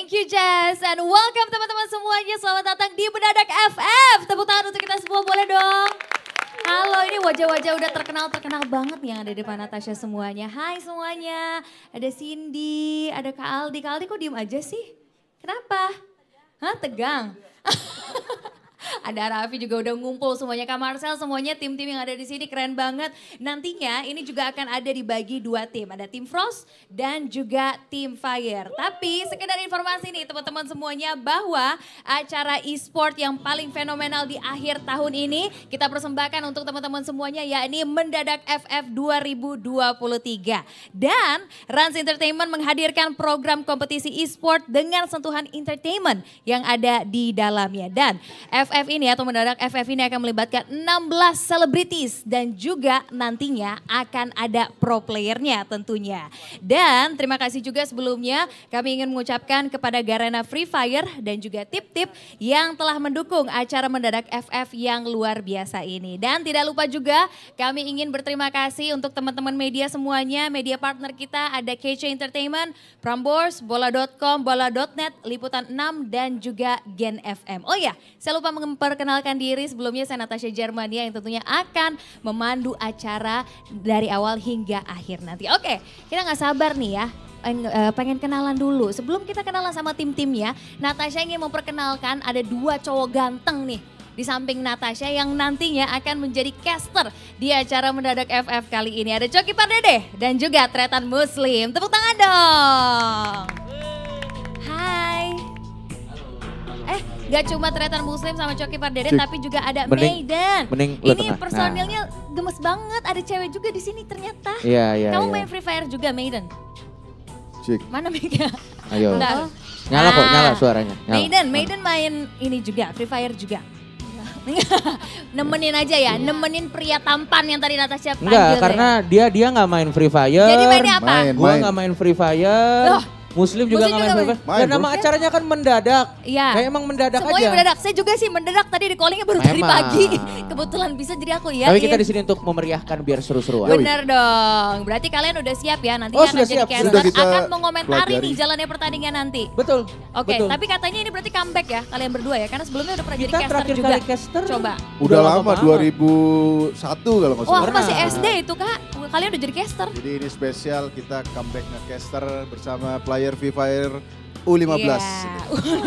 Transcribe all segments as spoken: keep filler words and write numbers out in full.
Thank you Jess and welcome teman-teman semuanya. Selamat datang di Mendadak F F. Tepuk tangan untuk kita semua boleh dong. Halo, ini wajah-wajah udah terkenal-terkenal banget nih yang ada di depan Natasha semuanya. Hai semuanya, ada Cindy, ada Kak Aldi. Kak Aldi kok diem aja sih? Kenapa? Hah, tegang? Ada Raffi juga udah ngumpul semuanya, Kak Marcel, semuanya tim-tim yang ada di sini keren banget. Nantinya ini juga akan ada dibagi dua tim, ada tim Frost dan juga tim Fire. Tapi sekedar informasi nih teman-teman semuanya bahwa acara e-sport yang paling fenomenal di akhir tahun ini kita persembahkan untuk teman-teman semuanya yakni Mendadak F F dua ribu dua puluh tiga. Dan Rans Entertainment menghadirkan program kompetisi e-sport dengan sentuhan entertainment yang ada di dalamnya. Dan F F ini atau Mendadak F F ini akan melibatkan enam belas selebritis dan juga nantinya akan ada pro playernya tentunya. Dan terima kasih juga sebelumnya kami ingin mengucapkan kepada Garena Free Fire dan juga tip-tip yang telah mendukung acara Mendadak F F yang luar biasa ini. Dan tidak lupa juga kami ingin berterima kasih untuk teman-teman media semuanya, media partner kita ada K C Entertainment, Prambors, Bola dot com, Bola dot net, Liputan enam dan juga Gen F M. Oh ya, saya lupa memperkenalkan diri, sebelumnya saya Natasha Germania yang tentunya akan memandu acara dari awal hingga akhir nanti. Oke, kita nggak sabar nih ya, pengen kenalan dulu. Sebelum kita kenalan sama tim-timnya, Natasha ingin memperkenalkan ada dua cowok ganteng nih di samping Natasha yang nantinya akan menjadi caster di acara Mendadak F F kali ini. Ada Coki Pardede dan juga Tretan Muslim. Tepuk tangan dong. Hai. Eh, gak cuma Tretan Muslim sama Coki Pardede, Cik. tapi juga ada Mending, Maiden. mending Ini tengah. personilnya Nah. gemes banget, ada cewek juga di sini ternyata. Iya, iya, Kamu iya. main Free Fire juga, Maiden? Cik. Mana Mega? Ayo. Bentar. Nyala kok, Ah, nyala suaranya. Nyala. Maiden, Maiden main ini juga, Free Fire juga. Nemenin aja ya, nemenin pria tampan yang tadi Natasha panggil. Enggak, karena dia dia nggak main Free Fire. Jadi mainnya apa? Main. Gua nggak main Free Fire. Loh, Muslim juga Muslim nggak main juga Free Fire. main. Dan nama Main, acaranya kan mendadak. Iya. Kayak emang mendadak Semuanya aja. mendadak, saya juga sih mendadak tadi di callingnya baru dari Memang. pagi. Kebetulan bisa jadi aku ya. Tapi kita di sini untuk memeriahkan biar seru-seruan. Bener dong, berarti kalian udah siap ya nanti Oh, akan sudah jadi siap. caster, Sudah kita akan mengomentari pelajari. nih jalannya pertandingan nanti. Betul. Oke, betul. tapi katanya ini berarti comeback ya kalian berdua ya, karena sebelumnya udah pernah kita jadi caster terakhir juga. kali caster. Coba. Udah lama, banget. dua ribu satu kalau nggak Wah, salah. aku masih Pernah. S D itu kak, kalian udah jadi caster. Jadi ini spesial kita comeback nge-caster bersama player Free Fire U lima belas. Iya.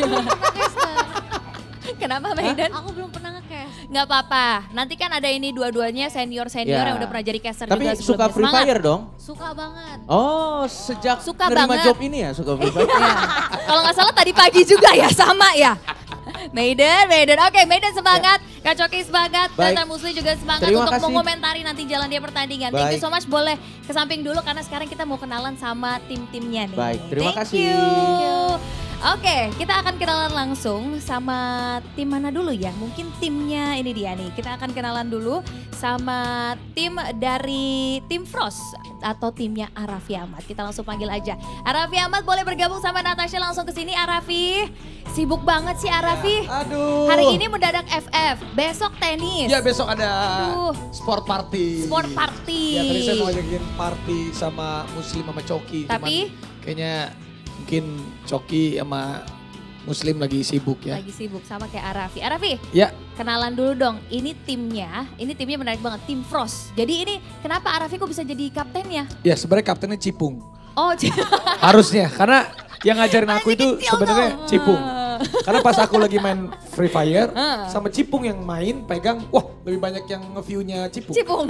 Kenapa Maiden? Aku belum pernah nge-cast. Nggak apa-apa, nanti kan ada ini dua-duanya senior-senior Ya. yang udah pernah jadi caster Tapi juga suka sebelumnya. Free Semangat. Fire dong. Suka banget. Oh, sejak Suka nerima banget. job ini ya suka Free Fire. Ya. Kalau nggak salah tadi pagi juga ya, sama ya. Maiden, Maiden. Oke, Maiden semangat. Kak Coki semangat. Baik. Tretan Muslim juga semangat Terima untuk kasih. mengomentari nanti jalan dia pertandingan. Thank you Baik. so much. Boleh ke samping dulu karena sekarang kita mau kenalan sama tim-timnya nih. Baik, terima Thank kasih. you. Oke, kita akan kenalan langsung sama tim mana dulu ya? Mungkin timnya ini dia nih. Kita akan kenalan dulu sama tim dari tim Frost atau timnya Arafi Ahmad. Kita langsung panggil aja. Arafi Ahmad boleh bergabung sama Natasha langsung ke sini. Arafi, sibuk banget sih Arafi. Aduh. Hari ini mendadak F F, besok tenis. Ya besok ada Aduh. sport party. Sport party. Ya tadi saya mau ajakin party sama Muslim sama Coki. Tapi? Cuman kayaknya mungkin Coki sama Muslim lagi sibuk ya. Lagi sibuk sama kayak Arafi. Arafi, Ya kenalan dulu dong. Ini timnya, ini timnya menarik banget, tim Frost. Jadi ini kenapa Arafi kok bisa jadi kaptennya? ya sebenarnya kaptennya Cipung. Oh, Harusnya karena yang ngajarin aku Masih itu kecil sebenarnya dong. Cipung. Karena pas aku lagi main Free Fire Ah. sama Cipung yang main pegang, wah lebih banyak yang nge-view-nya Cipung. Cipung.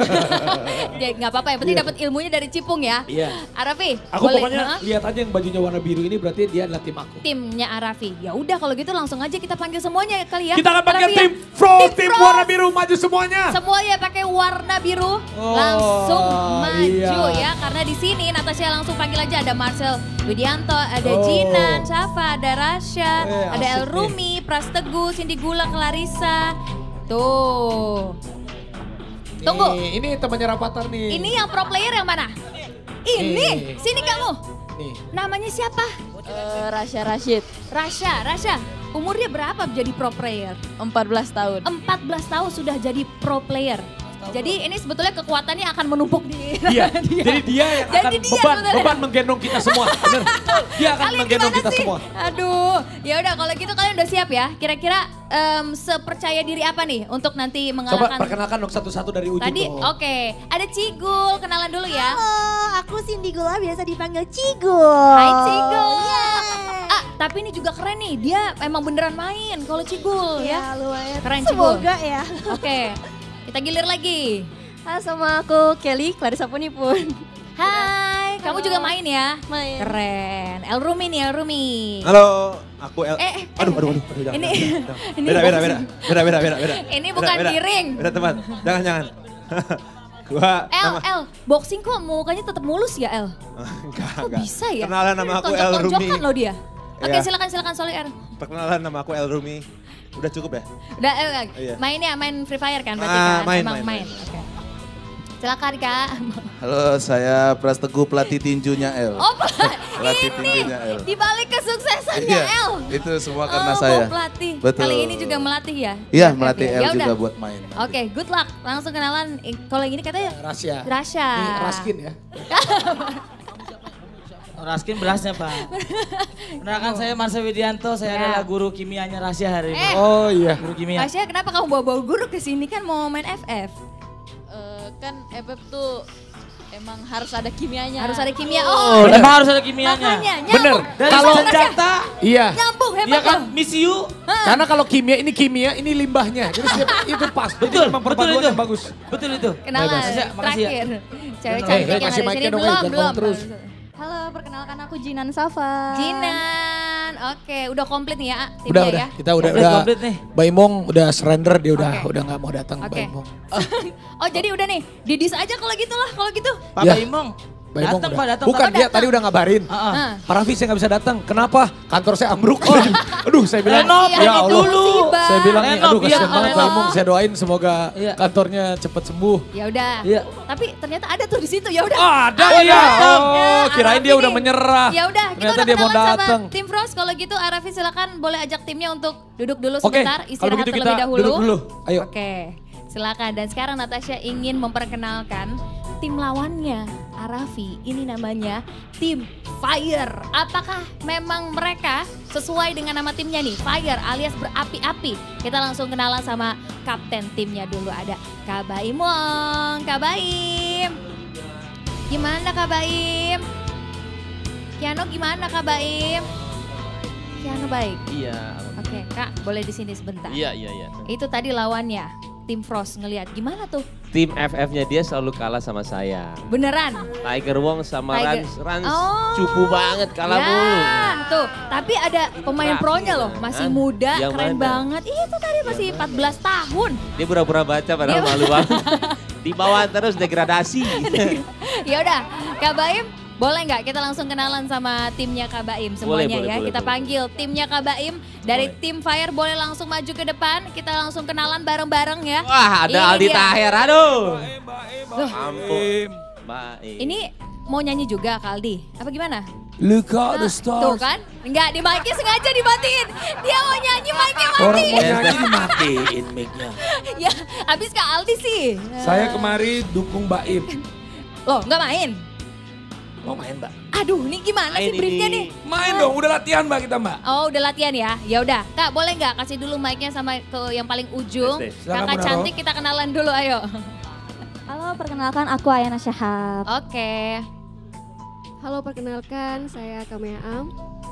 Ya nggak apa-apa, yang penting Iya. dapat ilmunya dari Cipung ya. Iya. Arafi, Aku boleh, pokoknya Hah? lihat aja yang bajunya warna biru ini berarti dia adalah tim aku. timnya Arafi. Ya udah kalau gitu langsung aja kita panggil semuanya kali ya. Kita akan panggil Arafi ya. tim Frost, tim Frost. warna biru maju semuanya. Semuanya pakai warna biru, Oh, langsung maju iya. ya. Karena di sini Natasha langsung panggil aja ada Marcel Widianto, ada Oh. Jinan, Safa, ada Rasya, Eh, ada asik El Rumi, Prasteguh, Cindy Gula, Clarissa. Tuh. Tunggu. Nih, ini temannya Rapatar nih. Ini yang pro player yang mana? Ini, Nih. sini kamu. Nih. Namanya siapa? Uh, Rasya Rashid, Rasya, Rasya. Umurnya berapa jadi pro player? empat belas tahun. empat belas tahun sudah jadi pro player. Jadi ini sebetulnya kekuatannya akan menumpuk di Iya, jadi dia yang Jadi akan dia beban, sebenarnya. beban menggendong kita semua. Bener. Dia akan Kalian menggendong gimana kita sih? semua. Aduh, ya udah kalau gitu kalian udah siap ya. Kira-kira em, sepercaya diri apa nih untuk nanti Coba mengalahkan perkenalkan dong satu-satu dari ujung tadi? dong. Oke, ada Cigul, kenalan dulu ya. Halo, aku Cindy Gula, biasa dipanggil Cigul. Hai Cigul. Yeah. Ah, tapi ini juga keren nih. Dia emang beneran main kalau Cigul ya. Ya, lumayan. Keren Cigul. Semoga ya. Oke, kita gilir lagi. Halo sama aku Kelly, Clarissa Punipun. Hai, kamu Halo. juga main ya? Main. Keren. El Rumi nih, El Rumi. Halo, aku El. Eh, eh, aduh, eh. aduh, aduh, aduh, jangan, Ini, jangan, jangan. ini Beda, beda, boxing. beda, beda, beda, beda, beda. Ini Beda, bukan beda. di ring. Beda teman, jangan, jangan. Gua El, nama, El, boxing kok mukanya tetap mulus ya El? enggak, Kok enggak. bisa ya? Kenalan nama aku El Rumi. Tonjok-tonjokan loh dia. Oke, Iya. silakan silakan sorry Er. Perkenalan nama aku El Rumi. Udah cukup ya? Udah, eh, eh, Iya. mainnya main Free Fire kan berarti Ah, kan? main, Emang main, main. Oke. Silakan Kak. Halo, saya Pras Teguh, pelatih tinjunya El. Oh, Pelatih ini tinjunya El. di balik kesuksesannya Iya, El. itu semua karena oh, saya. pelatih. Betul. Kali ini juga melatih ya? Iya, melatih El Ya juga udah. buat main. Oke, good luck. Langsung kenalan. Eh, Kalau yang ini katanya Rasya. Rasya. Ini Raskin ya. Raskin berasnya Pak. Perkenalkan saya Marsha Widianto, saya Ya. adalah guru kimianya Rasya hari ini. Eh, Oh iya. Guru kimia. Rasya kenapa kamu bawa-bawa guru ke sini kan mau main F F? Eh, kan F F tuh emang harus ada kimianya. Harus ada kimia. Oh, Oh, emang harus ada kimianya. makanya Bener. nyambung. Dari Kalau senjata, iya. Nyambung hebat iya kan, loh. Miss You. Karena kalau kimia ini kimia, ini limbahnya. Jadi setiap itu pas. Jadi Betul, memang betul perpaduan itu. yang bagus. Betul itu. Kenalan Makasih ya, makasih ya. terakhir. Cewek Eh, cantik eh, yang kasih ada di mic-nya sini dong, eh, belum, jangan belum. terus. Halo, perkenalkan aku Jinan Safa. Jinan, oke, udah komplit nih ya timnya Udah, ya. udah. Kita udah, Komplit, udah. komplit nih. Baimong udah surrender, dia udah Oke. udah nggak mau datang Oke. Baimong. Oh jadi udah nih, didis aja kalau gitu lah, kalau gitu. Pak Ya. Baimong. Baimong Datang udah. Pak, datang Bukan, Pak. dia tadi udah ngabarin. Ah, ah. Nah. Pak Raffi saya nggak bisa datang. Kenapa? Kantor saya ambruk. Aduh, saya bilang, Renov, Kasihan ya itu Allah. dulu. musibah. Saya bilang nih, Renov, aduh kasihan iya, banget Renov. Baimong. Saya doain semoga Iya. kantornya cepat sembuh. Ya udah. Iya. Tapi ternyata ada tuh di situ. Ya udah. Ada Ayo ya. datang. Oh, Ya, kirain dia Arafi udah nih. menyerah. Ya udah, kita Ternyata udah dia mau kenalan datang. sama tim Frost. Kalau gitu Arafi silakan boleh ajak timnya untuk duduk dulu Oke, sebentar, kalau istirahat begitu terlebih kita dahulu. duduk dulu. Ayo. Oke, silakan. Dan sekarang Natasha ingin memperkenalkan tim lawannya Arafi. Ini namanya tim Fire. Apakah memang mereka sesuai dengan nama timnya nih, Fire alias berapi-api? Kita langsung kenalan sama kapten timnya dulu, ada Kak Baim Wong. Kak Baim, gimana Kak Baim? Kiano gimana Kak Baim? Kiano baik. Iya. Oke, Kak, boleh di sini sebentar. Iya, iya, iya. Itu tadi lawannya, tim Frost ngelihat gimana tuh? Tim F F-nya dia selalu kalah sama saya. Beneran? Tiger Wong sama Tiger. Rans, Rans Oh. cupu banget kalah ya, mulu. tuh. Tapi ada pemain Terakhir. pro-nya loh, masih Hah? muda, Yang keren mana? banget. Ih, itu tadi masih empat belas tahun. Dia pura-pura baca padahal Iya. malu banget. Di bawah terus degradasi. Ya udah, Kak Baim, boleh nggak kita langsung kenalan sama timnya Kak Baim semuanya boleh, ya? boleh, kita boleh. panggil timnya Kak Baim dari Boleh. tim Fire, boleh langsung maju ke depan. Kita langsung kenalan bareng-bareng ya. Wah, ada Ini Aldi dia. Taher, aduh. Loh, Ampun. Baik. ini mau nyanyi juga Kak Aldi? Apa gimana? Look at Nah, the tuh stars. kan? Enggak, di mic-nya sengaja dimatiin. Dia mau nyanyi, mic-nya Orang mati. mau nyanyi dimatiin mic-nya. Ya, habis Kak Aldi sih. Saya kemari dukung Baim. Loh, nggak main? Mau main Mbak? Aduh, ini gimana sih Main briefnya ini. nih? Main dong, udah latihan Mbak kita Mbak. Oh, udah latihan ya? Ya udah, Kak, boleh nggak kasih dulu mic-nya sama ke yang paling ujung? Yes, yes. Silakan, Kakak Bu Naro. cantik, kita kenalan dulu, ayo. Halo, perkenalkan aku Ayana Syahab. Oke. Halo, perkenalkan saya Kamea Am.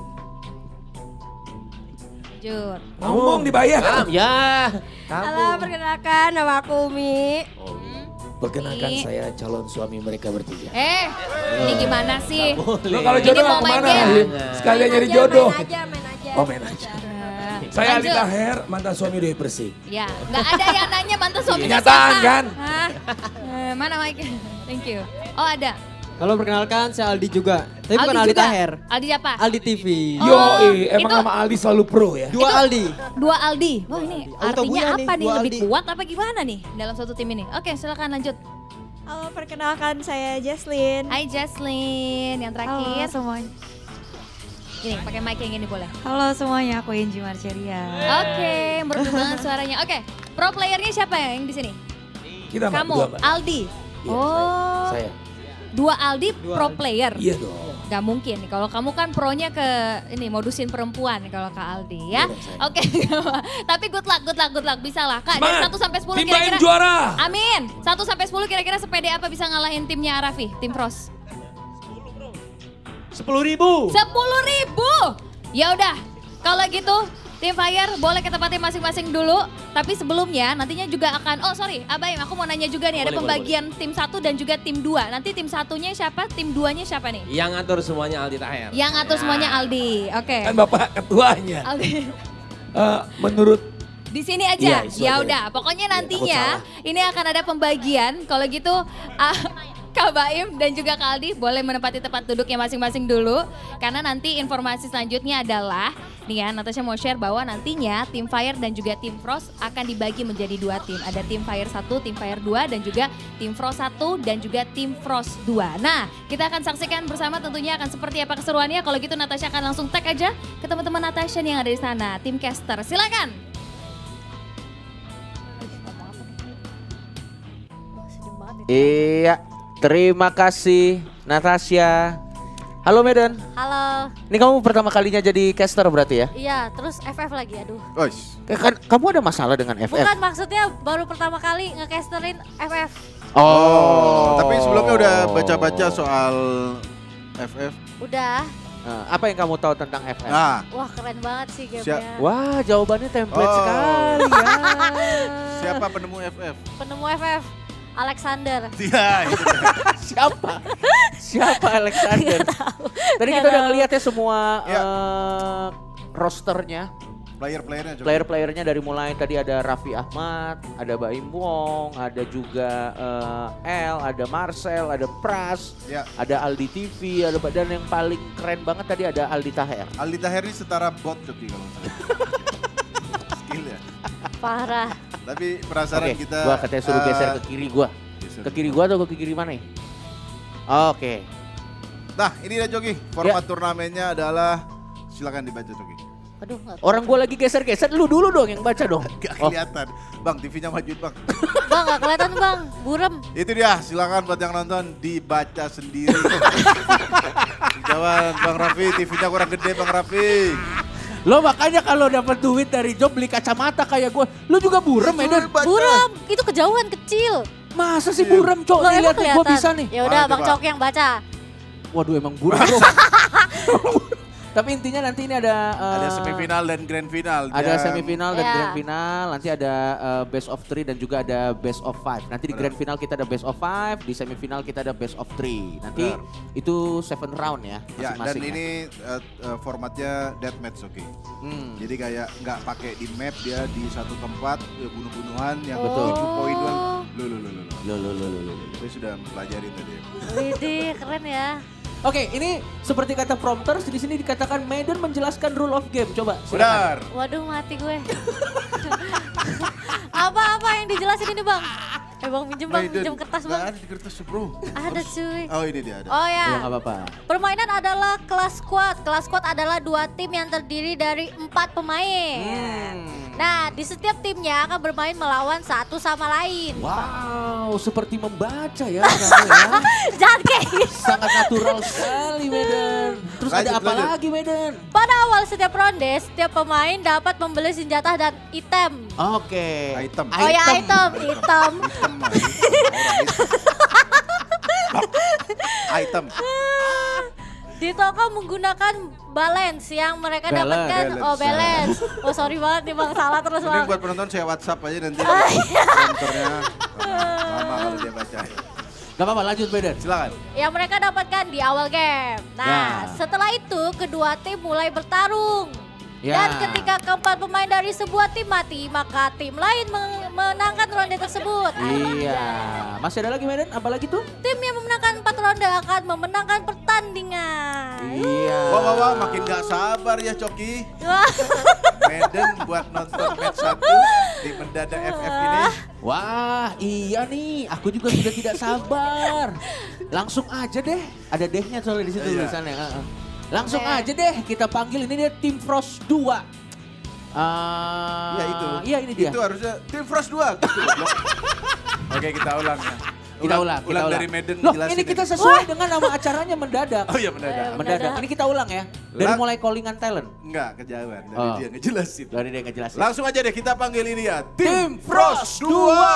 Lanjut. Ngomong dibayar. Kam, ya. Halo, perkenalkan nama aku Umi. Perkenalkan Ini- saya calon suami mereka bertiga. Eh, ini gimana sih? Lo kalau Ini jodoh mau mau main kemana? game. Sekalian nyari Aja, jodoh. Main aja, main aja. Oh main aja. Nah, Saya Aldi lanjut. Taher, mantan suami Dewi Persik. Ya, nggak ada yang nanya mantan suaminya Kenyataan, siapa. kan? Hah? Eh, mana mic? Thank you. Oh ada. Halo, perkenalkan saya Aldi juga. Tapi bukan Aldi Aldi juga? Taher. Aldi siapa? Aldi T V. Oh, Yo, emang itu- nama Aldi selalu pro ya. Dua Aldi. Dua Aldi. Wah ini Aku tahu artinya Buya apa nih, nih? dua Lebih Aldi. kuat apa gimana nih dalam satu tim ini? Oke, silakan lanjut. Halo, perkenalkan saya Jesslyn. Hai Jesslyn, yang terakhir. semuanya. Gini, pakai mic yang ini boleh. Halo semuanya, aku Inji Marceria. Oke, merdu banget suaranya. Oke, pro playernya siapa yang di sini? Kita Mbak, Kamu, berdua, Mbak. Aldi. Iya, Oh, Saya. dua Aldi pro player. Iya dong. Gak mungkin, kalau kamu kan pronya ke ini modusin perempuan kalau Kak Aldi ya. Iya dong, saya. Oke, tapi good luck, good luck, good luck, bisa lah. Kak, dari Semangat. satu sampai sepuluh Tim Baim kira-kira. juara. Amin. satu sampai sepuluh kira-kira sepede apa bisa ngalahin timnya Arafi, tim Frost? Sepuluh ribu. sepuluh ribu. Ya udah, kalau gitu tim Fire boleh ke tempatnya masing-masing dulu. Tapi sebelumnya nantinya juga akan, oh sorry Abaim aku mau nanya juga nih, ada Boleh, pembagian tim satu dan juga tim dua. Nanti tim satunya siapa, tim duanya siapa nih? Yang ngatur semuanya Aldi Taher. Yang ngatur semuanya Aldi, oke. Kan Bapak ketuanya. Aldi. Eh, menurut Di sini aja. Iya, itu Ya aja. udah, pokoknya Iya, nantinya takut ini akan ada pembagian. Kalau gitu ah, Kak Baim dan juga Kak Aldi boleh menempati tempat duduknya masing-masing dulu. Karena nanti informasi selanjutnya adalah nih ya, Natasha mau share bahwa nantinya tim Fire dan juga tim Frost akan dibagi menjadi dua tim. Ada tim Fire satu, tim Fire dua dan juga tim Frost satu dan juga tim Frost dua. Nah, kita akan saksikan bersama tentunya akan seperti apa keseruannya. Kalau gitu Natasha akan langsung tag aja ke teman-teman Natasha yang ada di sana, tim caster. Silakan. Iya, terima kasih Natasha. Halo Medan, Halo. ini kamu pertama kalinya jadi caster berarti ya? Iya, terus F F lagi, aduh. Ois. Eh, kan, kamu ada masalah dengan F F? Bukan, maksudnya baru pertama kali ngecasterin F F. Oh, tapi sebelumnya udah baca-baca soal F F. Udah. Nah, apa yang kamu tahu tentang F F? Nah, Wah, keren banget sih Siap. gamenya. Wah, jawabannya template Oh. sekali ya. siapa penemu F F? Penemu F F, Alexander. Iya, itu. Siapa? Siapa Alexander? Tadi Nggak kita udah tahu. ngeliat ya semua Ya. eh, rosternya, Player-playernya coba. player-playernya dari mulai tadi ada Raffi Ahmad, ada Baim Wong, ada juga eh, El, ada Marcel, ada Pras, Ya, ada Aldi T V, ada dan yang paling keren banget tadi ada Aldi Taher. Aldi Taher ini setara bot Coki kalau nggak salah. Skill ya. Parah. Tapi penasaran Oke, kita. gua katanya suruh eh, geser ke kiri gua. geser. Ke kiri gua atau ke kiri mana nih? Oke. Nah, ini dia Coki. Format Ya. turnamennya adalah, silakan dibaca Coki. Aduh, nggak. Orang gua lagi geser-geser, lu dulu dong yang baca dong. Gak Oh, kelihatan. Bang, T V-nya majuin bang. Bang, nggak kelihatan bang, burem. Itu dia, silakan buat yang nonton dibaca sendiri. Jawab Bang Raffi, T V-nya kurang gede Bang Raffi. lo makanya kalau dapat duit dari job beli kacamata kayak gua, lu juga burem Medan. Baca. Burem, itu kejauhan kecil. Masa sih burem, Cok? Lo Nih, emang lihat nih, gua kelihatan. bisa nih. Ya udah, Mana Bang coba? Cok yang baca. Waduh, emang burem, Bro. Tapi intinya nanti ini ada eh, Ada semifinal dan grand final. ada Dan semifinal dan Ya. grand final, nanti ada eh, best of three dan juga ada best of five. Nanti di grand final kita ada best of five, di semifinal kita ada best of three. Nanti Benar. itu seven round ya Ya, dan masing-masing. ya. ini uh, uh, formatnya deathmatch, oke. Hmm. Jadi kayak nggak pakai di map, dia di satu tempat ya, bunuh-bunuhan yang Betul. tujuh poin doang. Oh. Lo lo lo lo. lo. Lo, lo, lo, lo, lo, lo. Saya sudah mempelajari tadi. Widih, keren ya. Oke, ini seperti kata prompters di sini dikatakan Medan menjelaskan rule of game. Coba. silakan. Benar. Waduh, mati gue. Apa-apa yang dijelasin ini bang? Eh bang, pinjem bang, Maiden. pinjem kertas Nggak bang. ada di kertas bro. Ada cuy. Oh ini dia ada. Oh Ya, ya, nggak apa-apa. permainan adalah kelas squad. Kelas squad adalah dua tim yang terdiri dari empat pemain. Hmm. Nah, di setiap timnya akan bermain melawan satu sama lain. Wow, seperti membaca ya kamu ya. Jangan kayak gitu. Sangat natural sekali Medan. Terus Lanjut, ada apa lanjut. lagi Medan? Pada awal setiap ronde, setiap pemain dapat membeli senjata dan item. Oke. Item. Oh ya, item, item. Item. mah, Item. Item. Di toko menggunakan balance yang mereka Balance. dapatkan. Balance. Oh, balance. Oh, sorry banget nih Bang, salah terus Ini Bang. buat penonton saya WhatsApp aja nanti. Oh, iya. Prompternya lama kalau dia baca. Gak apa-apa lanjut Medan. Silakan. Yang mereka dapatkan di awal game. Nah, Ya. setelah itu kedua tim mulai bertarung. Ya. Dan ketika keempat pemain dari sebuah tim mati, maka tim lain men- menangkan ronde tersebut. Iya. Masih ada lagi Medan? Apa lagi tuh? Tim yang memenangkan empat ronde akan memenangkan pertandingan. Iya. Wah, wah, wah, makin gak sabar ya Coki. Wah. Medan buat nonton match satu di mendadak F F ini. Wah, iya nih. Aku juga sudah tidak sabar. Langsung aja deh. Ada dehnya soalnya di situ Iya. tulisannya. Heeh. Langsung Oke. aja deh kita panggil, ini dia tim Frost dua. Ah, Ya itu. Iya ini dia. Itu harusnya tim Frost dua gitu. goblok. Oke, kita ulang ya. Kita ulang, kita ulang ulang. dari Medan Loh, jelasin ini kita ini. sesuai dengan nama acaranya mendadak. Oh iya mendadak. Mendadak. Ini kita ulang ya. Dari Lang- mulai callingan talent. Enggak, kejauhan dari Oh. dia ngejelasin. Dari dia ngejelasin. Langsung aja deh kita panggil ini ya. Tim Tim Frost dua.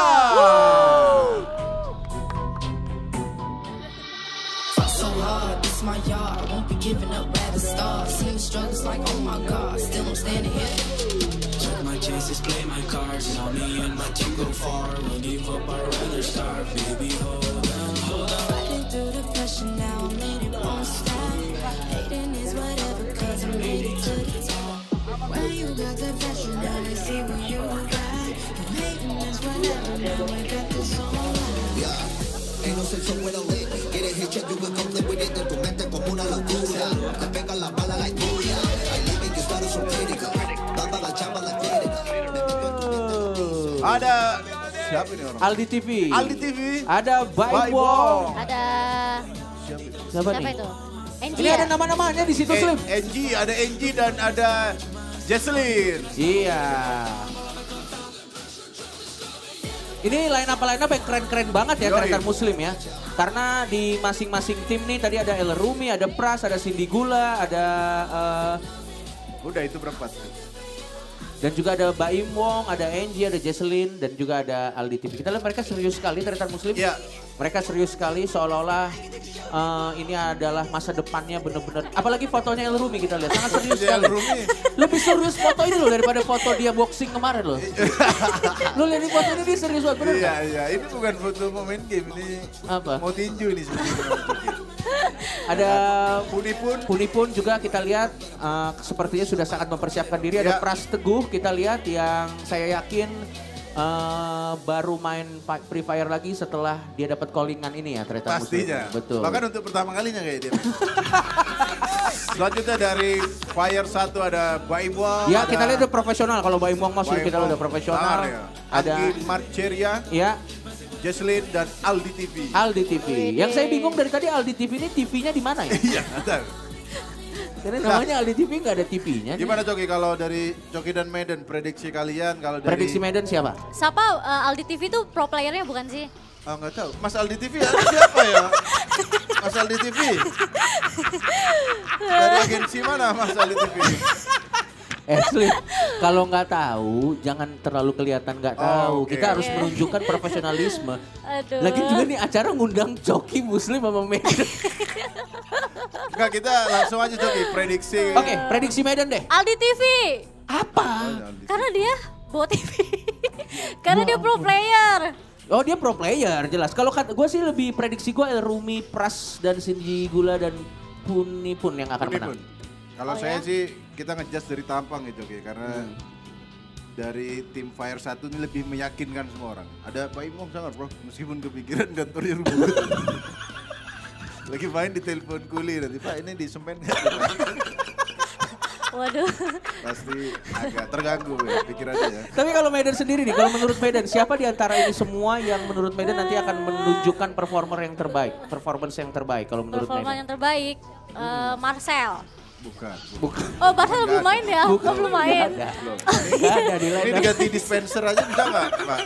So hard, this my yard. Won't be giving up, rather start. Seeing struggles like, oh my God, still I'm standing here. Took my chances, play my cards. Now me and my team go far. Won't give up, I'd rather start. Baby, hold on, hold on. Riding through the pressure now, I'm in it, won't stop. Hating is whatever, cause I made it to the top. When you got the pressure, now they see what you got. Hating is whatever, now I got this all. Yeah. En un sexo puedo ver, quieres hecho you will come with it, de tu mente como una locura, te pega la bala la historia, I live in you started so critical, baba la chamba la critical. Ada siapa ini orang? Aldi T V. Aldi T V. Ada Baim Baim Wong. Wong. Ada Siapa, siapa nih? itu? N G Ini ya? ada nama-namanya di situ, Eh, Slim. N G, ada N G dan ada Jesselyn. Iya. Ini line up line up yang keren-keren banget ya, Yoi. Tretan Muslim ya. Karena di masing-masing tim nih tadi ada El Rumi, ada Pras, ada Cindy Gula, ada eh, Udah itu berempat. dan juga ada Baim Wong, ada Angie, ada Jesselyn, dan juga ada Aldi T V. Kita lihat mereka serius sekali Tretan Muslim. Iya. Mereka serius sekali seolah-olah eh, ini adalah masa depannya bener-bener. Apalagi fotonya El Rumi kita lihat, sangat serius El sekali. Rumi. Lebih serius foto ini loh daripada foto dia boxing kemarin loh. Lu lihat di foto ini dia serius banget bener Iya, nggak? iya. Ini bukan foto mau main game, ini Apa? mau tinju ini sebenarnya. Ada Puni pun. Puni pun juga kita lihat eh, sepertinya sudah sangat mempersiapkan diri. Ada Ya. Pras Teguh kita lihat yang saya yakin eh, baru main Fi- Free Fire lagi setelah dia dapat callingan ini ya Tretan Muslim. Pastinya. Betul. Bahkan untuk pertama kalinya kayak dia. Selanjutnya dari Fire satu ada Baim Wong. Ya ada kita lihat udah profesional kalau Baim Wong masuk Baim kita Wong. udah profesional. Sangar ya. Ada Anggi Marceria, ya Jesselyn dan Aldi T V. Aldi T V. Yang saya bingung dari tadi Aldi T V ini T V-nya di mana ya? Iya, nggak tahu. Karena namanya Aldi T V nggak ada T V-nya. nih. Gimana Coki kalau dari Coki dan Medan prediksi kalian kalau dari Prediksi Medan siapa? Siapa eh, Aldi T V itu pro playernya bukan sih? Oh nggak tahu. Mas Aldi T V ada siapa ya? Mas Aldi T V. Dari agensi mana Mas Aldi T V? Asli, kalau nggak tahu jangan terlalu kelihatan nggak Oh, tahu. oke. Kita harus Oke. menunjukkan profesionalisme. Aduh. Lagi juga nih acara ngundang Coki Muslim sama Medan. Enggak, kita langsung aja Coki prediksi. Oke, prediksi Medan deh. Aldi T V. Apa? Karena dia bawa T V. Karena dia pro player. Oh dia pro player jelas. Kalau kata gue sih lebih prediksi gue El Rumi, Pras dan Cindy Gula dan Puni pun yang akan Puni menang. pun. Kalau Oh, saya ya? sih kita ngejudge dari tampang gitu Coki karena Hmm. dari tim Fire satu ini lebih meyakinkan semua orang. Ada Baim Wong sangat bro, meskipun kepikiran kantornya Rubut. Lagi main di telepon kuli nanti Pak ini disemen nggak? Waduh. Pasti agak terganggu ya pikirannya ya. Tapi kalau Medan sendiri nih, kalau menurut Medan siapa di antara ini semua yang menurut Medan nanti akan menunjukkan performer yang terbaik, performance yang terbaik kalau menurut Performa Medan? yang terbaik eh, Marcel. Bukan. Bukan. Oh, Marcel belum main ya? Bukan. Oh, belum main. Nggak ada. Belum. Nggak ada di Ini line up. diganti dispenser aja bisa nggak Pak?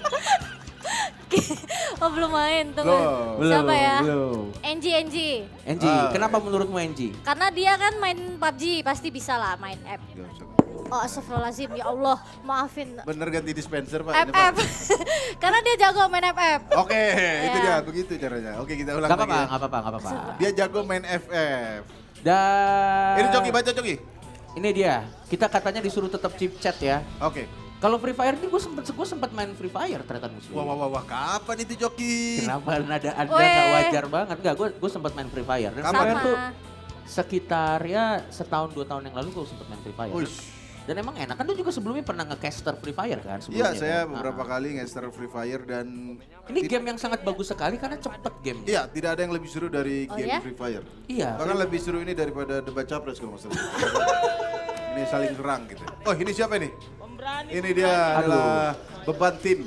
Oh, belum main. Tunggu. Belum. Siapa ya? Belum. Angie, Angie. Angie, Ah. kenapa menurutmu Angie? Karena dia kan main P U B G, pasti bisa lah main app. Nggak usah. Oh, astagfirullahaladzim. Ya Allah, maafin. Bener ganti dispenser Pak? F ini, Pak? F. Karena dia jago main F F. Oke, itu Ya. dia begitu caranya. Oke kita ulang Gak lagi. apa-apa, ya. gak apa-apa, gak apa-apa. Dia jago main F F. Dan Ini Coki baca Coki. ini dia, kita katanya disuruh tetap chip chat ya. Oke. Kalau Free Fire ini gue sempet, gue sempet main Free Fire ternyata Muslim. Wah wah wah, wah. Kapan itu Coki? Kenapa ada anda Weh. gak wajar banget? Enggak, gue gue sempat main Free Fire. Dan Kapan? kemarin Sama. tuh sekitar ya setahun dua tahun yang lalu gue sempat main Free Fire. Uish. Dan emang enak kan tuh juga sebelumnya pernah nge-caster Free Fire kan Iya sebelumnya. saya kan? beberapa Ah. kali ngester Free Fire dan Ini game yang sangat bagus sekali karena cepet game. iya tidak ada yang lebih seru dari Oh, game ya? Free Fire. Iya. Bahkan lebih seru ini daripada debat capres kalau nggak salah. Ini saling serang gitu. Oh ini siapa nih? Ini dia adalah beban tim.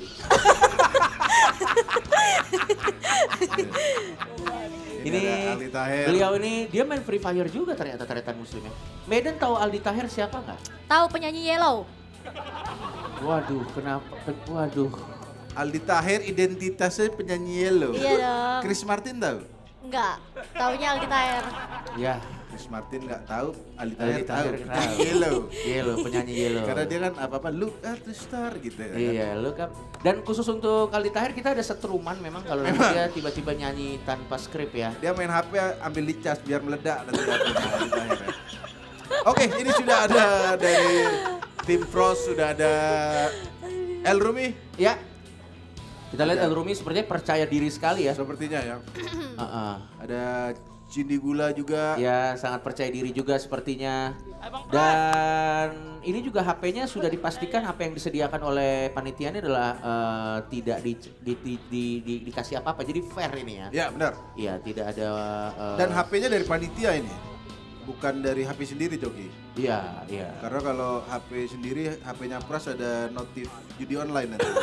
Ini ada Aldi Taher. beliau ini dia main Free Fire juga ternyata Tretan Muslim ya. Medan tahu Aldi Taher siapa nggak? Tahu penyanyi Yellow? Waduh, kenapa? Waduh. Aldi Taher identitasnya penyanyi Yellow. Iya dong. Chris Martin tahu? Enggak, taunya Aldi Taher. Ya. Chris Martin nggak tahu, Aldi Taher Aldi tahu. Taher tahu. Yellow. Yellow, penyanyi Yellow. Karena dia kan apa-apa look at the star gitu ya. Iya, look up. Dan khusus untuk Aldi Taher kita ada setruman memang kalau dia tiba-tiba nyanyi tanpa skrip ya. Dia main H P ambil dicas biar meledak nanti Aldi Taher. Ya. Oke, ini sudah ada dari tim Frost, sudah ada El Rumi. Ya. Kita lihat El Rumi sepertinya percaya diri sekali ya. Sepertinya ya. Uh-uh. Ada Cindy Gula juga. Ya, sangat percaya diri juga sepertinya. Dan ini juga H P-nya sudah dipastikan H P yang disediakan oleh panitia ini adalah uh, tidak di, di, di, di, di, dikasih apa-apa. Jadi fair ini ya. Ya, benar. Iya, tidak ada... Uh, Dan H P-nya dari panitia ini. Bukan dari H P sendiri, Joki. Iya, iya. Karena kalau H P sendiri, H P-nya Pras ada notif judi online nanti.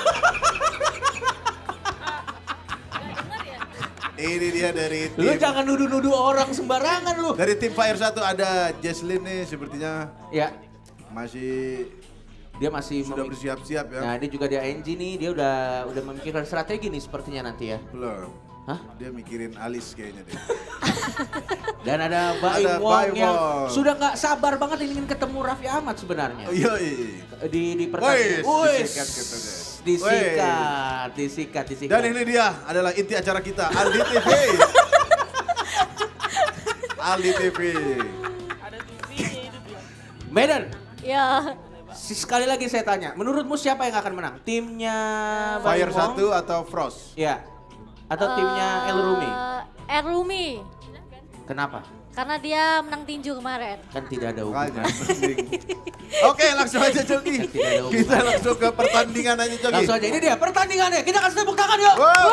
Ini dia dari tim. Lu jangan nuduh-nuduh orang sembarangan lu. Dari tim Fire satu ada Jesslyn nih sepertinya. Ya. Masih dia masih sudah bersiap-siap ya. Nah, dia juga di A N G nih, dia udah udah memikirkan strategi nih sepertinya nanti ya. Belum. Hah? Dia mikirin alis kayaknya deh. Dan ada Baim Ada Wong Baim yang Wong. sudah nggak sabar banget ingin ketemu Raffi Ahmad sebenarnya. Oh, iya, iya. Di di Wes, pertandingan. Wes, disikat gitu deh. disikat, disikat, disikat. Dan ini dia adalah inti acara kita, Aldi T V. Aldi T V. Medan. Ya. Sekali lagi saya tanya, menurutmu siapa yang akan menang? Timnya Fire Baim Wong? satu atau Frost? Ya. Atau timnya El Rumi? Eh, El Rumi. Kenapa? Karena dia menang tinju kemarin. Kan tidak ada hubungan. Oke, langsung aja Coki. Kita langsung ke pertandingan aja Coki. Langsung aja, ini dia pertandingannya. Kita kasih tepuk tangan yuk. Wow.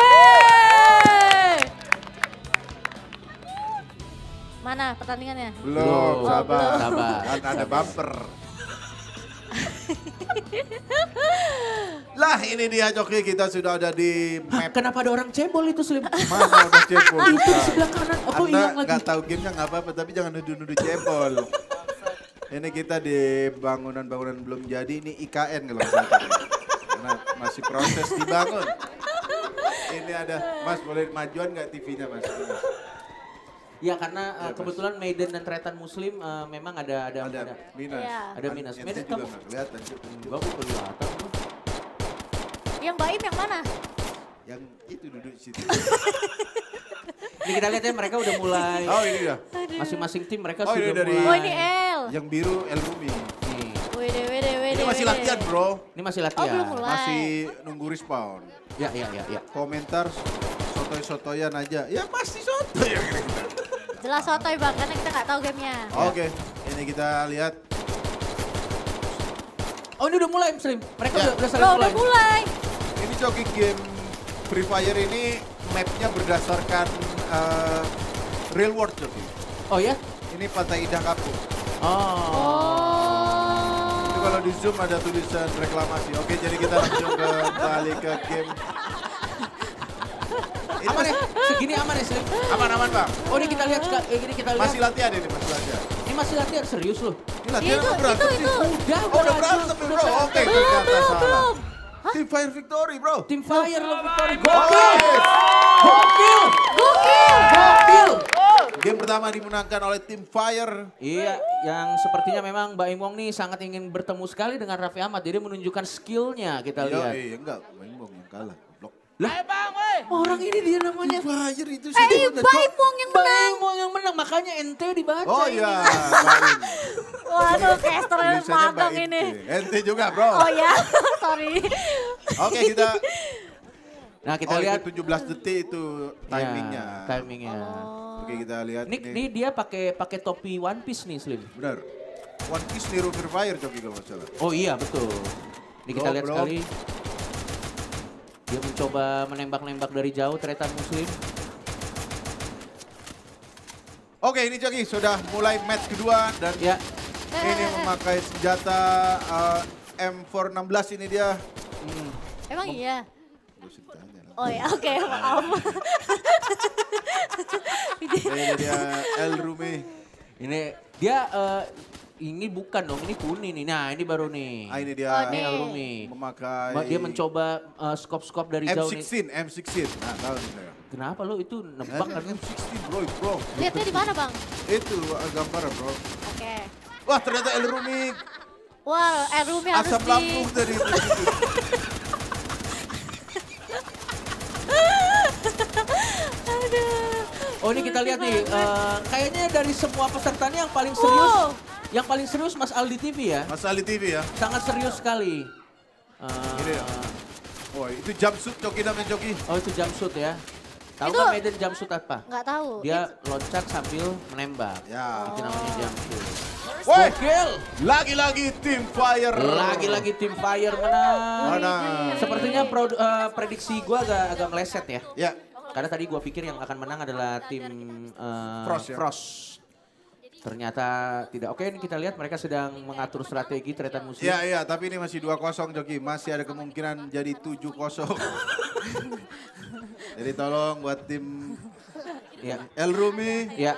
Mana pertandingannya? Belum, Oh, sabar. belum. Sabar. Kan ada bumper. Lah ini dia Coki, kita sudah ada di map. Kenapa ada orang cebol itu Slim? Mana udah cebol? Itu di sebelah kanan. Oh, Anda hilang lagi. nggak tahu gamenya nggak apa-apa, tapi jangan nuduh-nuduh cebol. Ini kita di bangunan-bangunan belum jadi, ini I K N kalau nggak salah. Karena masih proses dibangun. Ini ada, Mas boleh majuan nggak T V-nya Mas? Ya karena uh, kebetulan Medan dan Tretan Muslim uh, memang ada ada Ada ada, minus. Iya. ada minus. Ente Medan juga kamu nggak kelihatan. Cuk. bagus kelihatan. Yang Baim yang mana? Yang itu duduk di situ. Ini kita lihat ya mereka udah mulai. Oh ini dia. Masing-masing tim mereka Oh, ini sudah dari- mulai. Oh ini L. Yang biru El Rumi. Nih, Wede, wede, wede. Ini masih wede. latihan bro. ini masih Oh latihan. belum mulai. Masih nunggu respawn. Ya ya ya ya. Komentar sotoy-sotoyan aja. Ya pasti sotoy. Jelas sotoy bang, karena kita nggak tahu gamenya. Oke, ini kita lihat. Oh ini udah mulai Muslim. Mereka Ya. udah, udah saling Loh, mulai. udah mulai. Ini joki game Free Fire ini mapnya berdasarkan eh, real world joki. Oh ya? Ini Pantai Indah Kapuk. Oh. Itu kalau di zoom ada tulisan reklamasi. Oke, jadi kita langsung kembali ke game. Ini Aman ya? masih, Segini aman ya Slim? aman-aman bang. Oh ini kita lihat, seka- eh, ini kita lihat. Masih latihan ini, masih latihan. Ini masih latihan serius loh. Ini latihan Itu, apa berantem itu, sih? itu. Udah, Oh, udah berantem nih, bro. Oke, Belum, ternyata belum, salah. belum. Tim Fire Victory bro. Tim Fire loh Victory. Oh, Gokil! yes. Gokil! Gokil. Gokil! Game pertama dimenangkan oleh tim Fire. Iya, yang sepertinya memang Mbak Imong nih sangat ingin bertemu sekali dengan Raffi Ahmad. Jadi menunjukkan skillnya kita Iya, lihat. iya, enggak. Bang yang kalah. Blok. Lah, orang ini dia namanya. Fire itu Eh, sih. Baim Wong yang Mbak menang. Imong yang menang, makanya ente dibaca Oh ini. iya, Baim. Waduh, casternya Tulisannya magang Baim ini. tuh. Ente juga bro. Oh ya, sorry. Oke kita. Nah kita Oh, lihat itu tujuh belas detik itu timingnya. Ya, timingnya. Oke kita lihat Ini, ini. ini dia pakai pakai topi One Piece nih Slim. Benar. One Piece niru Free Fire coki kalau nggak salah. Oh iya betul. Ini kita Bro, lihat bro. sekali. Dia mencoba menembak-nembak dari jauh Tretan Muslim. Oke ini Coki sudah mulai match kedua dan Ya. ini memakai senjata uh, M empat enam belas ini dia. Hmm. Emang iya? Lu sih tanya lah. Oh ya, oke, maaf. Ini dia El Rumi. Ini dia eh, Ini bukan dong, ini kuning nih. Nah ini baru nih. Ah, ini dia. Oh, Ini nih. Elrumi. Memakai Dia mencoba uh, skop-skop dari M jauh nih. enam belas, M enam belas. Nah, tahu nih saya. Kenapa lo itu nebak kan? M enam belas bro, bro. Lihatnya di mana bang? Itu uh, gambar bro. Oke. Wah ternyata Elrumi Wah, Elrumi harus asam di... lambung dari itu. Oh ini kita lihat nih, uh, kayaknya dari semua pesertanya yang paling serius, Wow. yang paling serius Mas Aldi T V ya. Mas Ali T V ya. Sangat serius sekali. Uh, Ini ya. Oh itu jumpsuit Coki namanya Coki. Oh itu jumpsuit ya. Tahu Itu- nggak Medan jumpsuit apa? Nggak tahu. Dia loncat sambil menembak. Ya. Itu namanya jumpsuit. Woi, Gokil. lagi-lagi tim Fire. Lagi-lagi tim Fire menang. Mana? Sepertinya pro, uh, prediksi gue agak agak meleset ya. Ya. Karena tadi gue pikir yang akan menang adalah tim uh, Frost ya? Frost. Ternyata tidak. Oke, ini kita lihat mereka sedang mengatur strategi Tretan Muslim. Iya, iya, tapi ini masih dua kosong Joki. Masih ada kemungkinan jadi tujuh kosong. Jadi tolong buat tim Ya. Elrumi. Ya.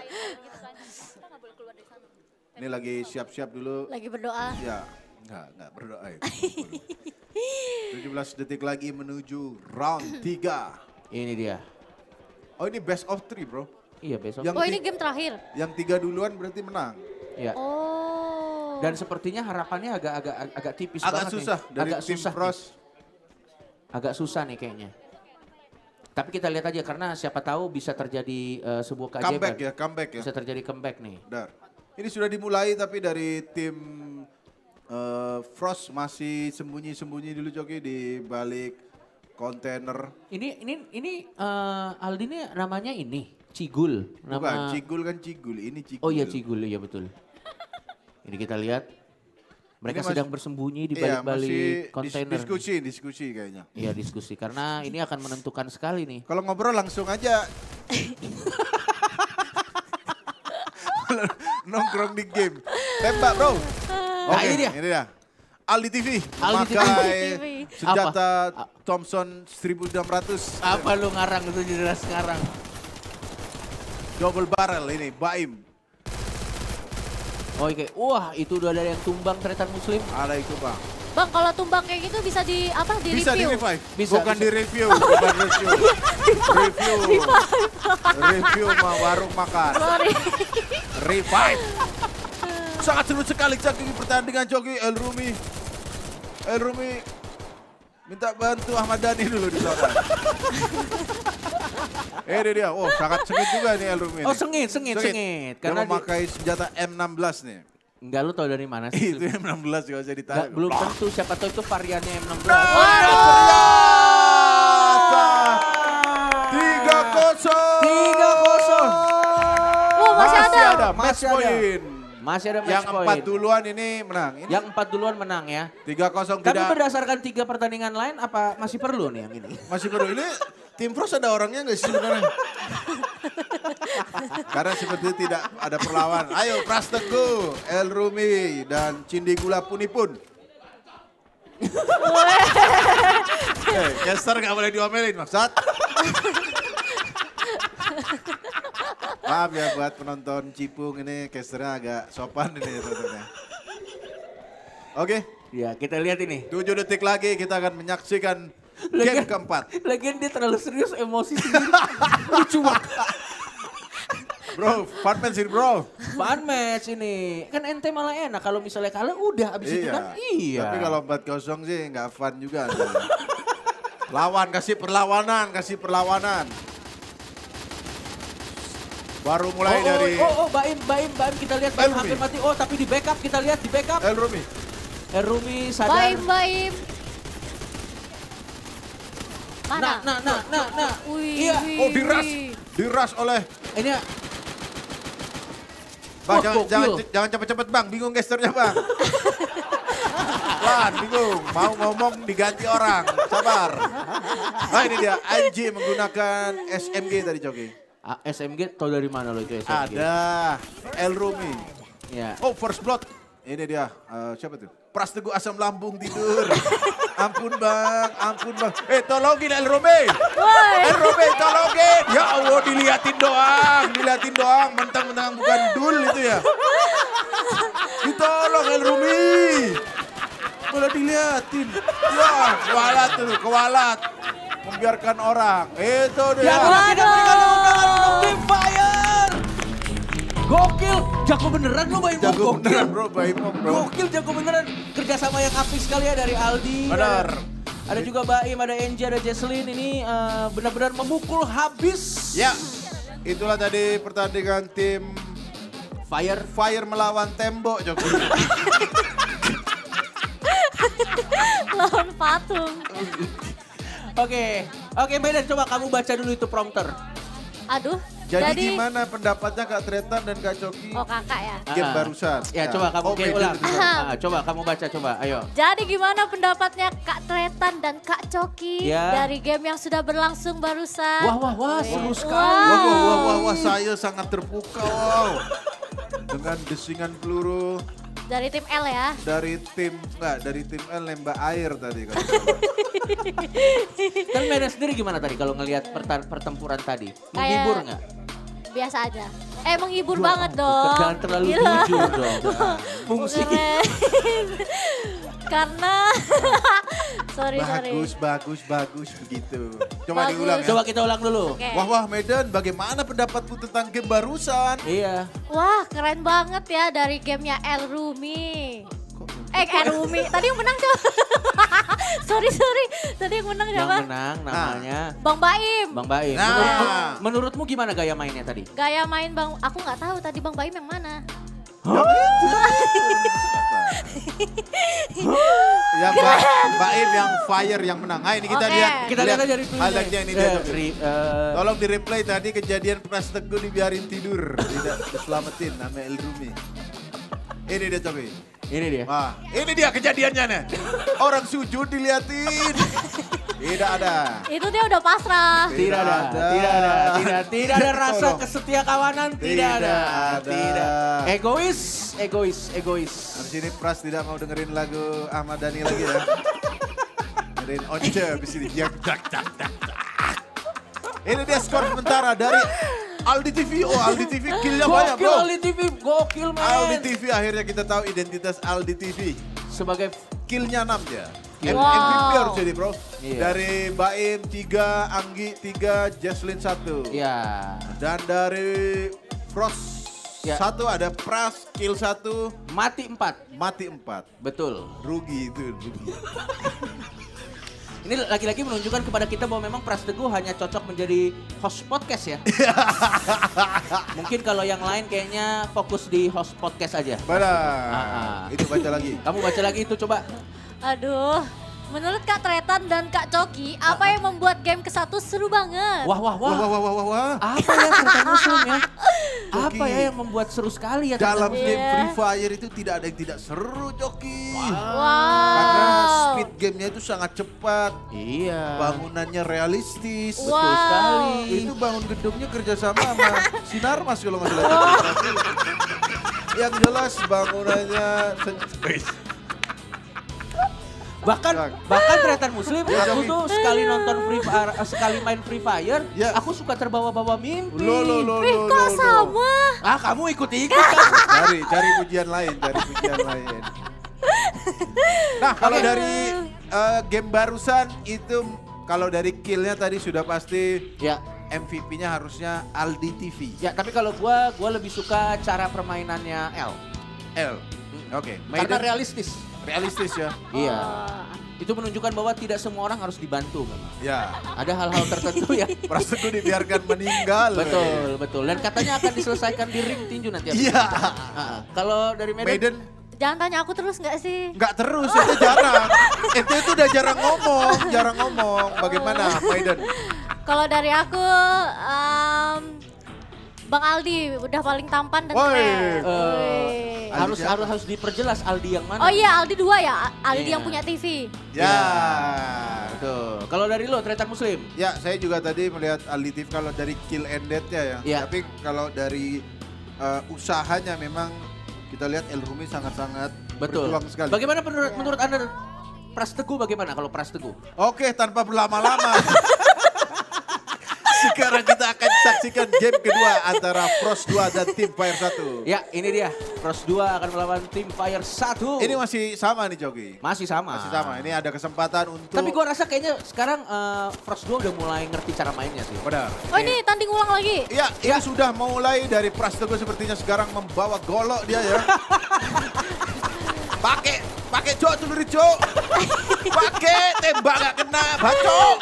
Ini lagi siap-siap dulu. Lagi berdoa. Ya, enggak, enggak berdoa ya. tujuh belas detik lagi menuju round tiga. Ini dia. Oh ini best of three bro. Iya besok. Yang Oh ti- ini game terakhir? Yang tiga duluan berarti menang. Ya. Oh. Dan sepertinya harapannya agak agak agak tipis Agak banget susah nih. dari agak tim susah Frost. nih. Agak susah nih kayaknya. Tapi kita lihat aja karena siapa tahu bisa terjadi uh, sebuah keajaiban. Comeback ya, comeback ya. Bisa terjadi comeback nih. Dar. Ini sudah dimulai tapi dari tim eh, Frost masih sembunyi-sembunyi dulu Coki di balik kontainer. Ini ini ini uh, Aldi ini namanya ini Cigul. Nama... Bukan, Cigul kan Cigul, ini Cigul. Oh iya Cigul, iya betul. Ini kita lihat mereka Ini masih- sedang bersembunyi di Iya, masih balik-balik dis- kontainer. diskusi, diskusi kayaknya. Iya diskusi karena ini akan menentukan sekali nih. Kalau ngobrol langsung aja. Nongkrong di game. Tembak bro. Nah, Oke, ini dia. Ini dia. Aldi T V Aldi T V. memakai Aldi T V. senjata Thompson seribu enam ratus. Apa lu ngarang itu jelas ngarang. Double barrel ini, Baim. Oh oke, wah itu udah ada yang tumbang Tretan Muslim. Ada itu bang. Bang kalau tumbang kayak gitu bisa di apa di Bisa di review? revive. Bisa, Bukan bisa. di review, bukan review. Review. Review mah warung makan. Sorry. Revive. Sangat seru sekali Coki pertandingan Coki Elrumi. Elrumi minta bantu Ahmad Dhani dulu di sana. Eh ini dia, oh sangat sengit juga nih Elrumi. Oh nih. sengit, sengit, sengit. Dia Karena di- memakai senjata M enam belas nih. Enggak lu tau dari mana sih? Itu M enam belas gak usah ditanya. Nggak, belum tentu, siapa tahu itu variannya M enam belas. Tiga kosong. Tiga kosong. Oh masih ada. match Masih ada. point. Masih ada match Yang point. empat duluan ini menang. Ini Yang empat duluan menang ya. tiga kosong Tapi tidak. berdasarkan tiga pertandingan lain apa masih perlu nih yang ini? Masih perlu. Ini tim Frost ada orangnya nggak sih sebenarnya? Karena seperti tidak ada perlawan. Ayo Prasteku, Elrumi dan Cindi Gula Punipun. Eh, caster nggak boleh diomelin maksud. Maaf ya buat penonton Cipung ini casternya agak sopan ini tentunya. Oke, Ya kita lihat ini. tujuh detik lagi kita akan menyaksikan game Lagian- keempat. Lagian dia terlalu serius emosi sendiri. Lucu banget. Bro, fun match ini bro. Fun match ini. Kan ente malah enak kalau misalnya kalah udah abis itu kan iya. Tapi kalau empat kosong sih nggak fun juga. Lawan, kasih perlawanan, kasih perlawanan. Baru mulai oh, dari Oh, oh, oh, Baim, Baim, Baim. Kita lihat Baim Elrumi. hampir mati. Oh, tapi di backup. Kita lihat di backup. Elrumi. Elrumi sadar. Baim baim. Nah, Mana? nah, nah, nah, nah. Wih, Iya. wih, Oh diras, wih. diras oleh. Ini Bang, Oh, jangan, gokil. jangan, jangan cepet-cepet bang, bingung gesternya bang. Pelan, bingung, mau ngomong diganti orang, sabar. Nah ini dia, Anji menggunakan S M G tadi Coki. ah, S M G tau dari mana lo itu S M G? Ada Elrumi. Ya. Oh first blood. Ini dia, eh, siapa tuh? Pras Teguh asam lambung tidur. Ampun bang, ampun bang. Eh tolongin El Rome. El Rome tolongin. Ya Allah diliatin doang, diliatin doang. Mentang-mentang bukan dul itu ya. Ditolong El Rumi. Malah diliatin. Ya kewalat tuh, kewalat. Membiarkan orang. Itu dia. Yang mana kita berikan undangan untuk Tim Fire. Gokil, jago beneran lo Baim. Jago beneran bro, Baim bro. Gokil, jago beneran. Kerjasama yang apik sekali ya dari Aldi. Benar. Ada, ada juga Baim, ada Enji, ada Jesslyn. Ini uh, benar-benar memukul habis. Ya, itulah tadi pertandingan tim Fire. Fire melawan tembok Jokowi. Lawan patung. Oke, oke Medan coba kamu baca dulu itu prompter. Aduh. Jadi, Jadi gimana pendapatnya Kak Tretan dan Kak Coki? Oh kakak ya. Game Ah. barusan. Ya, coba kamu Oh, kayak beda ulang. itu. Ah, coba kamu baca, coba ayo. Jadi gimana pendapatnya Kak Tretan dan Kak Coki Ya. dari game yang sudah berlangsung barusan? Wah, wah, wah, seru Wah. sekali. Wah, wah, wah, wah, wah, saya sangat terpukau. Dengan desingan peluru Dari tim L ya. dari tim, enggak, dari tim L nembak air tadi. Kan. Dan Medan sendiri gimana tadi kalau ngelihat perta- pertempuran tadi? Menghibur nggak? Biasa aja. Eh menghibur banget dong. Jangan terlalu Gila. jujur dong. Fungsi. Karena sorry Bagus, sorry. bagus, bagus begitu. Coba Bagus. diulang ya. Coba kita ulang dulu. Oke. Wah, wah Medan, bagaimana pendapatmu tentang game barusan? Iya. Wah keren banget ya dari gamenya El Rumi. Eh El Rumi, tadi yang menang siapa? sorry sorry, tadi yang menang Yang siapa? menang namanya Bang Baim. Bang Baim. Nah. Menurutmu, menurutmu gimana gaya mainnya tadi? Gaya main Bang, aku nggak tahu tadi Bang Baim yang mana. Ya Mbak, Mbak Im yang Fire yang menang. Nah ini kita Oke. lihat. Kita lihat aja dari highlightnya ini Eh, dia. ri- eh, Tolong di replay tadi kejadian Pras Teguh dibiarin tidur. Tidak diselamatin sama El Rumi. Ini dia Coki. Ini dia. Wah, ini dia kejadiannya nih. Orang sujud diliatin. Tidak ada. Itu dia udah pasrah. Tidak ada, tidak ada, tidak, tidak ada rasa Tolong. kesetia kawanan, tidak, Tidak ada, ada. tidak. Egois, egois, egois. Habis ini Pras tidak mau dengerin lagu Ahmad Dhani lagi ya. Dengerin Once habis ini. Jak, jak, jak, jak, jak. Ini dia skor sementara dari Aldi T V. Oh Aldi T V killnya banyak Gokil bro. Aldi T V, gokil men. Aldi T V akhirnya kita tahu identitas Aldi T V. Sebagai Killnya enam dia. M- Wow. M V P harus jadi bro. Iya. Dari Baim tiga, Anggi tiga, Jesslyn satu. ya Dan dari Frost Ya. satu ada Pras, kill satu, mati empat, mati empat. betul. Rugi itu, rugi. Ini lagi-lagi menunjukkan kepada kita bahwa memang Pras Teguh hanya cocok menjadi host podcast ya. Mungkin kalau yang lain kayaknya fokus di host podcast aja. Benar. Ah, ah. Itu baca lagi. Kamu baca lagi itu coba. Aduh. Menurut Kak Tretan dan Kak Coki, apa yang membuat game ke satu seru banget? Wah wah Wah, wah. wah, wah, wah, wah, wah. Apa ya cerita musim ya? Apa Coki. ya yang membuat seru sekali ya? Dalam ternyata? game Iya. Free Fire itu tidak ada yang tidak seru, Joki. Wow. Karena speed gamenya itu sangat cepat. Iya. Bangunannya realistis. Wow. Betul sekali. Itu bangun gedungnya kerjasama sama Sinarmas kalau nggak salah. Yang jelas bangunannya... sen- Bahkan Ya. bahkan Tretan Muslim, Ya, aku Joki. tuh sekali nonton Free Fire, eh, sekali main Free Fire, Ya. aku suka terbawa-bawa mimpi. Lo, lo, lo, Ih, lo, kok lo, lo. sama? Ah, kamu ikut-ikut kan? Cari, cari pujian lain, cari pujian lain. Nah, kalau Oke. dari eh, game barusan itu, kalau dari killnya tadi sudah pasti Ya. M V P-nya harusnya Aldi T V. Ya, tapi kalau gua gua lebih suka cara permainannya L. L. Oke, Karena Maiden realistis. realistis ya. Iya. Oh. Itu menunjukkan bahwa tidak semua orang harus dibantu memang. Ya, Ada hal-hal tertentu ya. Pras Teguh dibiarkan meninggal. Betul, betul. Dan katanya akan diselesaikan di ring tinju nanti. Iya. Ah, ah. Kalau dari Medan, Maiden Jangan tanya aku terus nggak sih? nggak terus, itu jarang. Itu itu udah jarang ngomong, jarang ngomong. Bagaimana Maiden? Kalau dari aku, em, Bang Aldi udah paling tampan dan Woi. keren. Eh, Woi. harus siapa? harus harus diperjelas Aldi yang mana. Oh iya Aldi dua ya, Aldi Iya. yang punya T V. Ya. Betul. Kalau dari lo, Tretan Muslim. Ya, saya juga tadi melihat Aldi T V kalau dari kill and death-nya ya. Iya. Tapi kalau dari uh, usahanya memang kita lihat El Rumi sangat-sangat Betul. Berjuang sekali. Bagaimana menurut menurut Anda Pras Teguh bagaimana kalau Pras Teguh? Oke, tanpa berlama-lama. Sekarang kita akan saksikan game kedua antara Frost dua dan Team Fire satu. Ya, ini dia. Frost dua akan melawan Team Fire satu. Ini masih sama nih Coki. Masih sama. Masih sama. Ini ada kesempatan untuk... Tapi gua rasa kayaknya sekarang uh, Frost dua udah mulai ngerti cara mainnya sih. Benar. Oh ini tanding ulang lagi. Iya, ini sudah mulai dari Pras Teguh sepertinya sekarang membawa golok dia ya. Pakai, pakai cok celuri cok. Pakai tembak gak kena, bacok.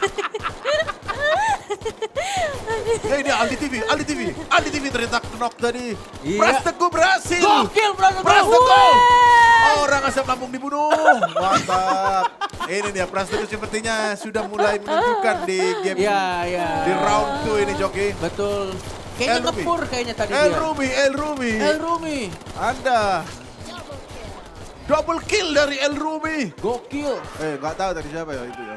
Ya ini Aldi T V, Aldi T V, Aldi T V ternyata knock tadi. Iya. Pras Teguh berhasil. Gokil Pras Teguh. Pras Teguh. Orang asam lambung dibunuh. Mantap. Ini dia Pras Teguh sepertinya sudah mulai menunjukkan di game. Ya, ya. Di round dua ini Joki. Betul. Kayaknya El Rumi. ngepur kayaknya tadi El dia. Rumi, El Rumi. El Rumi. Anda. Double kill dari El Rumi. Gokil. Eh, nggak tahu tadi siapa ya itu ya.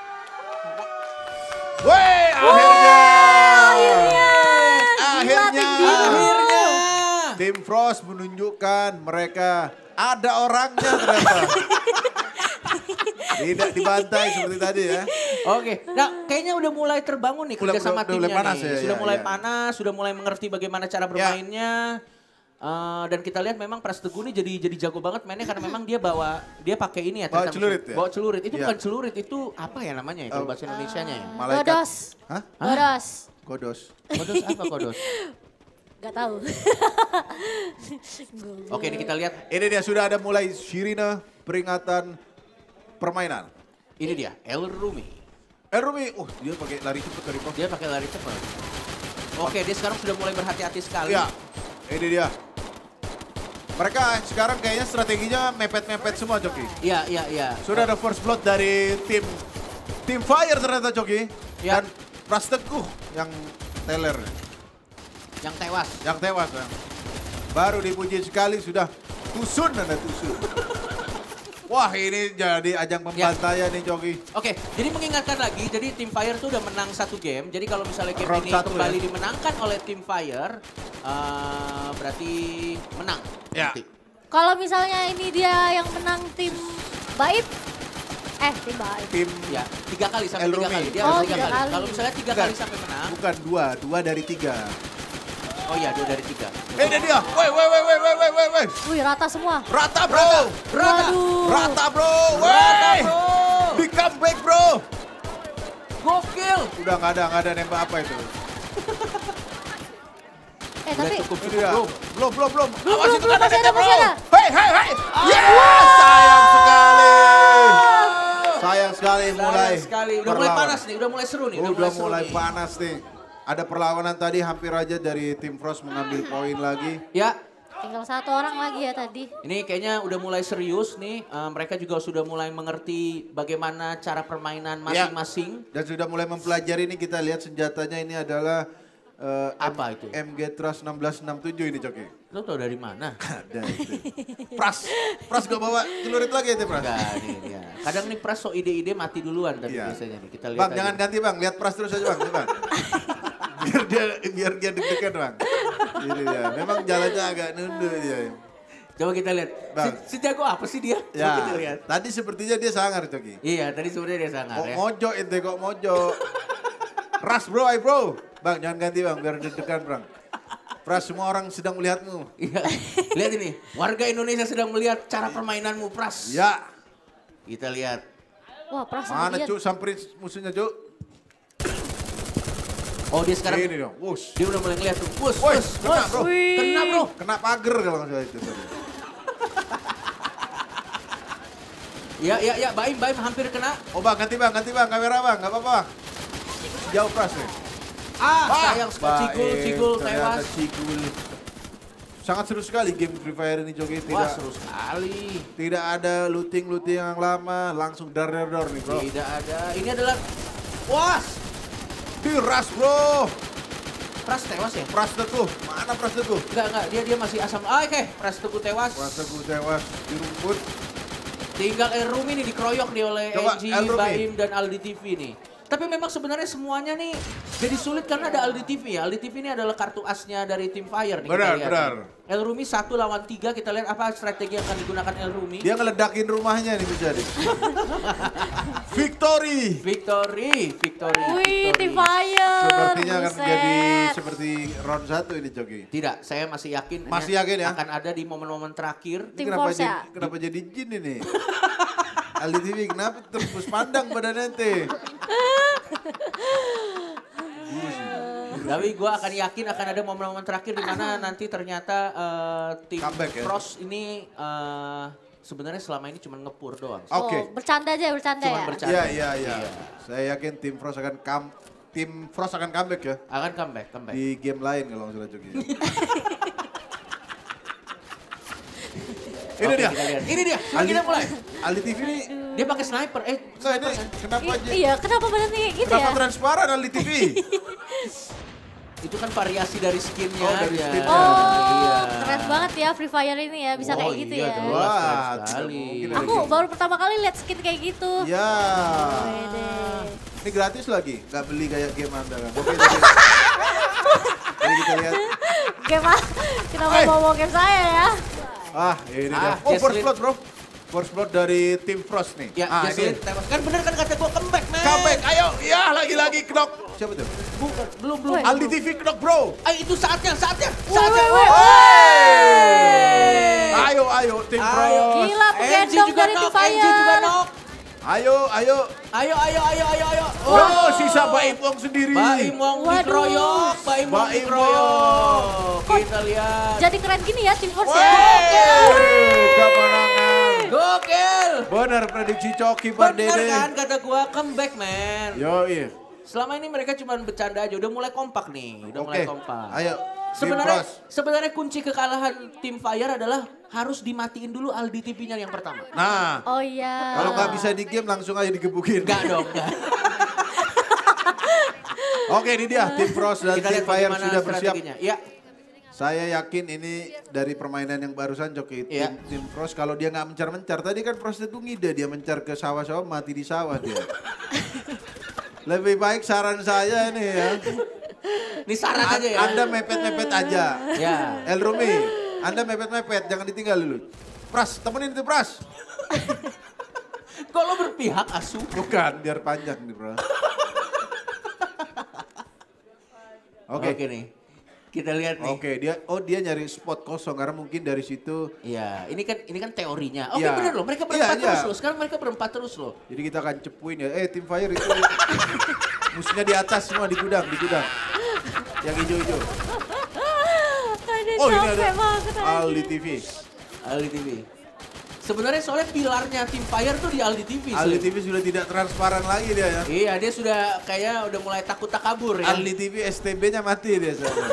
Woi, akhirnya. Akhirnya. Akhirnya. Akhirnya. Tim Frost menunjukkan mereka ada orangnya ternyata. Tidak dibantai seperti tadi ya. Oke, nah kayaknya udah mulai terbangun nih Udah- kerjasama udah- udah mulai timnya panas nih. ya, Sudah ya, mulai ya. panas, sudah mulai mengerti bagaimana cara bermainnya. Eh, dan kita lihat memang Pras Teguh ini jadi jadi jago banget mainnya karena memang dia bawa dia pakai ini ya. Bawa ternyata- celurit ya? Bawa celurit. Itu Iya. bukan celurit, itu apa ya namanya ya kalau Oh. bahasa Indonesianya ya? Malaikat. Godos. Hah? Godos. Godos. Kodos apa kodos? Gak tahu. Oke, ini kita lihat. Ini dia sudah ada mulai sirine peringatan permainan. Ini dia El Rumi. El Rumi, uh dia pakai lari cepet dari Prof. Dia pakai lari cepat. Oke, dia sekarang sudah mulai berhati-hati sekali. Ya, ini dia. Mereka sekarang kayaknya strateginya mepet-mepet semua Joki. Iya, iya, iya. Sudah ada first blood dari tim tim Fire ternyata Joki. Ya. Dan Pras Teguh yang teler, Yang tewas. yang tewas. Ya. Baru dipuji sekali sudah tusun anda tusun. Wah ini jadi ajang pembantaian nih Joki. Oke, jadi mengingatkan lagi, jadi tim Fire tuh udah menang satu game. Jadi kalau misalnya game Round ini satu kembali ya. dimenangkan oleh tim Fire, eh, berarti menang. Ya. nanti. Kalau misalnya ini dia yang menang tim Baib. Eh tim Baib. Tim Ya, tiga kali sampai El tiga Rumi. kali. Dia Oh, harus tiga tiga kali. kali. Kalau misalnya tiga Bukan. kali sampai menang, bukan dua, dua dari tiga. oh iya dua dari tiga. Eh ini dia, woi woi woi woi woi woi woi. Wih rata semua. Rata bro, Rata. Waduh. rata bro, Rata, woi. bro. Big comeback bro. Gokil. Udah nggak ada nggak ada nembak apa itu. Eh Udah tapi cukup Ini cukup dia. belum. Belum belum belum. belum Awas belum itu belum kan masih ada ada masih ada. Hei hei hei. Ya sayang sekali. Sayang sekali mulai. Sayang sekali. Udah mulai perlawanan. panas nih, udah mulai seru nih. Udah seru mulai nih. panas nih. Ada perlawanan tadi hampir aja dari tim Frost mengambil poin lagi. Ya, Tinggal satu orang lagi ya tadi. ini kayaknya udah mulai serius nih. Eh, mereka juga sudah mulai mengerti bagaimana cara permainan Ya. masing-masing. Dan sudah mulai mempelajari ini kita lihat senjatanya ini adalah eh, Apa itu? M G Trust enam belas enam tujuh ini Coki. Lo tau dari mana? Ada itu. Pras, Pras gak bawa celurit lagi itu Pras. Enggak nih dia. Kadang nih Pras so ide-ide mati duluan tapi Iya. biasanya nih. Kita lihat Bang aja. jangan ganti bang, lihat Pras terus aja bang. Nih, bang. biar dia biar dia deg-degan bang. Ini dia, memang jalannya agak nunduk dia. Coba kita lihat. Bang. Se- Sejago apa sih dia? Coba Ya, kita lihat. tadi sepertinya dia sangar Coki. Iya, tadi sebenarnya dia sangar Kok ya. mojo ente kok mojo. Pras bro, ay bro. Bang jangan ganti bang, biar deg-degan bang. Pras semua orang sedang melihatmu. Iya. Lihat ini, warga Indonesia sedang melihat cara permainanmu Pras. Ya, Kita lihat. Wah perasaan mana dia. cuk samperin musuhnya cuk. Oh dia sekarang, Ini dong, wush. dia udah mulai ngeliat tuh. Wus, Woi, wus, kena, wus. bro. Kena bro. Kena pagar kalau nggak salah itu tadi. Ya, ya, ya, Baim, Baim hampir kena. Oh bang, ganti bang, ganti bang, kamera bang, nggak apa-apa. Jauh Pras nih. Ah, Wah, sayang sekali. Cigul, baik, Cigul ternyata tewas. Cigul. Sangat seru sekali game Free Fire ini Joki. Wah, Tidak, seru sekali. tidak ada looting-looting yang lama, langsung dar-dar-dar nih bro. Tidak ada. Ini adalah was. Diras bro. Pras tewas ya? Pras Teguh, mana Pras Teguh? Enggak, enggak. Dia dia masih asam. Ah, oke. Pras Teguh tewas. Pras Teguh tewas di rumput. Tinggal El Rumi nih dikeroyok nih oleh Coba, N G, El Rumi. Baim, dan Aldi T V nih. Tapi memang sebenarnya semuanya nih jadi sulit karena ada Aldi T V ya. Aldi T V ini adalah kartu asnya dari tim Fire nih. Benar, kita lihat. benar. El Rumi satu lawan tiga, kita lihat apa strategi yang akan digunakan El Rumi. Dia ngeledakin rumahnya nih bisa nih. Victory. Victory, victory. Wih, victory. tim Fire. Sepertinya akan Buset. jadi seperti round satu ini Coki. Tidak, saya masih yakin. Masih yakin ya? Akan ada di momen-momen terakhir. Ini Tim kenapa Force jadi, ya? kenapa jadi jin ini? Aldi T V kenapa tembus pandang badan ente? Tapi gue akan yakin akan ada momen-momen terakhir di mana nanti ternyata uh, tim Comeback ya? Frost ini uh, sebenarnya selama ini cuma ngepur doang. Oke. Oh, bercanda aja, bercanda Cuman ya. bercanda. Iya, iya, iya. Iya. Saya yakin tim Frost akan kam tim Frost akan comeback ya Akan comeback, comeback. di game lain kalau nggak salah Coki. Ini Oke, dia. kita lihat. Ini dia. Aldi, Kita mulai. Aldi T V ini Dia pakai sniper. Eh, Nggak, ini kenapa I- aja? iya, kenapa badannya kayak gitu Kenapa ya? transparan Aldi T V? itu kan variasi dari skinnya Oh, dari aja. skinnya. Oh, Iya. keren banget ya Free Fire ini ya, bisa Oh, kayak gitu iya ya. dong. Wah, Keren tidak sekali. mungkin ada Aku game. baru pertama kali lihat skin kayak gitu. Ya. Wede. Ini gratis lagi, nggak beli kayak game Anda kan. Oke, tadi. Jadi kita lihat. Game ah, kenapa Hey. bawa game saya ya? Ah, ini dia. Ah, Oh, first Jesslyn. blood, bro. First blood dari tim Frost nih. Ya, ah, Jesslyn ini. tembak. Kan bener kan kata gue comeback, man. Comeback, ayo. Ya, lagi-lagi knock. Siapa tuh? Bukan, belum, belum. Woi. Aldi T V knock, bro. Ayo, itu saatnya, saatnya, saatnya. woi, Ayo, ayo, tim Ayo. Frost. Gila, N G penggendong juga dari tim knock, N G juga Fire. knock. Ayo, ayo. Ayo, ayo, ayo, ayo, ayo. Oh, sisa Baim Wong sendiri. Baim Wong Waduh. dikeroyok, Baim Wong Baim dikeroyok. Kita lihat. Jadi keren gini ya tim Force Woi, ya. kemenangan. Gokil. Benar prediksi Coki Pak Bener Dede. kan kata gua comeback, man. Yo, iya. Selama ini mereka cuma bercanda aja, udah mulai kompak nih, udah mulai Oke, kompak. ayo. Tim Sebenarnya Frost. sebenarnya kunci kekalahan tim Fire adalah harus dimatiin dulu Aldi T V-nya yang pertama. Nah, Oh iya. kalau nggak bisa di game langsung aja digebukin. Enggak dong, enggak. Oke, ini dia tim Frost dan Kita tim lihat Fire bagaimana sudah bersiap. strateginya. Ya, Saya yakin ini dari permainan yang barusan Coki. Tim, Iya. tim Frost kalau dia nggak mencar-mencar. Tadi kan Frost itu ngide, dia mencar ke sawah-sawah mati di sawah dia. Lebih baik saran saya nih ya. ini saran aja ya. Anda mepet-mepet aja. Ya. El Rumi, Anda mepet-mepet, jangan ditinggal dulu. Pras, temenin itu Pras. Kok lo berpihak asu? Bukan, biar panjang nih bro. Oke. Oke nih. Kita lihat nih. Oke, dia oh dia nyari spot kosong karena mungkin dari situ. Iya, ini kan ini kan teorinya. Oke, Iya. bener loh, mereka berempat Iya, terus iya. loh. Sekarang mereka berempat terus loh. Jadi kita akan cepuin ya. Eh, tim Fire itu musuhnya di atas semua di gudang, di gudang. Yang hijau-hijau. Aduh, Oh, ini capek ada banget aja. Aldi T V. Aldi T V. Sebenarnya soalnya pilarnya tim Fire tuh di Aldi T V. Aldi Slim. T V sudah tidak transparan lagi dia ya. Iya, dia sudah kayaknya udah mulai takut takabur ya. Aldi T V S T B-nya mati dia sekarang.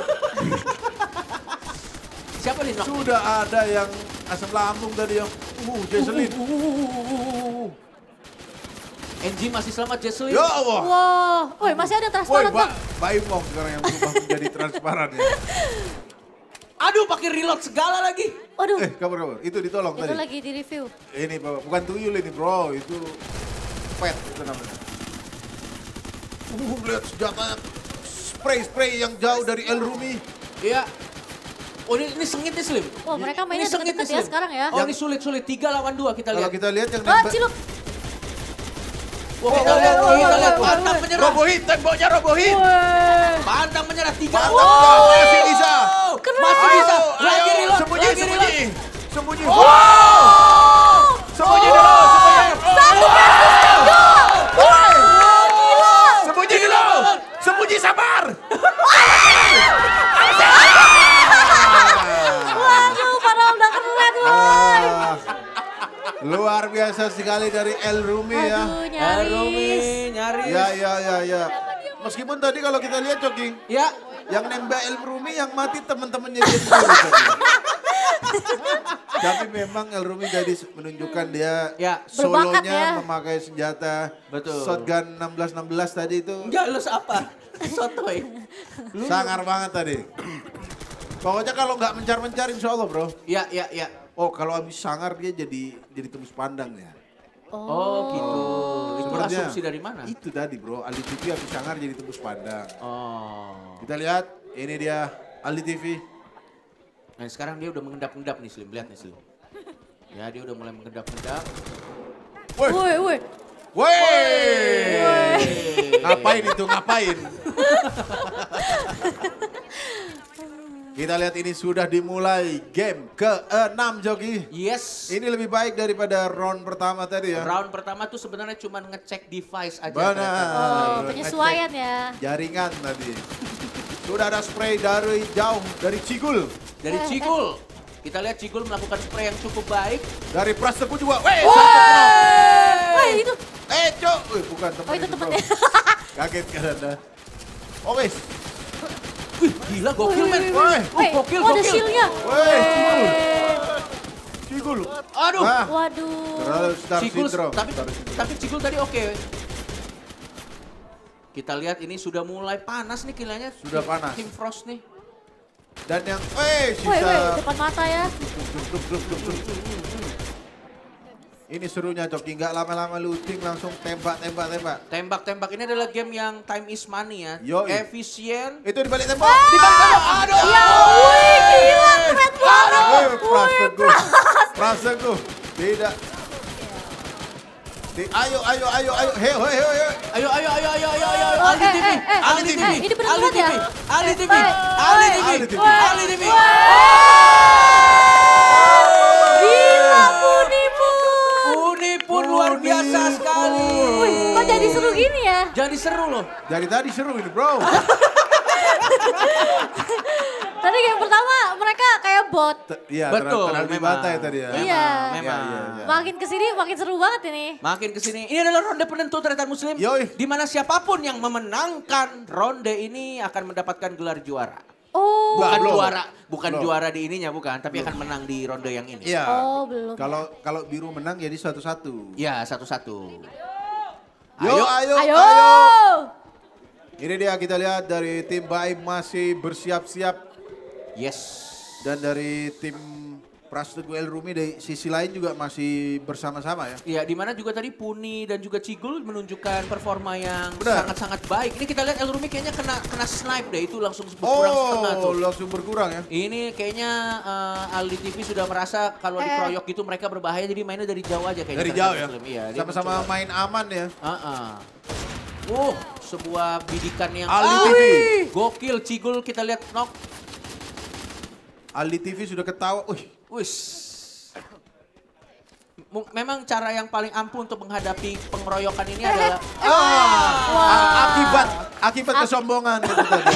Siapa nih? Nok? Sudah ada yang asam lambung tadi yang uh Jesselyn. N G masih selamat, Jesslyn. Ya Allah. Wow, woi masih ada Woi, transparan Mbak, tuh. Baim Wong sekarang yang berubah menjadi transparan ya. Aduh, pakai reload segala lagi. Waduh, Eh, kabar kabar. Itu ditolong itu tadi. lagi di review. Ini Bapak, bukan tuyul ini bro, itu pet itu namanya. Uh, lihat senjatanya. Spray-spray yang jauh dari El Rumi. Iya. Oh, ini, ini sengit nih, Slim. Wah, mereka mainnya Ini sengit deket-deket nih, ya Slim. sekarang ya. Oh, ini sulit-sulit. Tiga lawan dua kita Kalau lihat. kita lihat yang Ah, nembak. ciluk. Wah, kita lihat, wah, kita wah, lihat. wah, Pantang wah. menyerah. Robohit, temboknya Robohit. Woi. Pantang menyerah. Tiga. Mantap, Wow. masih bisa. Keren. Masih bisa. Ayo, Lagi ayo, reload. sembunyi, lagi sembunyi. reload. Sembunyi. Wow. Sembunyi dulu, sembunyi. Satu versus tiga. Woi. Gila. Sembunyi dulu. Sembunyi sabar. Waduh, padahal udah keren woi. Ah, luar biasa sekali dari El Rumi ya. Aduh, El Rumi nyaris. nyaris. Ya, ya, ya, ya. Meskipun tadi kalau kita lihat Coki, Ya. yang nembak El Rumi yang mati teman-temannya dia sendiri. Coki. Tapi memang El Rumi jadi menunjukkan dia Ya. Berbakat solonya ya. memakai senjata Betul. shotgun enam belas enam belas tadi itu Enggak, lu apa? Sotoy. sangar banget tadi. Pokoknya kalau nggak mencar-mencar insya Allah bro. Ya, ya, ya. Oh kalau habis sangar dia jadi jadi tembus pandang ya. Oh gitu. Itu Sebenarnya asumsi dari mana? Itu tadi bro, Aldi T V habis sangar jadi tembus pandang. Oh. Kita lihat, ini dia Aldi T V. Nah sekarang dia udah mengendap-endap nih Slim, lihat nih Slim. Ya dia udah mulai mengendap-endap. Woi, Woi, woi. woi. Ngapain itu, ngapain? Kita lihat ini sudah dimulai game keenam Joki. Yes. Ini lebih baik daripada round pertama tadi ya. Round pertama tuh sebenarnya cuma ngecek device aja. Benar. ternyata. Oh, penyesuaian ya. Jaringan tadi. Sudah ada spray dari jauh, dari Cigul. Dari Cigul. Kita lihat Cigul melakukan spray yang cukup baik. Dari Prasteku juga. Weh, Woi, itu. Eh, Cok. Wih, bukan teman. Oh, itu temennya. Kaget kan Anda. Oh, wes. Wih, gila gokil men. Woi. Wih, gokil, Oh, ada gokil. shield-nya. Weh, Cigul. Cigul. Aduh. Ah, Waduh. terlalu star Cigul, syndrome. tapi Star syndrome. tapi Cigul tadi oke. Kita lihat ini sudah mulai panas nih kilanya. Sudah panas. Team Frost nih. Dan yang, eh, Woi, woi, sisa. depan mata ya. Ini serunya Coki, nggak lama-lama looting langsung tembak, tembak, tembak. Tembak-tembak ini adalah game yang time is money ya. Yoi. Efisien. Itu di balik tembok. Di balik tembok. Aduh. Ya, wih, gila, keren banget. Wih, Prasteku. Prasteku. Tidak. Di, ayo, ayo, ayo, ayo. Heo, heo, heo, heo. Ayo, ayo, ayo, ayo, ayo, ayo. Oh, Aldi eh, T V. eh, eh, Aldi eh, T V. eh, ini bener Aldi banget T V. ya? Aldi T V. Eh, Aldi eh, T V. Aldi T V. Aldi T V. Gila, Puni Pun. Uni pun luar biasa sekali. Wih, kok jadi seru gini ya? Jadi seru loh. Dari tadi seru ini bro. Tadi game pertama mereka kayak bot. T- Iya, Betul, terlalu terlalu memang. dibantai tadi ya. Iya. Memang. Iya, iya, iya. Makin kesini makin seru banget ini. Makin kesini. Ini adalah ronde penentu Tretan Muslim. Yoi. Di mana siapapun yang memenangkan ronde ini akan mendapatkan gelar juara. Oh. Bukan Belum. juara, bukan Belum. juara di ininya bukan, tapi akan menang di ronde yang ini. Iya. Oh, belum. Kalau kalau biru menang jadi satu-satu. Ya, satu-satu. Yo, Ayo. ayo, Ayo. ayo. Ini dia kita lihat dari tim Baim masih bersiap-siap. Yes. Dan dari tim Prasteku El Rumi dari sisi lain juga masih bersama-sama ya. Ya, di mana juga tadi Puni dan juga Cigul menunjukkan performa yang Benar. sangat-sangat baik. Ini kita lihat El Rumi kayaknya kena kena snipe deh, itu langsung berkurang setengah Oh, tuh. langsung berkurang ya. Ini kayaknya uh, Aldi T V sudah merasa kalau Eh. dikeroyok gitu mereka berbahaya, jadi mainnya dari jauh aja kayaknya. Dari Tretan jauh ya. Muslim. Iya, dia Sama-sama mencoba. main aman ya. Uh-uh. Uh, sebuah bidikan yang Aldi Ah, T V. wih, gokil. Cigul kita lihat knock. Aldi T V sudah ketawa. Wih, Wis. Mu- Memang cara yang paling ampuh untuk menghadapi pengeroyokan ini adalah ah, a- akibat akibat kesombongan itu tadi.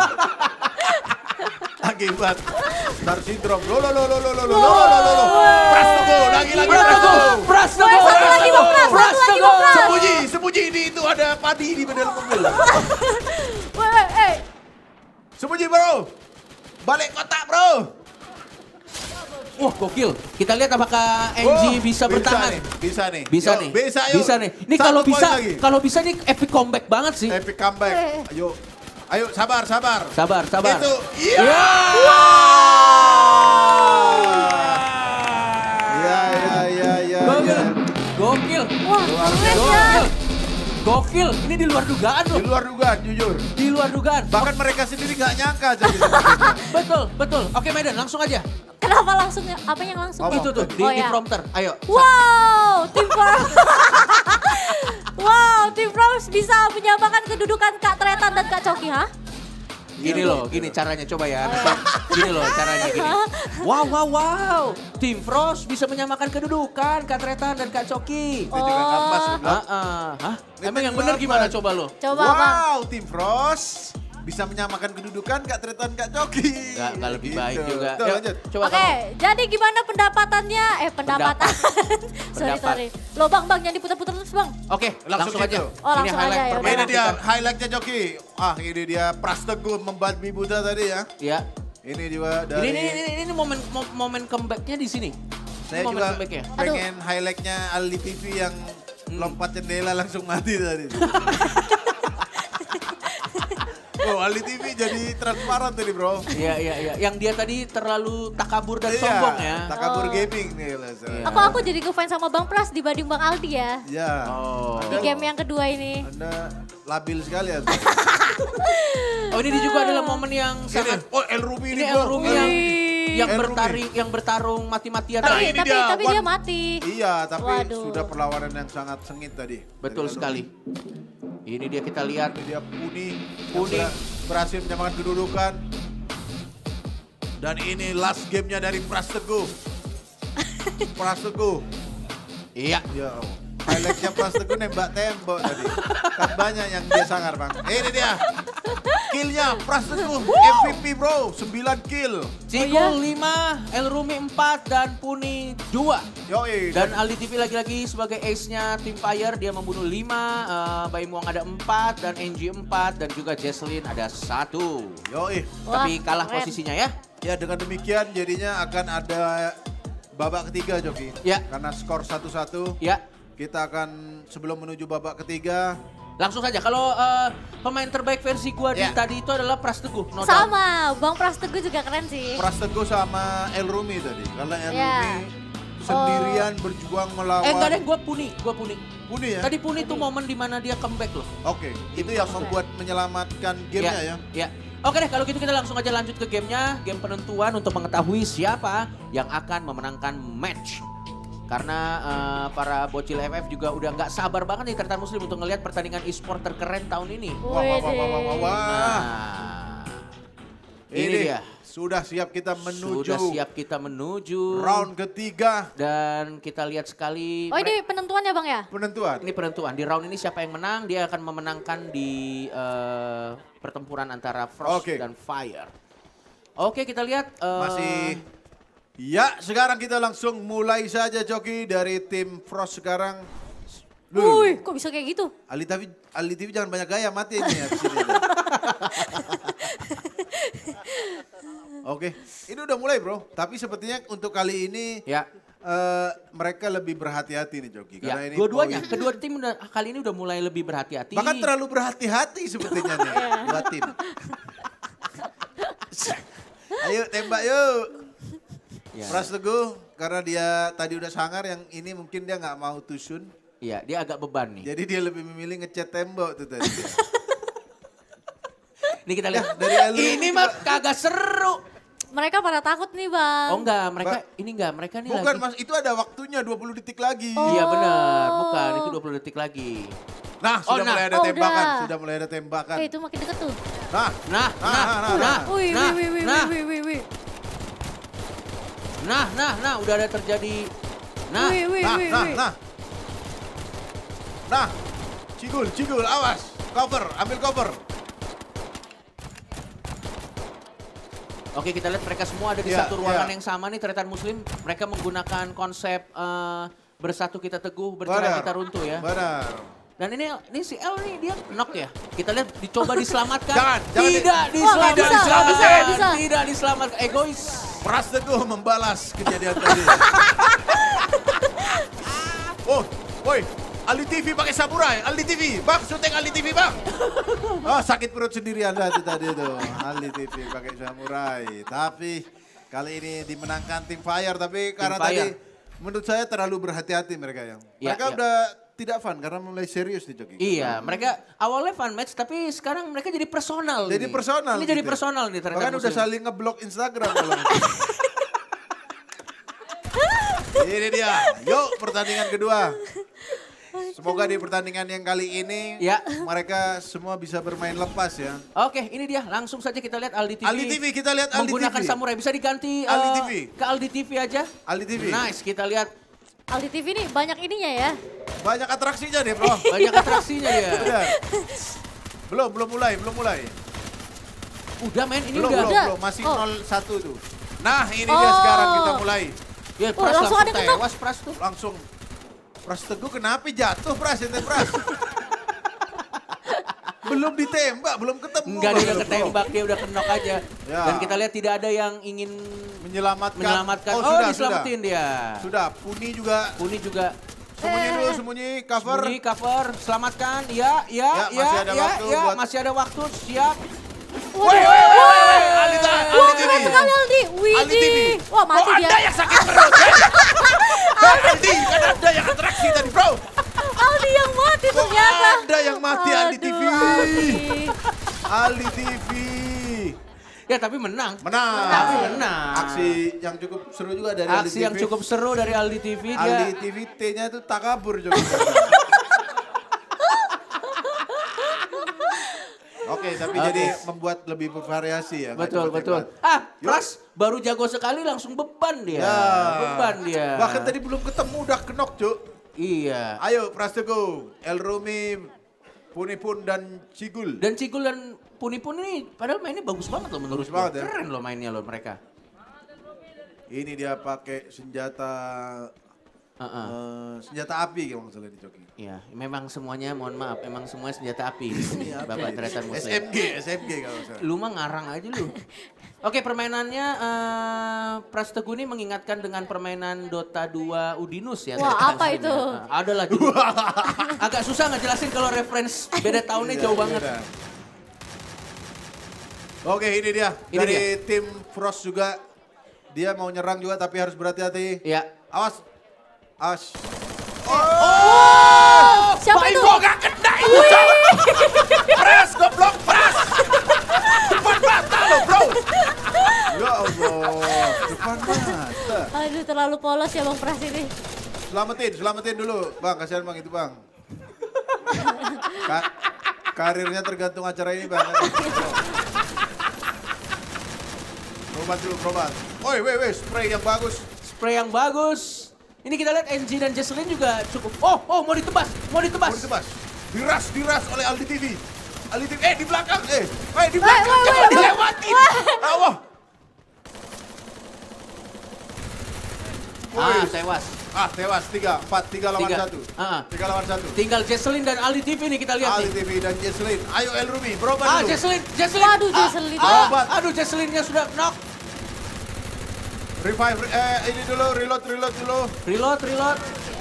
Akibat star syndrome. Lo lo lo lo lo lo lo lo lo lo lo. Prasteku lagi lagi Prasteku, Prasteku. Prasteku, Woi, satu lagi mau Pras, satu lagi Prasteku. mau Pras. Sembunyi, sembunyi di itu ada padi di dalam mobil. Woi, woi, eh. Sembunyi bro. Balik kotak bro. Wah, gokil. Kita lihat apakah N G Oh, bisa bertahan. Nih, bisa nih. Bisa Yuk, nih. Bisa yuk. Bisa nih. Ini Satu kalau poin bisa, lagi. kalau bisa nih epic comeback banget sih. Epic comeback. Eh. Ayo. Ayo sabar, sabar. Sabar, sabar. Itu. Iya. Ya. Iya, iya, iya, iya. Gokil. Gokil. Wah, keren ya. Gokil. Gokil. Ini di luar dugaan loh. Di luar dugaan, jujur. Di luar dugaan. Bahkan mereka sendiri nggak nyangka jadi. Betul, betul. Oke Medan, langsung aja. Kenapa langsung ya? Apa yang langsung? Oh, ya? Itu tuh, di, Oh, di ya. prompter. Ayo. Wow, tim Frost. Wow, tim Frost bisa menyamakan kedudukan Kak Tretan dan Kak Coki, ha? Gini loh, gini caranya coba ya. Gini loh caranya gini. Wow, wow, wow. Tim Frost bisa menyamakan kedudukan Kak Tretan dan Kak Coki. Itu juga nggak pas. Oh. Bro. Ah, ah. Hah? Itu Emang yang juga benar pas. gimana coba lo? Coba apa? Wow, tim Frost bisa menyamakan kedudukan Kak Tretan Kak Coki. Gak, gak lebih baik Gitu. juga. Tuh, Yuk, lanjut. coba Oke, jadi gimana pendapatannya? Eh, pendapatan. sorry, Pendapat. sorry. Lo bang, bang, jangan diputar-putar terus bang. kamu. Oke, langsung, Langsung aja. gitu. Oh, langsung highlight aja, ya permainan Ini dia kita. highlightnya Coki. Ah, ini dia Prasteku membabi buta tadi ya. Ya. Ini juga Ini, dari. ini, ini, ini momen mom- momen comebacknya di sini. Saya Ini momen juga comebacknya. pengen highlightnya Aldi T V yang lompat jendela langsung mati tadi. Oh, Aldi T V jadi transparan tadi bro. Iya, iya, iya. Yang dia tadi terlalu takabur dan Iya, sombong ya. Takabur Oh. gaming nih. Iya. Aku aku jadi ngefans sama Bang Pras dibanding Bang Aldi ya. Ya. Oh. Di game yang kedua ini. Anda labil sekali ya. Oh ini juga adalah momen yang sangat. Oh El Rumi Ini ini El bro. Rumi yang yang El Rumi. bertaring yang bertarung mati-matian. Tapi ini tapi dia, tapi one- dia mati. Iya, tapi Waduh. sudah perlawanan yang sangat sengit tadi. Betul Dari El sekali. Ini dia kita lihat. Ini dia Puni. Puni. Yang ber- berhasil menyamakan kedudukan. Dan ini last gamenya dari Pras Teguh. Pras Teguh. Iya. Ya, oh. Highlightnya Pras Teguh nembak tembok tadi. Kan banyak yang dia sangar bang. Eh, ini dia. Killnya Pras Teguh. M V P bro. sembilan kill. Cikul lima, El Rumi empat, dan Puni dua. Yoi. Dan Aldi T V lagi-lagi sebagai ace-nya Team Fire, dia membunuh lima, uh, Bayi Muang ada empat, dan N G empat, dan juga Jesslyn ada satu. Yoi. Tapi kalah keren. posisinya ya. Ya dengan demikian jadinya akan ada babak ketiga Joki. Ya. Karena skor satu satu. Ya. Kita akan sebelum menuju babak ketiga. Langsung saja, kalau uh, pemain terbaik versi gua di Ya. tadi itu adalah Pras Teguh. No doubt. Sama, Bang Pras Teguh juga keren sih. Pras Teguh sama El Rumi tadi. Karena El Ya. Rumi sendirian berjuang melawan. Eh enggak deh, gua Puni, gua Puni. Puni ya? Tadi Puni tuh momen dimana dia comeback loh. Oke, itu yang membuat menyelamatkan gamenya ya. Ya. Oke deh, kalau gitu kita langsung aja lanjut ke gamenya. Game penentuan untuk mengetahui siapa yang akan memenangkan match. Karena uh, para bocil F F juga udah nggak sabar banget nih Tretan Muslim untuk ngelihat pertandingan e-sport terkeren tahun ini. Wah, wah, wah, wah, wah, wah, wah. Nah, ini, Ini dia. sudah siap kita menuju Sudah siap kita menuju. round ketiga. Dan kita lihat sekali. Oh ini penentuannya Bang ya? Penentuan. Ini penentuan. Di round ini siapa yang menang, dia akan memenangkan di uh, pertempuran antara Frost Oke. dan Fire. Oke, kita lihat. uh, Masih. Ya, sekarang kita langsung mulai saja Coki dari tim Frost sekarang. Loh, Wih, kok bisa kayak gitu? Ali T V, Ali T V jangan banyak gaya, mati ini ya. di sini. Oke, ini udah mulai bro. Tapi sepertinya untuk kali ini Ya. eh, mereka lebih berhati-hati nih Joki. Ya, Karena ini dua-duanya, poin- kedua tim udah, kali ini udah mulai lebih berhati-hati. Bahkan terlalu berhati-hati sepertinya nih dua tim. Ayo tembak yuk. Ya. Pras Teguh karena dia tadi udah sangar, yang ini mungkin dia nggak mau tusun. Iya, dia agak beban nih. Jadi dia lebih memilih ngecat tembok tuh tadi. Ini kita lihat. dari Elu ini juga. mah kagak seru. Mereka pada takut nih Bang. Oh enggak, mereka Ba- ini enggak, mereka nih Bukan lagi. mas, itu ada waktunya dua puluh detik lagi. Iya benar, bukan itu dua puluh detik lagi. Nah Oh, sudah nah. mulai ada Oh, tembakan, udah. sudah mulai ada tembakan. Oke itu makin deket tuh. Nah, Nah, nah, nah, nah, nah. Wih, nah, wih, wih, nah, wih, wih, wih. nah, nah, nah, udah ada terjadi. Nah, Wih, wih, nah, wih, nah, wih. nah. Nah, Cigul, Cigul, awas. Cover, ambil cover. Oke, kita lihat mereka semua ada di Ya, satu ruangan ya. yang sama nih, Tretan Muslim. Mereka menggunakan konsep eh, bersatu kita teguh, bercerai Benar. kita runtuh ya. Benar. Dan ini ini si L nih dia knock ya. Kita lihat dicoba diselamatkan. Jangan, jangan di- tidak Oh, nggak diselamatkan. bisa, nggak bisa, nggak bisa. Tidak diselamatkan. Egois. Pras Teguh membalas kejadian tadi. Oh, woi, Ali T V pakai samurai, Ali T V, bang, syuting Ali T V bang. Oh, sakit perut sendirian dah itu tadi tuh, Ali T V pakai samurai. Tapi kali ini dimenangkan tim Fire, tapi karena Fire. tadi menurut saya terlalu berhati-hati mereka yang. Ya, Mereka ya. udah tidak fun karena mulai serius nih Joki. Iya, mereka awalnya fun match tapi sekarang mereka jadi personal. Jadi nih. personal. Ini jadi gitu. personal nih ternyata. Bahkan udah Muslim. saling ngeblok Instagram kalau. Ini dia, yuk pertandingan kedua. Semoga di pertandingan yang kali ini Ya. mereka semua bisa bermain lepas ya. Oke, ini dia. Langsung saja kita lihat Aldi T V. Aldi T V, kita lihat Aldi T V. Menggunakan samurai. Bisa diganti Aldi eh, T V. ke Aldi T V aja. Aldi T V. Nice, kita lihat Aldi T V nih banyak ininya ya. Banyak atraksinya deh bro. banyak atraksinya ya. Benar. Belum, belum mulai, belum mulai. Udah men, ini Belum, udah. belum, Udah. belum. Masih Oh. nol satu tuh. Nah ini dia Oh. sekarang kita mulai. Ya, Oh, Pras langsung langsung ada yang tewas Pras tuh. Langsung. Pras Teguh kenapa jatuh Pras, ente Pras? Belum ditembak, belum ketemu. Enggak, dia udah Bro. ketembak, dia udah kenok aja. Ya. Dan kita lihat tidak ada yang ingin Menyelamatkan. menyelamatkan. Oh, Oh, sudah, diselamatin dia. Sudah, Puni juga. Puni juga Sembunyi Eh. dulu, sembunyi, cover. Sembunyi, cover, selamatkan. Ya, ya, Ya, ya, masih ada ya, waktu ya, buat- masih ada waktu, siap. Waduh. Woi, woi, woi, woi, Aldi, Wah, Aldi T V. keren sekali Aldi. Aldi T V. Widih. Wah, mati Oh, dia. Anda yang sakit perut. eh? Hei, Aldi, kan Anda yang atraksi tadi, bro. Aldi yang mati Kok ternyata. Anda yang mati, Aldi T V? Aduh, Aldi. Aldi T V. Ya tapi menang. Menang. Tapi menang. Aksi yang cukup seru juga dari Aldi Aksi T V. yang cukup seru dari Aldi T V. Dia Aldi T V T-nya itu takabur juga. Oke, tapi Oke. jadi membuat lebih bervariasi ya. nggak betul cuma betul. tembak. Ah, Pras baru jago sekali langsung beban dia. Ya. Beban dia. Bahkan tadi belum ketemu udah kenok, Cuk. Iya. Ayo Pras Teguh, El Rumi, Punipun dan Cigul. Dan Cigul dan Punipun ini padahal mainnya bagus banget loh menurut Bagus banget gua. ya. Keren loh mainnya loh mereka. Ini dia pakai senjata Uh-uh. eh, senjata api kalau nggak salah di Coki. Iya, memang semuanya mohon maaf, memang semuanya senjata api di sini. Bapak Tretan S Muslim. M G, S M G kalau nggak salah. Lu mah ngarang aja lu. Oke, permainannya eh Pras Teguh ini mengingatkan dengan permainan Dota dua Udinus ya. Wah, Tretan apa Muslim itu? ya. Nah, ada lagi. Agak susah ngejelasin kalau reference beda tahunnya Iya, jauh banget. beda. Oke, ini dia. Ini Dari dia. tim Frost juga. Dia mau nyerang juga tapi harus berhati-hati. Iya. Awas. Awas. Oh, siapa Baik itu? gua gak kena itu, Cok. Pras, goblok, Pras. Depan mata lo, bro. Ya Allah. Depan mata. Aduh, terlalu polos ya Bang Pras ini. Selamatin, selamatin dulu. Bang, kasihan Bang itu Bang. Ka- karirnya tergantung acara ini Bang. Probat dulu, probat. Woi, woi, woi, spray yang bagus. Spray yang bagus. Ini kita lihat N G dan Jesselyn juga cukup. Oh, oh mau ditebas, mau ditebas. Mau ditebas. Diras, diras oleh Aldi T V. Aldi T V, eh di belakang, eh. Eh di Woi, belakang, woi, jangan woi, dilewatin. Allah. Ah, tewas. Ah, tewas. Tiga, empat, tiga lawan Tiga. satu. Ah. Tiga lawan satu. Tinggal Jesselyn dan Aldi T V nih kita lihat Aldi nih. T V dan Jesselyn. Ayo El Rumi, berobat Ah, dulu. Jesselyn, Jesselyn. Waduh, Ah, Jesselyn. Ah, Berobat. aduh, Jesselynnya sudah knock. Revive, eh ini dulu, reload, reload dulu. Reload, reload.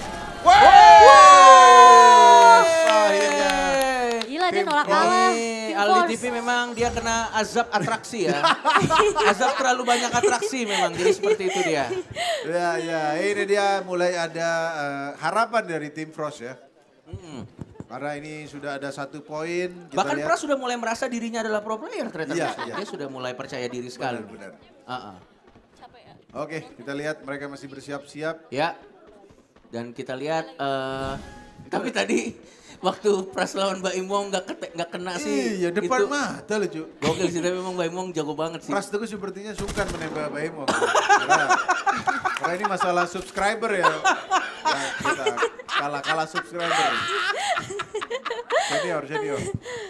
Wow! Akhirnya. Gila dia Tim nolak Frost. kalah. Ini Tim Aldi Force. T V memang dia kena azab atraksi ya. Azab terlalu banyak atraksi memang, jadi seperti itu dia. Ya, ya, ini dia mulai ada eh, harapan dari tim Frost ya. Mm. Karena ini sudah ada satu poin. Kita Bahkan lihat. Pras sudah mulai merasa dirinya adalah pro player ternyata. Iya, Muslim. iya. Dia sudah mulai percaya diri sekali. Benar, benar. Ah, ah. Oke, kita lihat mereka masih bersiap-siap. Ya, dan kita lihat, eh tapi tadi waktu Pras lawan Mbak Imong nggak kete- nggak kena sih. Iya, depan itu mata loh, Cu. Gokil sih, tapi memang Mbak Imong jago banget sih. Pras Teguh sepertinya sungkan menembak Mbak Imong. Karena, karena ini masalah subscriber ya. Ya, kita kalah kalah subscriber. Senior, senior.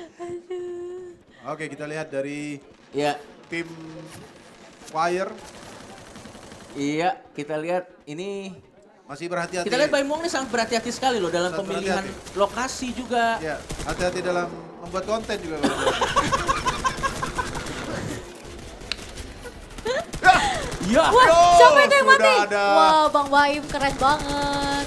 Oke, kita lihat dari Ya, tim Fire iya, kita lihat ini. masih berhati-hati. Kita lihat Mbak Imong ini sangat berhati-hati sekali loh dalam Sangat pemilihan berhati-hati. lokasi juga. Ya, hati-hati dalam membuat konten juga. Ya, Wah, Aduh, siapa itu yang mati? sudah ada. Wah, Bang Baim keren banget.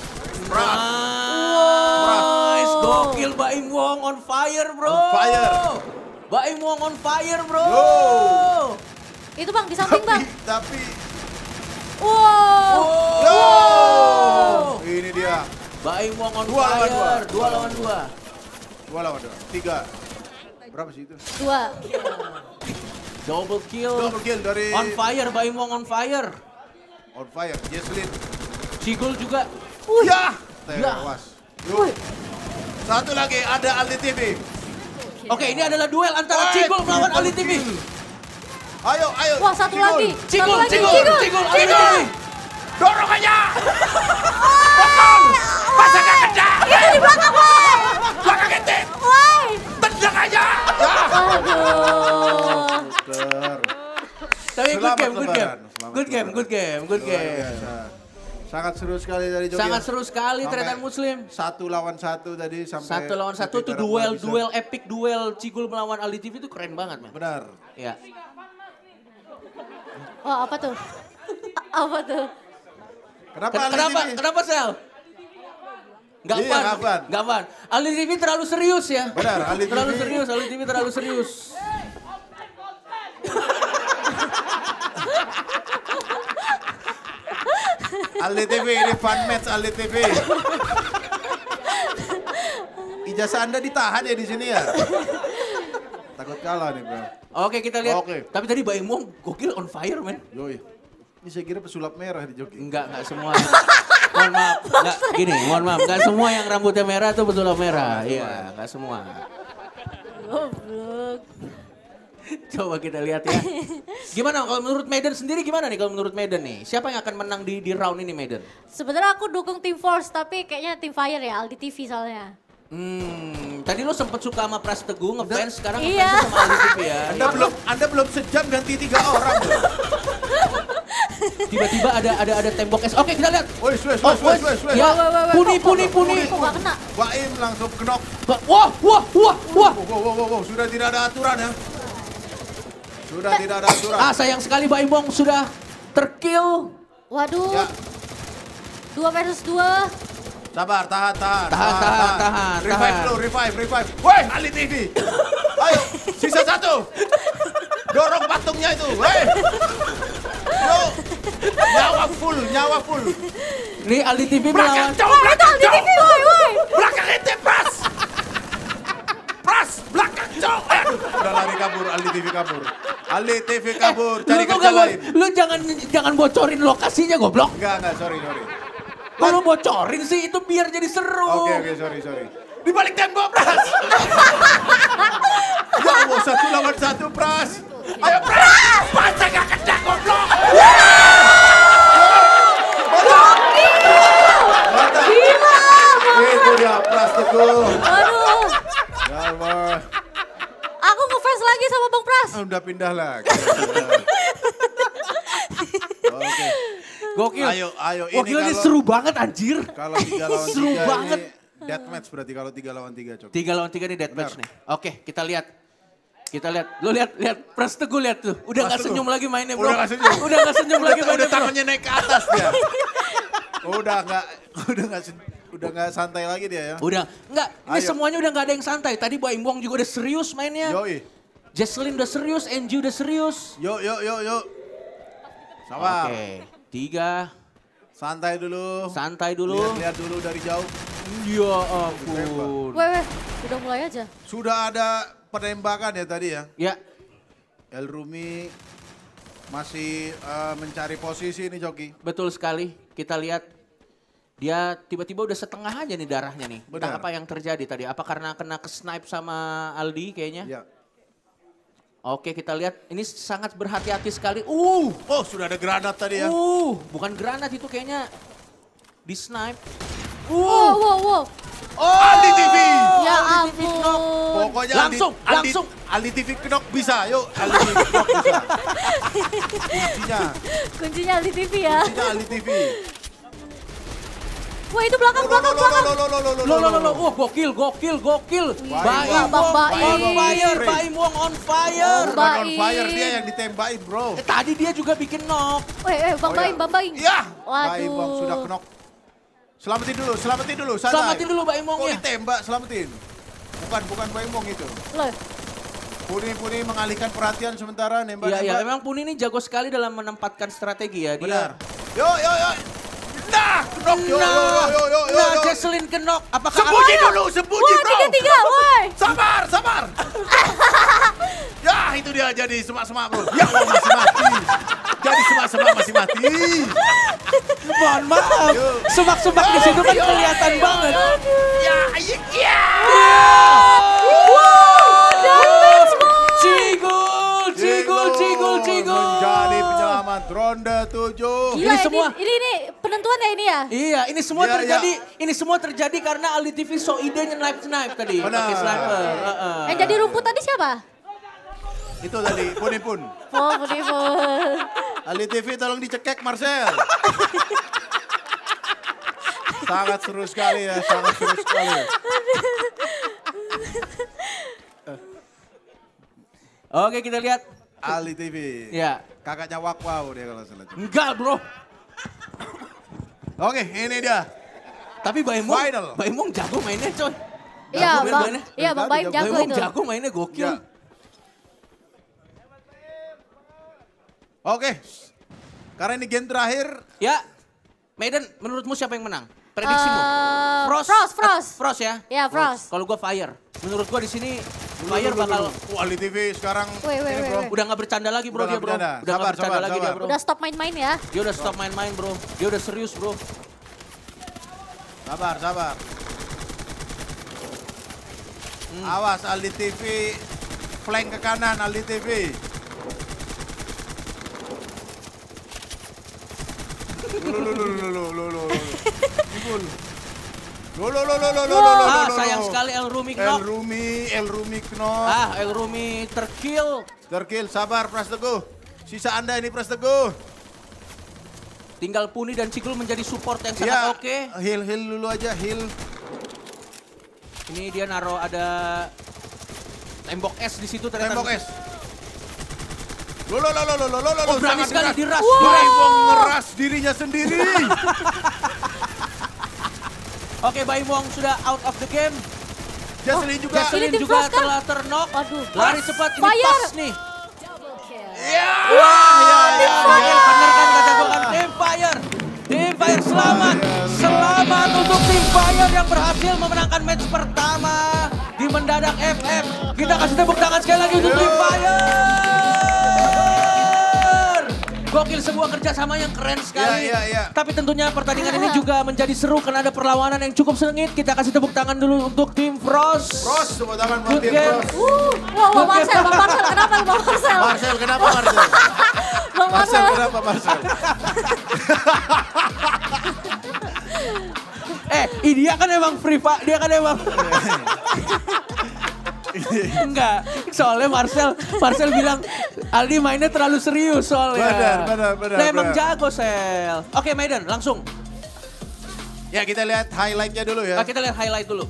nice, gokil Mbak Imong on fire bro. On fire. Mbak Imong on fire bro. Yo. Itu Bang di samping Bang. Tapi, tapi, Wow. yo, ini dia. Mbak Imong on Dua lawan fire, dua. dua lawan dua. Dua lawan dua, tiga. Berapa sih itu? Dua. Double kill. Double kill dari On fire, Mbak Imong on fire. On fire, Jesselyn. Cigul juga. Ya, Ya. tewas. Yuk. Satu lagi ada Aldi T V. Oke, ini adalah duel antara Woi, Cigul melawan triple Aldi T V. kill. Ayo, ayo. Wah, satu Cigul. lagi. Cigul, Satu lagi. Cigul, Cigul. Cigul, Aldi T V. Dorong aja. Pukul. Masa gak kena? Itu di belakang Bang. Gua kagetin. Woi. Tendang aja. Aduh. Ter. Tapi good Selamat game, good game. lebaran, selamat Good game, lebaran. good game, good Luar game. biasa. Sangat seru sekali dari Jogja. Sangat seru sekali Sampai Tretan Muslim. Satu lawan satu tadi sampai. Satu lawan satu tuh titik duel, darah duel epic, duel Cigul melawan Aldi T V itu keren banget, man. Benar. Ya. Oh, apa tuh? Apa tuh? Kenapa Ken- Aldi Kenapa? T V? Kenapa Sel? Gak Iya, fun, nggak fun. gak fun. Aldi T V terlalu serius ya. Benar, Aldi T V. Terlalu serius, Aldi T V terlalu serius. Aldi T V, ini fun match Aldi T V. Ijazah Anda ditahan ya di sini ya? Takut kalah nih, bro. Oke, kita lihat. Oke. Tapi tadi Baim Wong gokil on fire, men. Yoi. Ini saya kira pesulap merah di joki. Enggak, enggak semua. Mohon maaf, enggak gini, mohon maaf. Enggak semua yang rambutnya merah tuh pesulap merah. Iya, enggak semua. Goblok. Coba kita lihat ya. Gimana kalau menurut Maiden sendiri gimana nih kalau menurut Maiden nih? Siapa yang akan menang di di round ini Maiden? Sebenarnya aku dukung Team Force tapi kayaknya Team Fire ya, Aldi T V soalnya. Hmm, tadi lo sempet suka sama Pras Teguh, ngefans, sekarang Iya. ngefans sama Aldi T V ya. Anda belum Anda belum sejam ganti tiga orang. Tiba-tiba ada ada ada tembok es. Oke, kita lihat. Woi, woi, Oh, woi, woi, woi. ya, puni, puni, puni. Kok gak kena? Baim langsung knock. Wah, wah, wah, wah. Wow, wow, wow, wow, sudah tidak ada aturan ya. Sudah tidak ada aturan. Ah, sayang sekali Baim Wong sudah terkill. Waduh. Ya. Dua versus dua. Sabar, tahan, tahan. Tahan, tahan, tahan, Revive tahan. dulu, revive, revive. Woi, Ali T V. Ayo, sisa satu. Dorong patungnya itu, woi. Yo, nyawa full, nyawa full. Ini Aldi T V melawan. Jauh, belakang, Aldi T V, woi, woi. belakang ente, Pras. Pras, belakang, jauh. Eh, udah lari kabur, Ali T V kabur. Ali T V kabur, cari Lu tuh kerja nggak bo- lain. Lu jangan jangan bocorin lokasinya goblok. Enggak, enggak, sorry, sorry. Kok lu bocorin sih itu biar jadi seru. Oke, oke, sorry, sorry. Di balik tembok, Pras. Ya Allah, satu lawan satu, Pras. Ayo, Pras. Baca gak kena, goblok. Mantap. Gila. Itu dia, Pras Teguh. Aduh. Ya Allah. Aku ngefans lagi sama Bang Pras. Ah, udah pindah lagi. Oke. Gokil. Ayo, ayo. Ini Gokil ini kalau- seru banget anjir. Kalau tiga lawan Seru tiga banget. ini deathmatch berarti kalau tiga lawan tiga, Cok. Tiga lawan tiga nih deathmatch Benar. nih. Oke, kita lihat. Kita lihat. Lu lihat, lihat. Pras Teguh lihat tuh. Udah Pras gak Teguh. senyum lagi mainnya bro. Udah gak senyum. Udah gak senyum lagi Udah, mainnya udah bro. tangannya naik ke atas dia. Udah nggak, udah nggak, udah nggak santai lagi dia ya. Udah, enggak. Ini Ayo. semuanya udah gak ada yang santai. Tadi Baim Wong juga udah serius mainnya. Yoi. Jesselyn udah serius, N G udah serius. Yuk, yuk, yuk, yuk. Sabar. Oke, tiga. Santai dulu. Santai dulu. Lihat-lihat dulu dari jauh. Ya ampun. Weh, weh. Udah mulai aja. Sudah ada penembakan ya tadi ya. Ya, El Rumi masih eh, mencari posisi nih Joki. betul sekali. Kita lihat dia tiba-tiba udah setengah aja nih darahnya nih. Entah Benar. apa yang terjadi tadi. Apa karena kena ke snipe sama Aldi kayaknya? Ya. Oke, kita lihat. Ini sangat berhati-hati sekali. Uh, Oh, sudah ada granat tadi ya. uh, bukan granat itu kayaknya di snipe. Wow, Uh, wow, wow. oh, Aldi T V. Ya Aldi T V knock. ampun. Pokoknya Langsung, Aldi, Aldi, langsung. Aldi T V knock bisa, yuk Aldi T V knock bisa. Kuncinya, Kuncinya Aldi T V ya. kuncinya Aldi T V. Wah itu belakang, belakang, belakang. lo, lo, lo, lo, Lo, lo, lo, lo. Wah, gokil, gokil, gokil. Baim Bang Wong Baim. on fire, Baim Wong on fire. Bukan on Baim. fire, dia yang ditembakin bro. Eh, tadi dia juga bikin knock. Weh, eh, Bang Oh, Baim, ya. Bang Baim. Iya, Waduh. Baim Bang sudah knock. Selamatin dulu, selamatin dulu, santai. Selamatin dulu Baim Kok Wongnya. ditembak, selamatin. Bukan, bukan Baim Wong itu. Loh, Puni-puni mengalihkan perhatian sementara, nembak-nembak. Iya, iya. Memang Puni ini jago sekali dalam menempatkan strategi ya. Dia. Benar. Yo, yo, yo. Nah, knock, yo, yo, Nah, yo, yo, yo, nah yo. Jesselyn ke knock. Apakah Sembunyi dulu, sembunyi wah bro. tiga-tiga, woi. Sabar, sabar. Ya, itu dia jadi semak-semak bro. Ya Allah, masih mati. Jadi semak-semak masih mati. Mohon maaf. Yo. Semak-semak di situ kan kelihatan banget. Ya, iya, iya. Cigul, cigul, cigul, cigul. Menjadi penyelamat ronde tujuh. Gila, Ini ini, semua- ini, ini penentuan ya ini ya? Iya, ini semua Iya, terjadi. Ini semua terjadi karena Aldi T V so idenya snipe-snipe tadi. Benar. Pakai sniper. Heeh. Yang jadi rumput tadi siapa? Itu tadi, pun-pun. Oh, Pun. Ali T V tolong dicekek Marcel. Sangat seru sekali ya, sangat seru sekali. Oke, kita lihat. Ali T V. Ya. Kakaknya Wakwau dia kalau salah. Enggak, bro. Oke, ini dia. Tapi Baim Wong, Final. Baim Wong jago mainnya, coy. Iya, Jago Bang. mainnya. Iya, Bang Baim Jago. jago Baim Wong itu. jago mainnya gokil. Ya. Oke. Karena ini game terakhir, Ya, Maiden, menurutmu siapa yang menang? Prediksimu? Eh, Frost. Frost, Frost. Eh, Frost ya? Ya, Frost. Kalau gue Fire. Menurut gue di sini Dulu, Fire dulu, bakal dulu. Wah, Ali T V sekarang Wait, wait, ini, wait, bro. wait. udah nggak bercanda lagi bro Udah dia nggak bro. bercanda. Udah nggak Sabar, bercanda sabar, lagi dia sabar. bro. Udah stop main-main ya. Dia udah stop main-main bro. Dia udah serius bro. Sabar, sabar. Hmm. Awas Aldi T V, flank ke kanan Aldi T V. Lu lu lu lu lu lu lu. Ibul. Lu lu lu lu lu lu lu. Ah sayang sekali El Rumi El knock. Rumi, El Rumi knock. Ah El Rumi terkill. Terkill, sabar Pras Teguh. Sisa Anda ini Pras Teguh. Tinggal Puni dan Cigul menjadi support yang sangat Ya, oke. heal heal dulu aja, heal. Ini dia naruh ada tembok es di situ ternyata. Tembok es. Lo lo lo lo lo lo lo lo. Oh, berani sangat sekali keras. diras. Wow. Baimong ngeras dirinya sendiri. Oke, Baimong sudah out of the game. Jaselin juga. Jaselin Ini tim juga Frost kan? telah ternok. Aduh. Lari cepat, ini Fire. pas nih. Ya. Wah, ya, ya, ya. Bener kan kata gue kan, Team Fire. Team Fire selamat. Selamat untuk Team Fire yang berhasil memenangkan match pertama di Mendadak F F. Kita kasih tepuk tangan sekali lagi untuk Team Fire. Gokil, sebuah kerjasama yang keren sekali. Ya, ya, ya. Tapi tentunya pertandingan ini juga menjadi seru karena ada perlawanan yang cukup sengit. Kita kasih tepuk tangan dulu untuk Tim Frost. Frost, tepuk tangan buat Good tim game. Frost. Uh, wow, wow, Marcel, Bang Marcel, kenapa Bang Marcel? Marcel, kenapa Marcel? Bang Marcel, Marcel. kenapa Marcel? Eh, ini dia kan emang free pak, dia kan emang. Enggak, soalnya Marcel, Marcel bilang Aldi mainnya terlalu serius soalnya. Benar, benar, benar, Nah, emang benar. jago Sel. Oke Maiden, langsung. Ya kita lihat highlightnya dulu ya. Nah, kita lihat highlight dulu.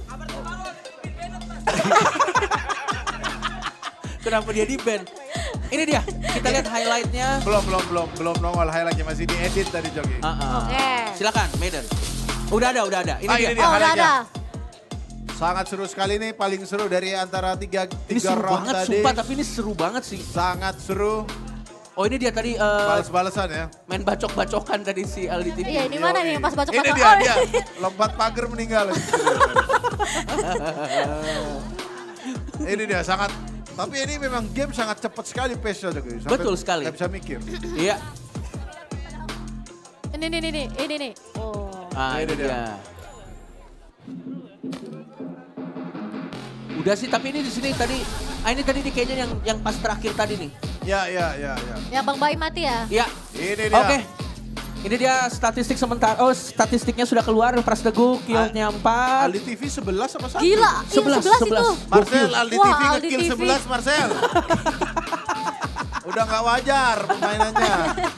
Kenapa dia di band? Ini dia, kita lihat highlightnya. Belum, belum, belum, belum nongol highlightnya, masih diedit tadi Joki. Uh -uh. Oke. Silakan Maiden. Udah ada, udah ada. Ini Ah, dia. ini dia Oh, udah highlightnya. ada. Sangat seru sekali nih, paling seru dari antara tiga, Ini tiga seru round banget, tadi. sumpah. Tapi ini seru banget sih. Sangat seru, Oh ini dia tadi uh, balas-balasan ya. main bacok-bacokan tadi si Aldi T V. Iya, ini mana nih yang pas bacok-bacok? Ini dia, Oh, dia. Lompat pagar meninggal. Ini dia, sangat. Tapi ini memang game sangat cepat sekali pace-nya. Joki. Sampai Betul sekali. nggak bisa mikir. Iya. Ini, ini, ini, ini, ini. Oh. Ah, Ini ini dia. dia. Udah sih, tapi ini di sini tadi, ah ini tadi nih kayaknya yang yang pas terakhir tadi nih. Ya, ya, ya, ya. Ya Bang Baim mati ya? Iya. Ini dia. Oke. Ini dia statistik sementara. Oh, statistiknya sudah keluar. Pras Teguh kill-nya empat. Aldi T V sebelas apa satu? Gila, Sebelas, iya sebelas sebelas. itu. Marcel, Aldi Wah, T V Aldi nge-kill T V. sebelas Marcel. Udah nggak wajar permainannya.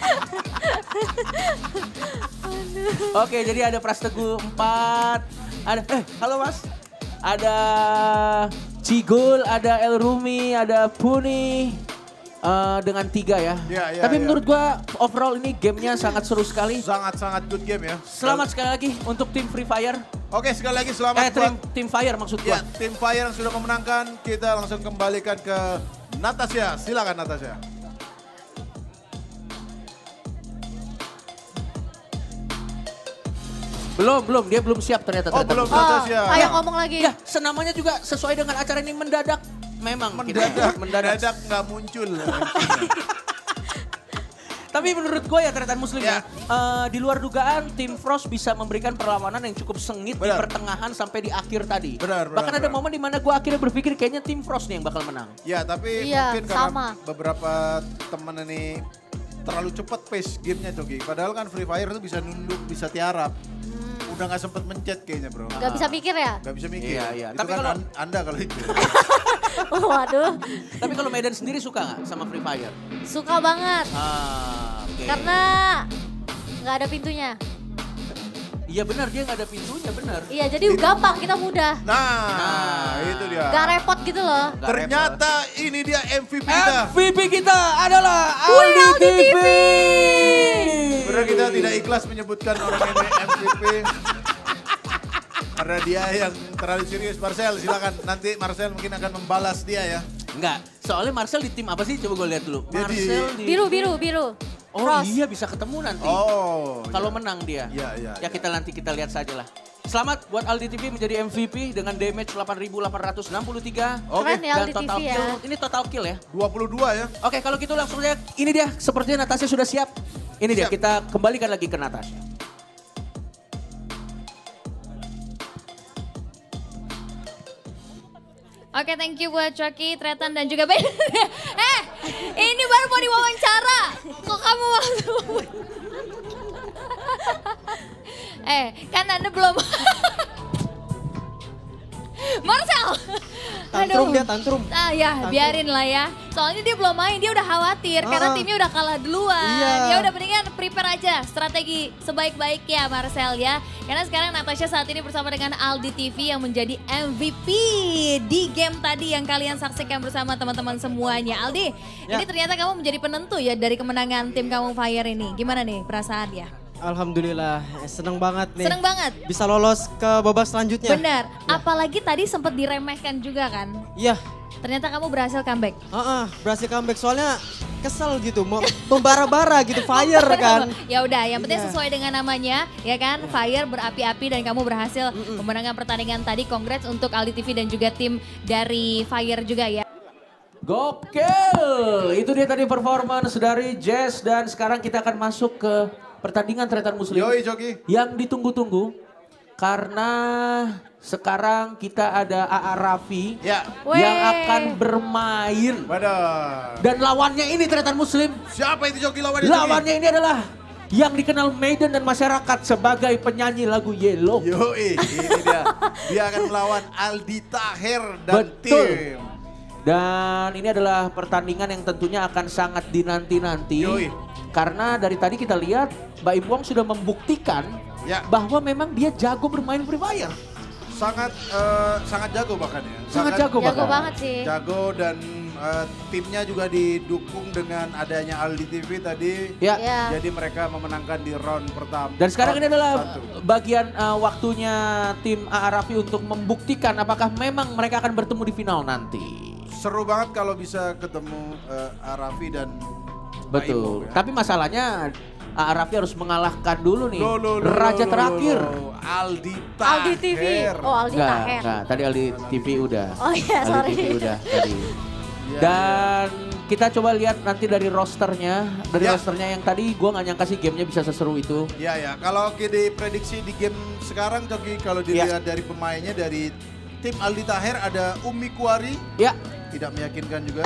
Oke, jadi ada Pras Teguh empat. Ada, eh halo mas. Ada Cigul, ada El Rumi, ada Puni. Uh, dengan tiga ya. Ya, ya, Tapi ya. menurut gua overall ini gamenya sangat seru sekali. Sangat-sangat good game ya. Selamat sekali lagi untuk tim Free Fire. Oke, sekali lagi selamat Eh, buat tim, tim Fire maksud ya, gua. tim Fire yang sudah memenangkan. Kita langsung kembalikan ke Natasha. Silakan Natasha. Belum, belum. Dia belum siap ternyata. Oh, ternyata. belum Oh, Natasha. ayo ngomong lagi. Ya, senamanya juga sesuai dengan acara ini mendadak. Memang. kita- Mendadak, mendadak. mendadak nggak muncul. Tapi menurut gue ya Tretan Muslim ya, Ya. eh, di luar dugaan tim Frost bisa memberikan perlawanan yang cukup sengit di Benar. pertengahan sampai di akhir tadi. Benar, benar, Bahkan ada benar. momen di mana gue akhirnya berpikir kayaknya tim Frost nih yang bakal menang. Ya, tapi Iya, mungkin karena sama. beberapa teman ini terlalu cepat pace gamenya Joki. Padahal kan Free Fire itu bisa nunduk, bisa tiarap. Udah nggak sempet mencet kayaknya bro. Gak bisa mikir ya? Nggak bisa mikir. Iya, iya. Itu Tapi kan kalau- an- Anda kalau itu. Waduh, Tapi kalau Medan sendiri suka nggak sama Free Fire? suka banget. Ah, oke. Karena nggak ada pintunya. Iya benar, dia nggak ada pintunya, benar. Iya, jadi gampang, kita mudah. Nah, itu dia. Gak repot gitu loh. Nggak Ternyata ini dia M V P repot. kita. M V P kita adalah Wih, Aldi Aldi T V. T V. Sebenarnya kita tidak ikhlas menyebutkan orang ini M V P. Karena dia yang terlalu serius. Marcel, silakan. Nanti Marcel mungkin akan membalas dia ya. Enggak, soalnya Marcel di tim apa sih? Coba gue lihat dulu. Dia di- Marcel di... Biru, biru, biru. Oh Frost. iya bisa ketemu nanti. Oh. Kalau iya. menang dia. Iya, iya. Ya kita nanti kita lihat saja lah. Selamat buat Aldi T V menjadi M V P dengan damage delapan ribu delapan ratus enam puluh tiga. Oke. Keren ya Dan Aldi total T V ya. kill, ini total kill ya. dua puluh dua ya. Oke kalau gitu langsung saja, ini dia sepertinya Natasha sudah siap. Ini dia, Siap. kita kembalikan lagi ke Natasha. Oke, thank you buat Coki, Tretan dan juga Ben. Eh, ini baru mau diwawancara. Kok kamu langsung? Eh, kan Anda belum. Marcel. Tantrum dia, tantrum. Ah ya, Tantrum. biarin lah ya. Soalnya dia belum main, dia udah khawatir karena Ah. timnya udah kalah duluan. Iya. Ya udah mendingan prepare aja strategi sebaik-baiknya Marcel ya. Karena sekarang Natasha saat ini bersama dengan Aldi T V yang menjadi M V P di game tadi yang kalian saksikan bersama teman-teman semuanya. Aldi, Ya. ini ternyata kamu menjadi penentu ya dari kemenangan tim kamu Fire ini. Gimana nih perasaannya? Alhamdulillah, seneng banget nih. Seneng banget. Bisa lolos ke babak selanjutnya. Benar, apalagi tadi sempat diremehkan juga kan. Iya. Ternyata kamu berhasil comeback. Heeh, berhasil comeback soalnya kesel gitu, mau membara-bara gitu, fire kan. Ya udah, yang penting Iya. sesuai dengan namanya, ya kan? Fire berapi-api dan kamu berhasil memenangkan pertandingan tadi. Congrats untuk Aldi T V dan juga tim dari Fire juga ya. Gokil, itu dia tadi performance dari Jess dan sekarang kita akan masuk ke pertandingan Tretan Muslim. Yoi Coki. Yang ditunggu-tunggu karena sekarang kita ada A A Raffi Ya. yang Weh. akan bermain. Badar. Dan lawannya ini Tretan Muslim. Siapa itu Coki lawannya? Coki? Lawannya ini adalah yang dikenal Maiden dan masyarakat sebagai penyanyi lagu Yellow. Yoi, ini dia. Dia akan melawan Aldi Taher dan Betul. tim. Dan ini adalah pertandingan yang tentunya akan sangat dinanti-nanti. Yoi. Karena dari tadi kita lihat Mbak Im Wong sudah membuktikan Ya. bahwa memang dia jago bermain Free Fire. Sangat eh, sangat jago bahkan ya. Sangat jago Jago bahkan. banget sih. Jago dan eh, timnya juga didukung dengan adanya Aldi T V tadi. Ya. Ya. Jadi mereka memenangkan di round pertama. Dan sekarang ini round adalah satu. bagian uh, waktunya tim A A Raffi untuk membuktikan apakah memang mereka akan bertemu di final nanti. Seru banget kalau bisa ketemu eh, Arafi dan Mbak Imo, Betul. ya. Tapi masalahnya A A Raffi harus mengalahkan dulu nih Loh, loh, loh, raja loh, loh, terakhir. loh. Aldi Taher. Aldi T V. Oh Aldi Enggak, Taher. enggak. Tadi Aldi T V udah. Oh iya, Aldi sorry. T V udah tadi. Ya. Dan kita coba lihat nanti dari rosternya. Dari Ya. rosternya yang tadi gue gak nyangka sih gamenya bisa seseru itu. Ya ya, kalau kita prediksi di game sekarang Coki, kalau dilihat dari pemainnya dari tim Aldi Taher ada Umi Kuari. Ya. Tidak meyakinkan juga.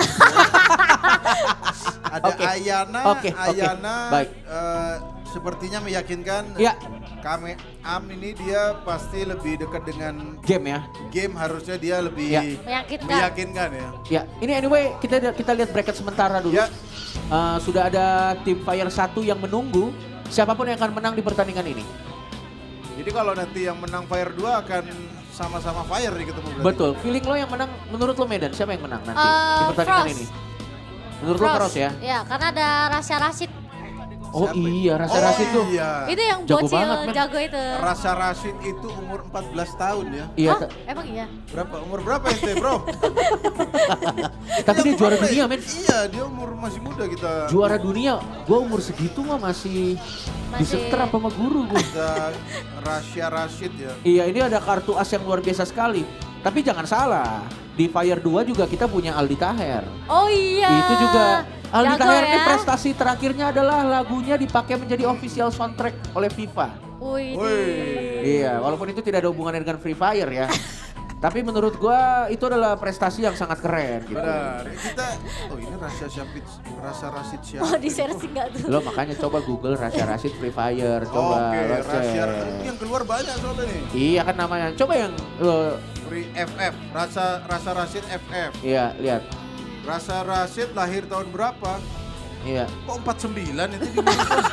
Ada Oke. Ayana, Oke, oke. Ayana Baik. eh, sepertinya meyakinkan. Ya. Kami Am ini dia pasti lebih dekat dengan Game ya. game, harusnya dia lebih Ya. Meyakinkan. meyakinkan ya. Ya, ini anyway kita kita lihat bracket sementara dulu. Ya. Eh, sudah ada tim Fire satu yang menunggu siapapun yang akan menang di pertandingan ini. Jadi kalau nanti yang menang Fire dua akan sama-sama Fire nih ketemu berarti. Betul. Feeling lo yang menang menurut lo Medan siapa yang menang nanti di Eh, pertandingan Frost. ini? Menurut lo Frost ya? Ya, karena ada Rasya Rashid. Oh Siapa iya, Rasa Oh, Rashid tuh. iya. Itu yang Jago bocil, banget, men. jago itu. Rasa Rashid itu umur empat belas tahun ya. Iya, Hah? ta- Emang iya? Berapa? Umur berapa ente bro? tapi dia Yang juara berapa dunia ya? men. Iya, dia umur masih muda kita. Juara dunia, gua umur segitu mah masih, Masih- disetrap sama guru gua. Kita Rasya Rashid ya. Iya, ini ada kartu as yang luar biasa sekali. Tapi jangan salah, di Fire dua juga kita punya Aldi Taher. Oh iya. Itu juga Aldi Jago Taher ini ya. prestasi terakhirnya adalah lagunya dipakai menjadi official soundtrack oleh FIFA. Wih. Iya, walaupun itu tidak ada hubungannya dengan Free Fire ya. Tapi menurut gua itu adalah prestasi yang sangat keren gitu. Benar. Kita oh ini Rasya Syafid, Rasa Rashid siapa? Oh di searching gak tuh? Lo makanya coba Google Rasya Rashid Free Fire, coba Oke, lo Rasya cek. ini yang keluar banyak soalnya nih. Iya kan namanya. Coba yang lo Free F F, Rasa Rasa Rashid F F. iya lihat. Rasa Rashid lahir tahun berapa? Iya. Kok empat puluh sembilan itu di mana? Bos?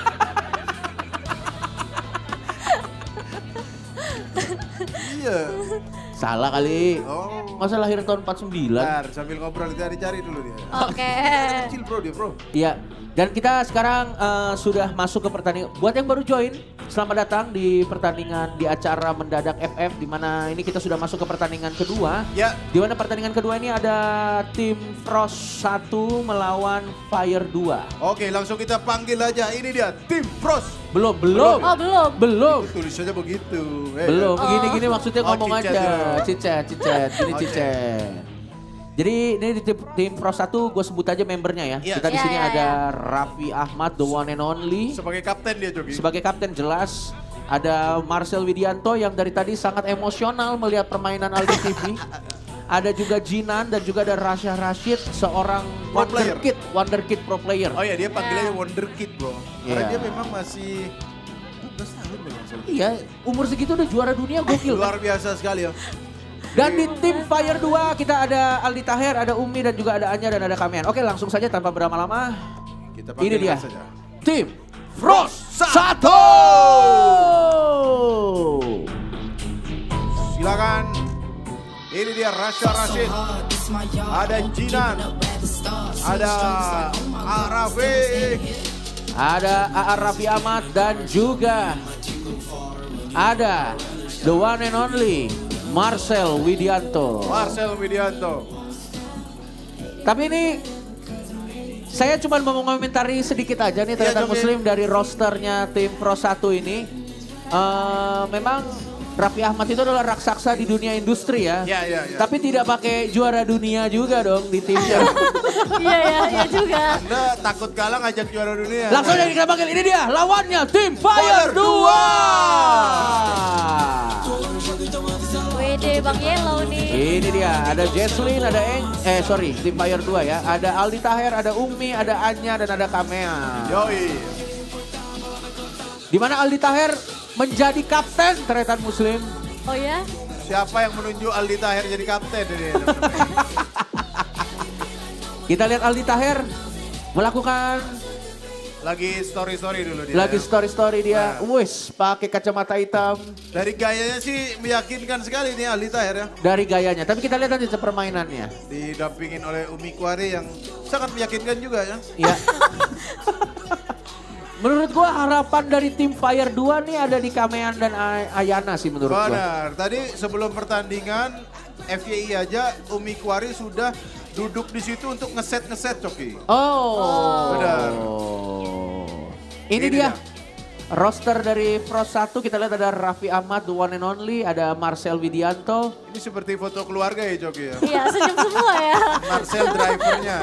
Iya. Salah kali. Oh. Masa lahir tahun empat puluh sembilan? Bentar, sambil ngobrol cari-cari dulu dia. Oke. Kecil bro dia bro. Iya. Dan kita sekarang eh, sudah masuk ke pertandingan. Buat yang baru join, Selamat datang di pertandingan di acara Mendadak F F, di mana ini kita sudah masuk ke pertandingan kedua. Ya. Di mana pertandingan kedua ini ada tim Frost satu melawan Fire dua. Oke, langsung kita panggil aja. Ini dia tim Frost. Belum, belum. Oh, belum. Belum. Tulis saja begitu. Eh, Belum, kan? gini-gini maksudnya Oh, ngomong cicet aja. dulu. Cicet, cicet, gini Oke. cicet. Jadi ini di tim, tim Pro satu gue sebut aja membernya ya. Iya. Kita di Iya, sini iya, ada Raffi Ahmad, the one and only. Sebagai kapten dia, Jogi. Sebagai kapten jelas. Ada Marcel Widianto yang dari tadi sangat emosional melihat permainan Aldi T V. Ada juga Jinan dan juga ada Rasya Rashid, seorang Pro player. wonderkid, wonderkid pro player. Oh ya, dia panggilnya Wonderkid, Bro. Karena Iya. dia memang masih empat belas tahun kalau nggak salah. Iya, umur segitu udah juara dunia gokil. Luar biasa sekali ya. Dan di tim Fire dua kita ada Aldi Taher, ada Umi dan juga ada Anya dan ada Kamean. Oke, langsung saja tanpa berlama-lama. Kita Ini panggilkan dia. saja. Tim Frost satu. Silakan. Ini dia Rasya Rashid. Ada Jinan. Ada Arafi. Ada A A Raffi Ahmad dan juga ada the one and only Marcel Widianto. Marcel Widianto. Tapi ini saya cuma mau mengomentari sedikit aja nih Iya, ternyata Jogi. Muslim dari rosternya tim Pro satu ini. Eh, memang Raffi Ahmad itu adalah raksasa di dunia industri ya. Iya, iya, iya. Tapi tidak pakai juara dunia juga dong di timnya. Iya, iya, iya juga. Anda takut kalah ngajak juara dunia. Langsung aja kita panggil, ini dia lawannya tim Fire dua. Wede Bang Yellow nih. Ini dia, ada Jesslyn, ada Eng, eh sorry, tim Fire dua ya. Ada Aldi Taher, ada Umi, ada Anya, dan ada Kamea. Yoi. Di mana Aldi Taher menjadi kapten Tretan Muslim. Oh ya? Siapa yang menunjuk Aldi Taher jadi kapten ini? Kita lihat Aldi Taher melakukan Lagi story-story dulu dia. lagi ya. story-story dia. Nah. Wis, pakai kacamata hitam. Dari gayanya sih meyakinkan sekali nih Aldi Taher ya. Dari gayanya, tapi kita lihat nanti permainannya. Didampingin oleh Umi Kwari yang sangat meyakinkan juga ya. Iya. Menurut gua harapan dari tim Fire dua nih ada di Kamean dan Ay- Ayana sih menurut gua. Benar. Tadi sebelum pertandingan F Y I aja Umi Kwari sudah duduk di situ untuk ngeset-ngeset Coki. Oh. Benar. Ini, Ini dia. dia. Roster dari Pro satu kita lihat ada Raffi Ahmad, the one and only, ada Marcel Widianto. Ini seperti foto keluarga ya Coki ya. Iya, senyum semua ya. Marcel drivernya.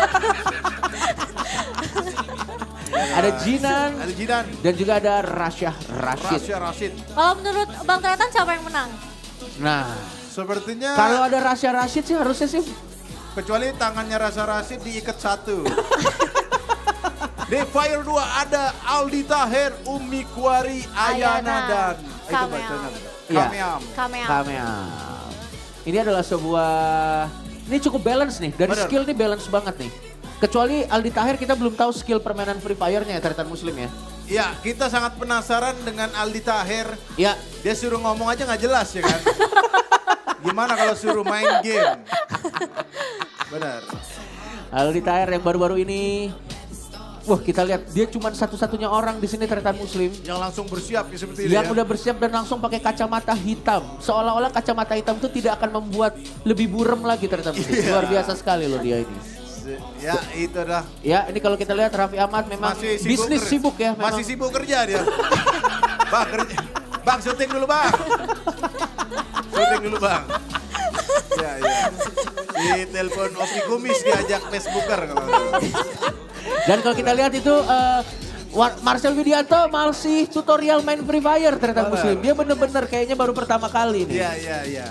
Ada Jinan. Ada Jinan. Dan juga ada Rasya Rashid. Rasya Rashid. Kalau menurut Bang Tretan siapa yang menang? Nah, Sepertinya kalau ada Rasya Rashid sih harusnya sih. kecuali tangannya Rasya Rashid diikat satu. Di Fire dua ada Aldi Taher, Umi Kwari, Ayana, Ayana. dan itu Kameam. bacanya. Iya. Kameam. Kameam. Kameam. Ini adalah sebuah, ini cukup balance nih. Dari Benar. skill nih balance banget nih. Kecuali Aldi Taher kita belum tahu skill permainan Free Fire-nya ya Tretan Muslim ya. Ya, kita sangat penasaran dengan Aldi Taher. Ya. Dia suruh ngomong aja nggak jelas ya kan? Gimana kalau suruh main game? Benar. Aldi Taher yang baru-baru ini, wah kita lihat dia cuma satu-satunya orang di sini Tretan Muslim Yang langsung bersiap ya seperti ini yang ya. udah bersiap dan langsung pakai kacamata hitam. Seolah-olah kacamata hitam itu tidak akan membuat lebih burem lagi Tretan Muslim. Iya. Luar biasa sekali loh dia ini. Ya, itu dah. Ya ini kalau kita lihat Raffi Ahmad memang Masih sibuk bisnis ker- sibuk ya. Memang. Masih sibuk kerja dia. Bang, kerja. Bang, syuting dulu bang. Syuting dulu bang. Ya, ya. Di telepon Opi Kumis diajak Facebooker kalau Dan kalau kita lihat itu uh, Wa- Marcel Widianto masih tutorial main Free Fire ternyata Benar. Muslim. Dia bener-bener kayaknya baru pertama kali nih. Iya, iya, iya.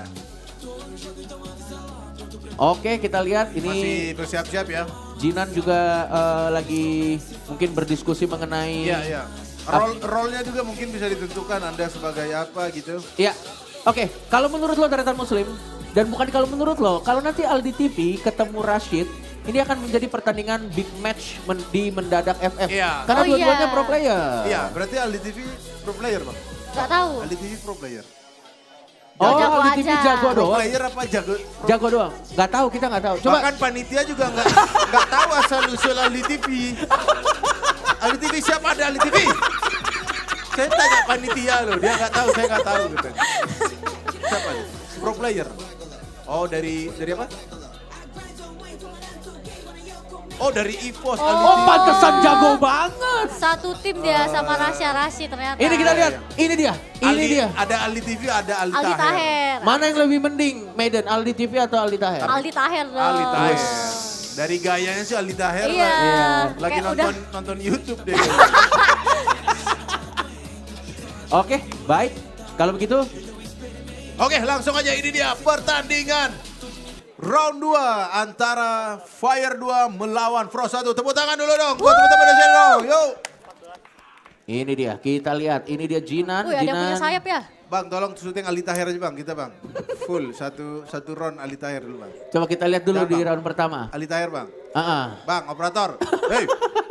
Oke kita lihat ini Masih bersiap-siap ya. Jinan juga uh, lagi mungkin berdiskusi mengenai. Iya, iya. Role, role-nya juga mungkin bisa ditentukan Anda sebagai apa gitu. Iya. Oke, kalau menurut lo Tretan Muslim dan bukan kalau menurut lo, kalau nanti Aldi T V ketemu Rashid, ini akan menjadi pertandingan big match men- di Mendadak F F. Iya. Karena Oh, dua-duanya iya. pro player. Iya, berarti Aldi T V pro player bang. Gak tahu. Aldi T V pro player. Oh, Jago Aldi T V aja. jago Pro doang. player apa jago? Pro- Jago doang. Gak tahu, kita gak tahu. Coba Bahkan panitia juga nggak nggak tahu asal usul Aldi T V. Aldi T V siapa ada Aldi T V? Saya tanya panitia loh, dia nggak tahu, saya nggak tahu gitu. Siapa nih? Pro player. Oh dari dari apa? Oh dari E V O S. Oh, Aldi. Pantesan jago banget. Satu tim dia sama Rasya Rasi ternyata. Ini kita lihat, ini dia, ini Aldi, dia. Ada Aldi T V, ada Aldi, Aldi Taher. Taher. Mana yang lebih mending, Maiden, Aldi T V atau Aldi Taher? Aldi Taher dong. Aldi Taher. Dari gayanya sih Aldi Taher. Iya. lah. Lagi Kayak nonton udah- nonton YouTube deh. Oke, baik. Kalau begitu, Oke, langsung aja ini dia pertandingan round dua antara Fire dua melawan Frost satu. Tepuk tangan dulu dong buat teman-teman di sini dong. Yuk. ini dia. Kita lihat, ini dia Jinan. Wih, ada yang Jinan. punya sayap ya? Bang, tolong syuting Ali Taher aja bang, kita bang. Full, satu satu round Ali Taher dulu bang. Coba kita lihat dulu Jangan, di Bang. round pertama. Ali Taher bang. Ah, ah. Bang, operator. Hey.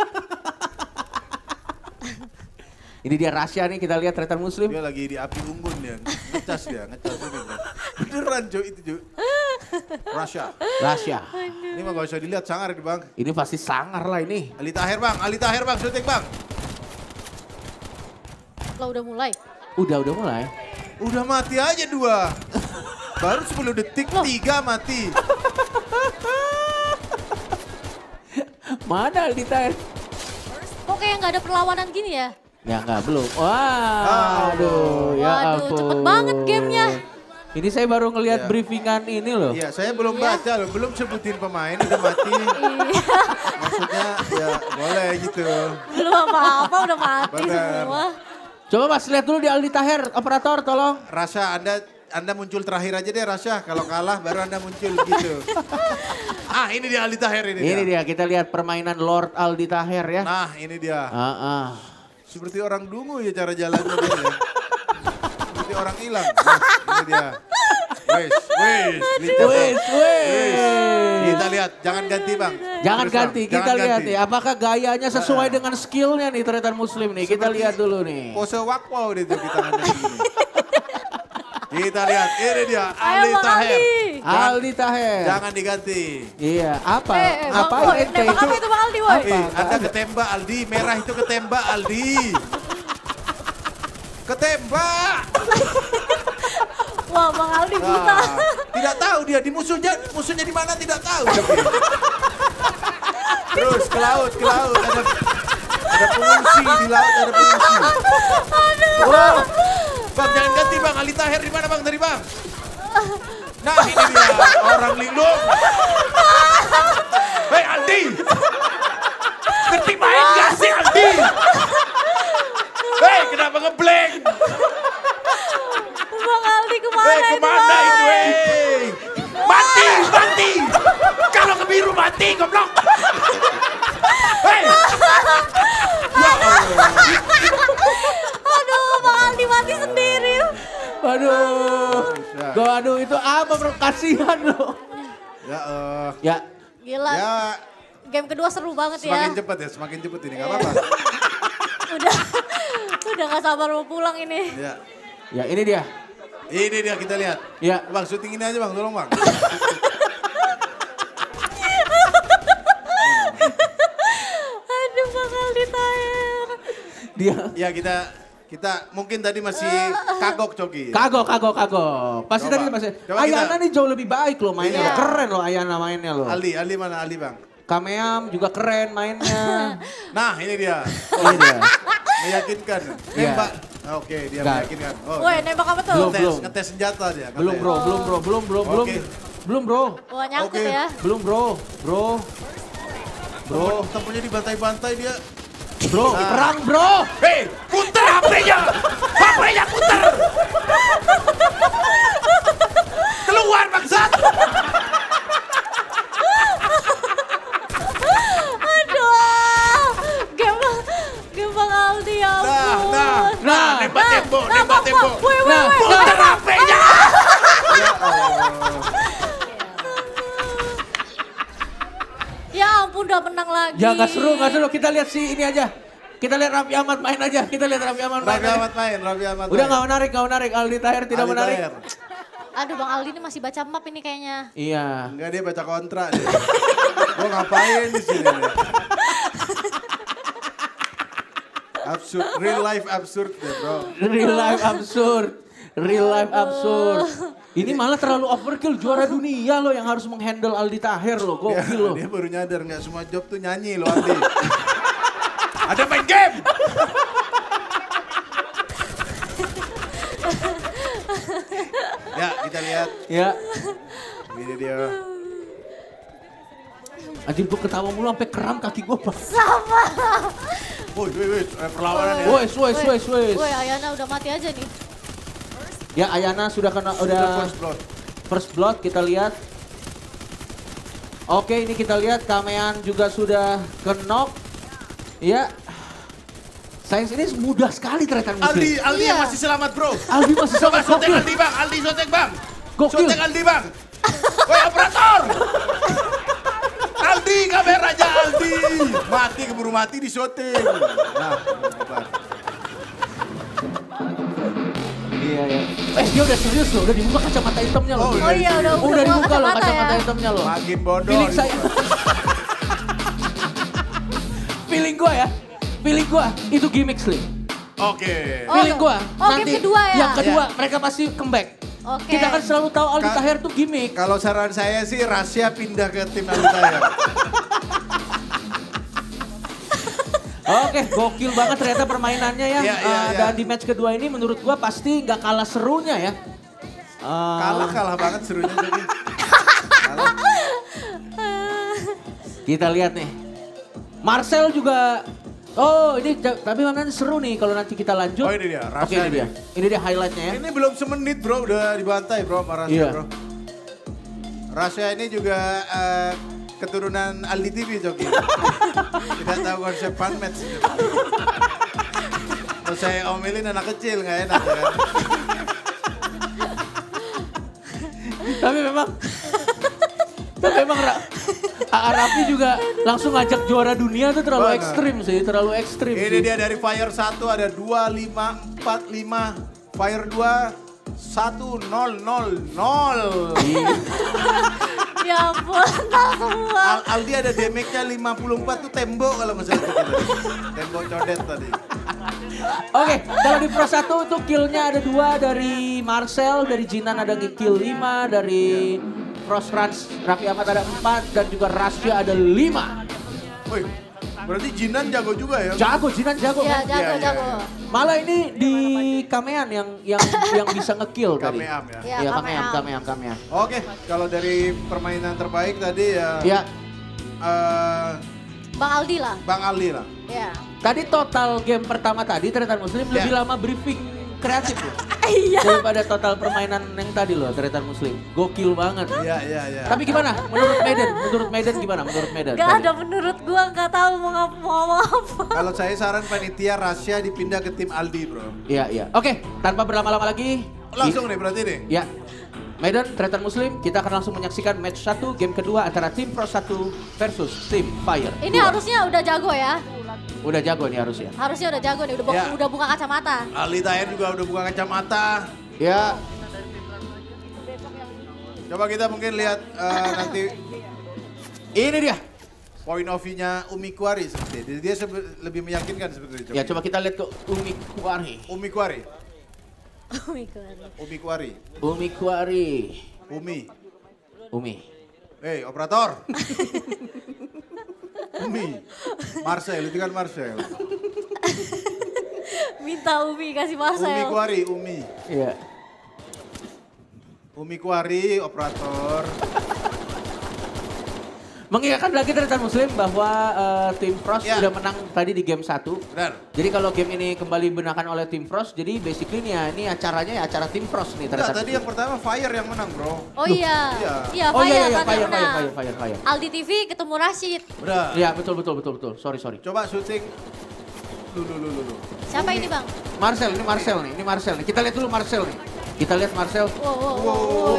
Ini dia Rasya nih, kita lihat Tretan Muslim. Dia lagi di api unggun dia. Ngecas dia, ngecas ini. Bang. Beneran Jo itu Jo. Rasya. Rasya. Ini mah gak usah dilihat, sangar ini bang. Ini pasti sangar lah ini. Ali Taher bang, Ali Taher bang, syuting bang. Lo udah mulai. Udah, udah mulai. Udah mati aja dua. Baru sepuluh detik, tiga mati. Mana Aldi Taher? Kok kayak nggak ada perlawanan gini ya? Ya enggak, belum. Wah, aduh, ya Waduh, ampun. cepet banget gamenya. Ini saya baru ngelihat Iya. briefingan ini loh. Iya, saya belum baca loh, belum sebutin pemain udah mati. Maksudnya ya boleh gitu. Belum apa-apa udah mati Bener. semua. Coba Mas lihat dulu di Aldi Taher, operator tolong. Rasya, Anda Anda muncul terakhir aja deh Rasya. Kalau kalah baru Anda muncul gitu. Ah, ini dia Aldi Taher ini, Ini dia. dia, kita lihat permainan Lord Aldi Taher ya. Nah, ini dia. Ah, ah. Seperti orang dungu ya cara jalannya dia. Ya. Seperti orang hilang. Nah, ini dia. Wes, wes, lincah, Bang. Wes, wes. Kita lihat, jangan ganti bang. Jangan Terus, Bang, ganti, jangan kita lihat ganti. nih. Apakah gayanya sesuai dengan skillnya nih Tretan Muslim nih. Kita Seperti lihat dulu nih. Pose wakpau dia tuh kita ngandang gini. Kita lihat, ini dia Ayo Ali Bang Taher. Aldi. Aldi Taher. Jangan diganti. Iya, apa? Eh, eh, Bang Ngapain Boy, ente nembak itu? apa itu Bang Aldi, woy? Eh, Anda ketembak Aldi, merah itu ketembak Aldi. Ketembak. Wah, Bang Aldi buta. Nah, tidak tahu dia di musuhnya, musuhnya di mana tidak tahu. Terus ke laut, ke laut ada ada pengungsi di laut ada pengungsi. Wow. Bang jangan ganti bang, Ali Taher di mana bang tadi bang? Nah ini dia orang linglung. Hei Aldi, ngerti main gak sih Aldi? Hei kenapa ngeblank? Bang Aldi kemana Hei itu, kemana Bang? itu hei? Mati, mati. Kalau ke biru mati, goblok. Hei. Ya Allah. Aduh, Bang Aldi mati sendiri. Waduh. Waduh itu apa bro? Kasihan loh. Ya eh. Ya. Gila. Ya. Game kedua seru banget ya. Semakin cepat ya, semakin cepat ini, gak apa-apa. Udah, udah gak sabar mau pulang ini. Ya. Ya ini dia. Ini dia kita lihat. Ya. Bang syuting ini aja bang, tolong bang. Aduh, Bang Aldi Taher. Dia. Ya kita kita mungkin tadi masih kagok Coki. Kagok, kagok, kagok. Pasti Coba. tadi masih. Coba Ayana kita- nih jauh lebih baik loh mainnya. Iya. Keren loh Ayana mainnya loh. Ali, Ali mana Ali bang? Kameam juga keren mainnya. Nah ini dia. Ini dia. Meyakinkan. Iya. Nembak. Oke dia Enggak. meyakinkan. Oh, Woi, nembak apa tuh? Belum, ngetes, belum. ngetes senjata dia. ngetes. Belum bro, belum bro, belum bro, belum. Oke. Belum bro. Wah, nyangkut Oke. ya. Belum bro, bro. Bro, tempatnya dibantai-bantai dia. Bro, Nah. perang bro. Hei, putar H P-nya. H P-nya putar. Keluar bangsat. Aduh, game, game Bang Aldi ya Nah, ampun. nah, Nah, nembak tembok, Nah, nembak Bang, tembok. Bang. Woi, woi, Nah, woi. Putar H P-nya. Ya Allah. Ya ampun, udah menang lagi. Ya nggak seru, nggak seru. Kita lihat si ini aja. Kita lihat Raffi Ahmad main aja. Kita lihat Raffi Ahmad main. Raffi aja. Ahmad main, Raffi Ahmad Udah main. nggak menarik, nggak menarik. Aldi Taher tidak Ali menarik. Taher. Aduh, Bang Aldi ini masih baca map ini kayaknya. Iya. Enggak dia baca kontrak dia. Gua ngapain di sini? Dia? Absurd, real life absurd ya bro. Real life absurd. Real life absurd. Ini malah terlalu overkill, juara dunia loh yang harus menghandle Aldi Taher loh, gokil loh. Dia baru nyadar nggak semua job tuh nyanyi loh Aldi. Ada main game. Ya kita lihat. Ya. Ini dia. Anjir gue ketawa mulu sampai kram kaki gue pak. Sama. Woi, woi, woi, perlawanan ya. Woi, woi, woi, woi. Woi, Ayana udah mati aja nih. Ya Ayana sudah kena, udah, Sudah first blood. First blood kita lihat. Oke ini kita lihat Kamean juga sudah kenok. Ya. Sains ini mudah sekali ternyata muslim. Aldi, Aldi Iya. yang masih selamat bro. Aldi masih Coba selamat, sotek gokil. Aldi bang, Aldi sotek bang. Gokil. Sotek Aldi bang. Woi operator. Aldi kameranya Aldi. Mati keburu mati di syuting. Nah, hebat. Iya ya. Eh dia udah serius loh, udah dibuka kacamata hitamnya loh. Oh, Oh iya udah Udah udah dibuka loh kacamata kacamata ya. hitamnya loh. Makin bodoh. Feeling saya. Feeling gua ya. Feeling gua itu gimmick Slim. Oke. Oh, Feeling gua oh, nanti game kedua ya? yang kedua mereka pasti comeback. Oke. Kita kan selalu tahu Aldi Ka- Taher tuh gimmick. Kalau saran saya sih Rasya pindah ke tim Aldi Taher. Oke, gokil banget ternyata permainannya ya. Iya, iya, Eh, iya. Dan di match kedua ini menurut gua pasti nggak kalah serunya ya. Eh, Kalah kalah banget serunya jadi. Kalah. Kita lihat nih. Marcel juga. Oh ini ja- tapi nanti seru nih kalau nanti kita lanjut. Oh, ini dia, Oke Rasya ini dia. nih. Ini dia highlightnya ya. Ini belum semenit bro, udah dibantai bro sama Rasya Iya. bro. Rasya ini juga eh, keturunan Aldi T V Joki. Tidak tahu konsep fun match. Kalau saya omelin anak kecil nggak enak ya kan. Tapi memang. Tapi memang Ra- A A Raffi juga langsung ngajak juara dunia tuh terlalu Banget. ekstrim sih, terlalu ekstrim Ini sih. dia dari Fire satu ada dua, lima, empat, lima. Fire dua, satu, nol, nol, nol. Ya ampun, tahu semua. Al Aldi ada damage-nya lima puluh empat tuh tembok kalau nggak salah itu tadi. Tembok codet tadi. Oke, kalau di Pro satu itu kill-nya ada dua dari Marcel, dari Jinan ada kill lima, dari Cross Rans Raffi Ahmad ada empat, dan juga Rasya ada lima. Woi, berarti Jinan jago juga ya? Jago, Jinan jago Ya kan? jago Iya, iya, jago. iya. Malah ini di Kamean yang yang yang bisa nge-kill tadi. Kameam ya. Ya, Iya, Kameam. Kameam, Kameam, Kameam. Oke, kalau dari permainan terbaik tadi ya, Ya, eh, Bang Aldi lah. Bang Aldi lah. Ya. tadi total game pertama tadi Tretan Muslim Ya. lebih lama briefing kreatif loh. Iya. Daripada total permainan yang tadi loh Tretan Muslim. Gokil banget. Iya, iya, iya. Tapi gimana? Menurut Medan, menurut Medan gimana? Menurut Medan. Gak tadi? ada menurut gua nggak tahu mau ngap- mau ngomong apa. Kalau saya saran panitia Rasya dipindah ke tim Aldi bro. Iya, iya. Oke, tanpa berlama-lama lagi. Langsung nih berarti nih. Ya. Medan, Tretan Muslim, kita akan langsung menyaksikan match satu, game kedua antara tim Pro satu versus tim Fire. Ini dua. harusnya udah jago ya. Udah jago nih harusnya. Harusnya udah jago nih, udah, bu- Ya. udah buka kacamata. Aldi Taher juga udah buka kacamata. Ya, Coba kita mungkin lihat eh, nanti ini dia. point of view-nya Umi Kuari seperti itu. Dia sebe- lebih meyakinkan seperti itu. Ya, coba kita lihat ke Umi Kuari. Umi Kuari. Oh my God. Umi Kuari. Umi Kuari. Umi. Umi. Hei, operator. Umi. Marcel, itu kan Marcel. Minta Umi kasih Umi Marcel. Kuari, Umi. Iya. Umi Kuari, operator. Mengingatkan lagi Tretan Muslim bahwa eh, tim Frost Ya. sudah menang tadi di game satu. Benar. Jadi kalau game ini kembali dibenarkan oleh tim Frost, jadi basically nih ya, ini acaranya ya acara tim Frost nih Enggak, Tretan tadi Muslim. yang pertama Fire yang menang bro. Oh iya. Iya. Iya, Oh iya, Fire iya, kan fire, yang fire, menang. fire, fire, fire. Aldi T V ketemu Rashid. Benar. Iya, betul, betul, betul, betul. Sorry, sorry. Coba syuting. Dulu, dulu, dulu. Siapa ini bang? Marcel, ini Marcel nih, ini Marcel nih. Kita lihat dulu Marcel nih. Kita lihat Marcel. Wow, wow, wow, wow. Oh.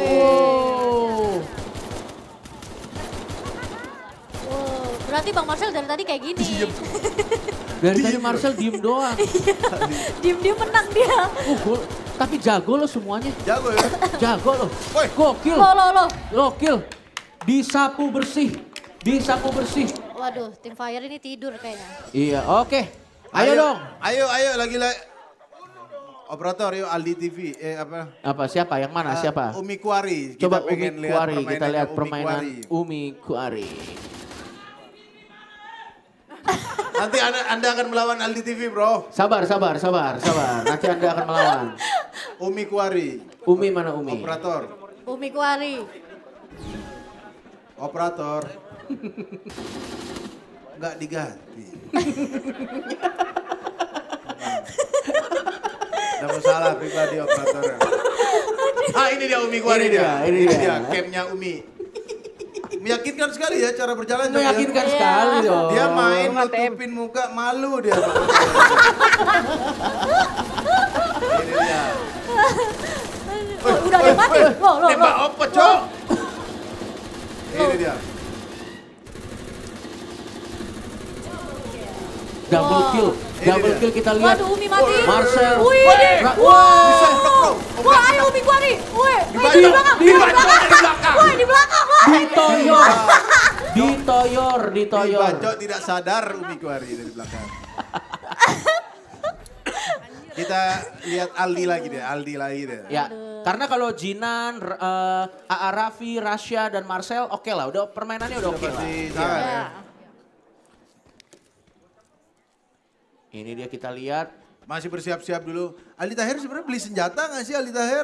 Wow, berarti Bang Marcel dari tadi kayak gini. Dari tadi Marcel diem doang. Diem-diem menang dia. Oh, gol. Tapi jago loh semuanya. Jago ya. Jago loh. Woi. Gokil. Lo, lo, lo. Gokil. Disapu bersih. Disapu bersih. Waduh, tim Fire ini tidur kayaknya. Iya, oke. Ayo dong. Ayo, ayo lagi lagi. Operator yuk Aldi T V. Eh apa? Apa siapa? Yang mana? Uh, Siapa? Umi Kuari. Kita Coba Umi pengen lihat Kuari. Kita lihat Umi permainan Kuari. Umi Kuari. Nanti anda, anda akan melawan Aldi T V bro. Sabar, sabar, sabar, sabar. Nanti Anda akan melawan. Umi Kuari. Umi mana Umi? Operator. Umi Kuari. Operator. Enggak diganti. Ada masalah pribadi operator. Ah ini dia Umi Kuari Ini dia, dia. ini Ini dia. dia campnya Umi. Meyakinkan sekali ya cara berjalan. Meyakinkan dia. sekali dong. Dia main nutupin muka malu dia. Ini dia. Oh, udah ada yang mati. Loh, loh, Tembak loh. apa cok? Ini dia. Double kill. Double dia. kill kita lihat. Waduh, Umi mati. Marcel. Wih, Ra- wah. Bisa blok bro. Wah, ayo Umi Kuari. Wih, Di wih, di belakang. di Di belakang, belakang. di belakang. Wih, di belakang. Wih. Ditoyor. Ditoyor, ditoyor. Bacok tidak sadar Umi Kuari dari belakang. Kita lihat Aldi lagi deh, Aldi lagi deh. Ya, karena kalau Jinan, R- eh, A A Raffi, Rasya, dan Marcel oke lah. Udah permainannya udah oke lah. Pasti Iya. sangat ya. Ini dia kita lihat. Masih bersiap-siap dulu. Aldi Taher sebenarnya beli senjata nggak sih Aldi Taher?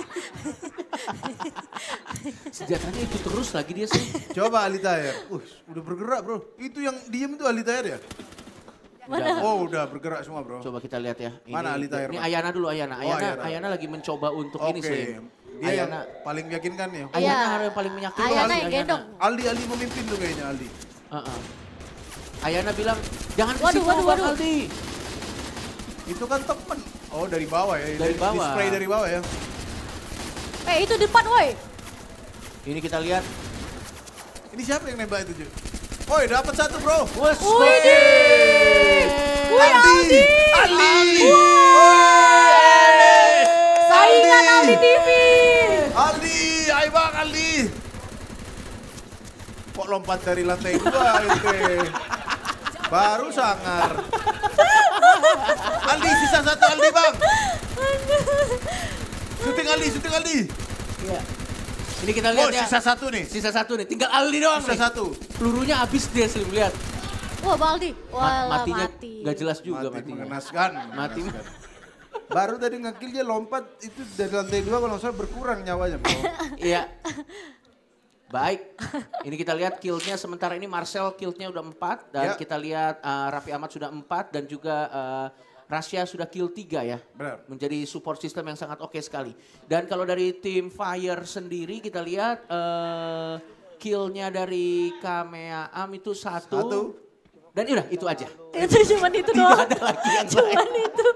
Senjatanya itu terus lagi dia sih. Coba Aldi Taher. Uh, udah bergerak bro. Itu yang diem itu Aldi Taher ya? Mana? Oh udah bergerak semua bro. Coba kita lihat ya. Ini, Mana Ali Tahir, Ini Mas? Ayana dulu Ayana. Oh, Ayana, Ayana. Ayana lagi mencoba untuk ini Oke. sih. Dia yang Ayana, paling meyakinkan ya? Ayana Iya. harus yang paling meyakinkan. Ayana sih, yang gendong. Aldi, Aldi memimpin tuh kayaknya Aldi. Uh-uh. Ayana bilang, jangan ke Waduh, situ waduh, Bang waduh. Aldi. Itu kan temen. Oh dari bawah ya? Dari bawah. Di spray dari bawah ya? Eh, itu depan, woi. Ini kita lihat. Ini siapa yang nembak itu Ju? Woi dapat satu bro. Wes. Widih. Wih, Aldi. Aldi. Saingan Aldi T V. Aldi, ayo bang Aldi. Kok lompat dari lantai dua itu? Baru sangar. Aldi sisa satu Aldi bang. Syuting Aldi, syuting Aldi. Iya. Ini kita lihat Oh ya. sisa satu nih. Sisa satu nih. Tinggal Aldi doang Sisa nih. satu. Pelurunya habis dia sih lihat. Wah, Bang Aldi. Ma- Wah, matinya mati. nggak jelas juga Mati matinya. mengenaskan. Mati. mengenaskan. Baru tadi ngekill dia lompat itu dari lantai dua kalau nggak salah berkurang nyawanya bro. Iya. Baik, ini kita lihat killnya sementara ini Marcel killnya udah empat dan Ya. kita lihat uh, Raffi Ahmad sudah empat dan juga uh, Rasya sudah kill tiga ya. Benar. Menjadi support system yang sangat oke sekali. Dan kalau dari tim Fire sendiri kita lihat uh, killnya dari Kamea Am itu satu. Satu. Dan udah itu aja. Itu cuman itu doang. Tidak ada lagi yang Cuman lain. itu.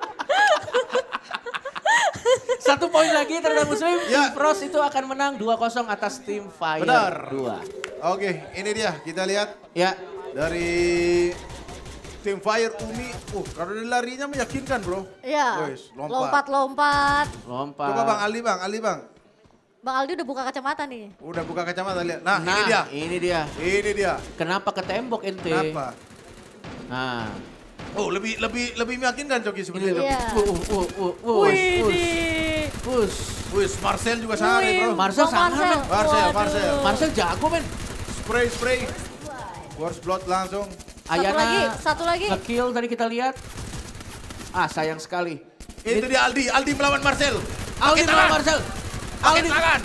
Satu poin lagi terhadap Muslim. Ya. Tim Frost itu akan menang dua kosong atas tim Fire Benar. dua. Oke ini dia kita lihat Ya. dari tim Fire Umi. Uh kalau dia larinya meyakinkan bro. Iya. Wes, lompat. Lompat-lompat. Lompat. Coba bang Ali bang, Ali bang. Bang Aldi udah buka kacamata nih. Udah buka kacamata lihat. Nah, Nah, ini dia. Ini dia. Ini dia. Kenapa ke tembok ente? Kenapa? Nah. Oh lebih lebih lebih meyakinkan Coki sebenarnya. Iya. Uh, uh, uh, uh, uh, Widih. Push. Wis Marcel juga sangat Wih, bro. Marcel Bang sangar, men. Marcel, Waduh. Marcel. Marcel jago men. Spray spray. Force blood langsung. Satu Ayana lagi, satu lagi. nge-kill tadi kita lihat. Ah sayang sekali. Itu dia Aldi, Aldi melawan Marcel. Aldi Pakai melawan tangan. Marcel. Pakai Aldi. tangan.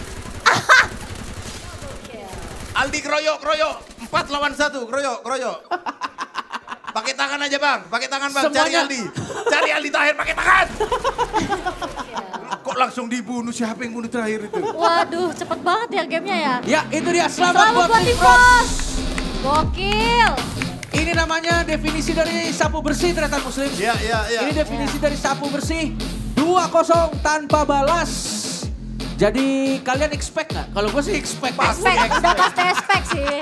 Aldi keroyok, keroyok. Empat lawan satu, keroyok, keroyok. Pakai tangan aja bang, pakai tangan bang. Cari Semuanya. Aldi, cari Aldi Tahir pakai tangan. Kok langsung dibunuh, siapa yang bunuh terakhir itu? Waduh, cepet banget ya gamenya ya. Ya itu dia. Selamat, Selamat buat buat tim tim Frost. Frost. Gokil. Ini namanya definisi dari sapu bersih ternyata Muslim. Iya, iya, iya. Ini definisi dari sapu bersih. dua kosong tanpa balas. Jadi kalian expect nggak? Kalau gue sih expect. Spek, udah pasti spek sih.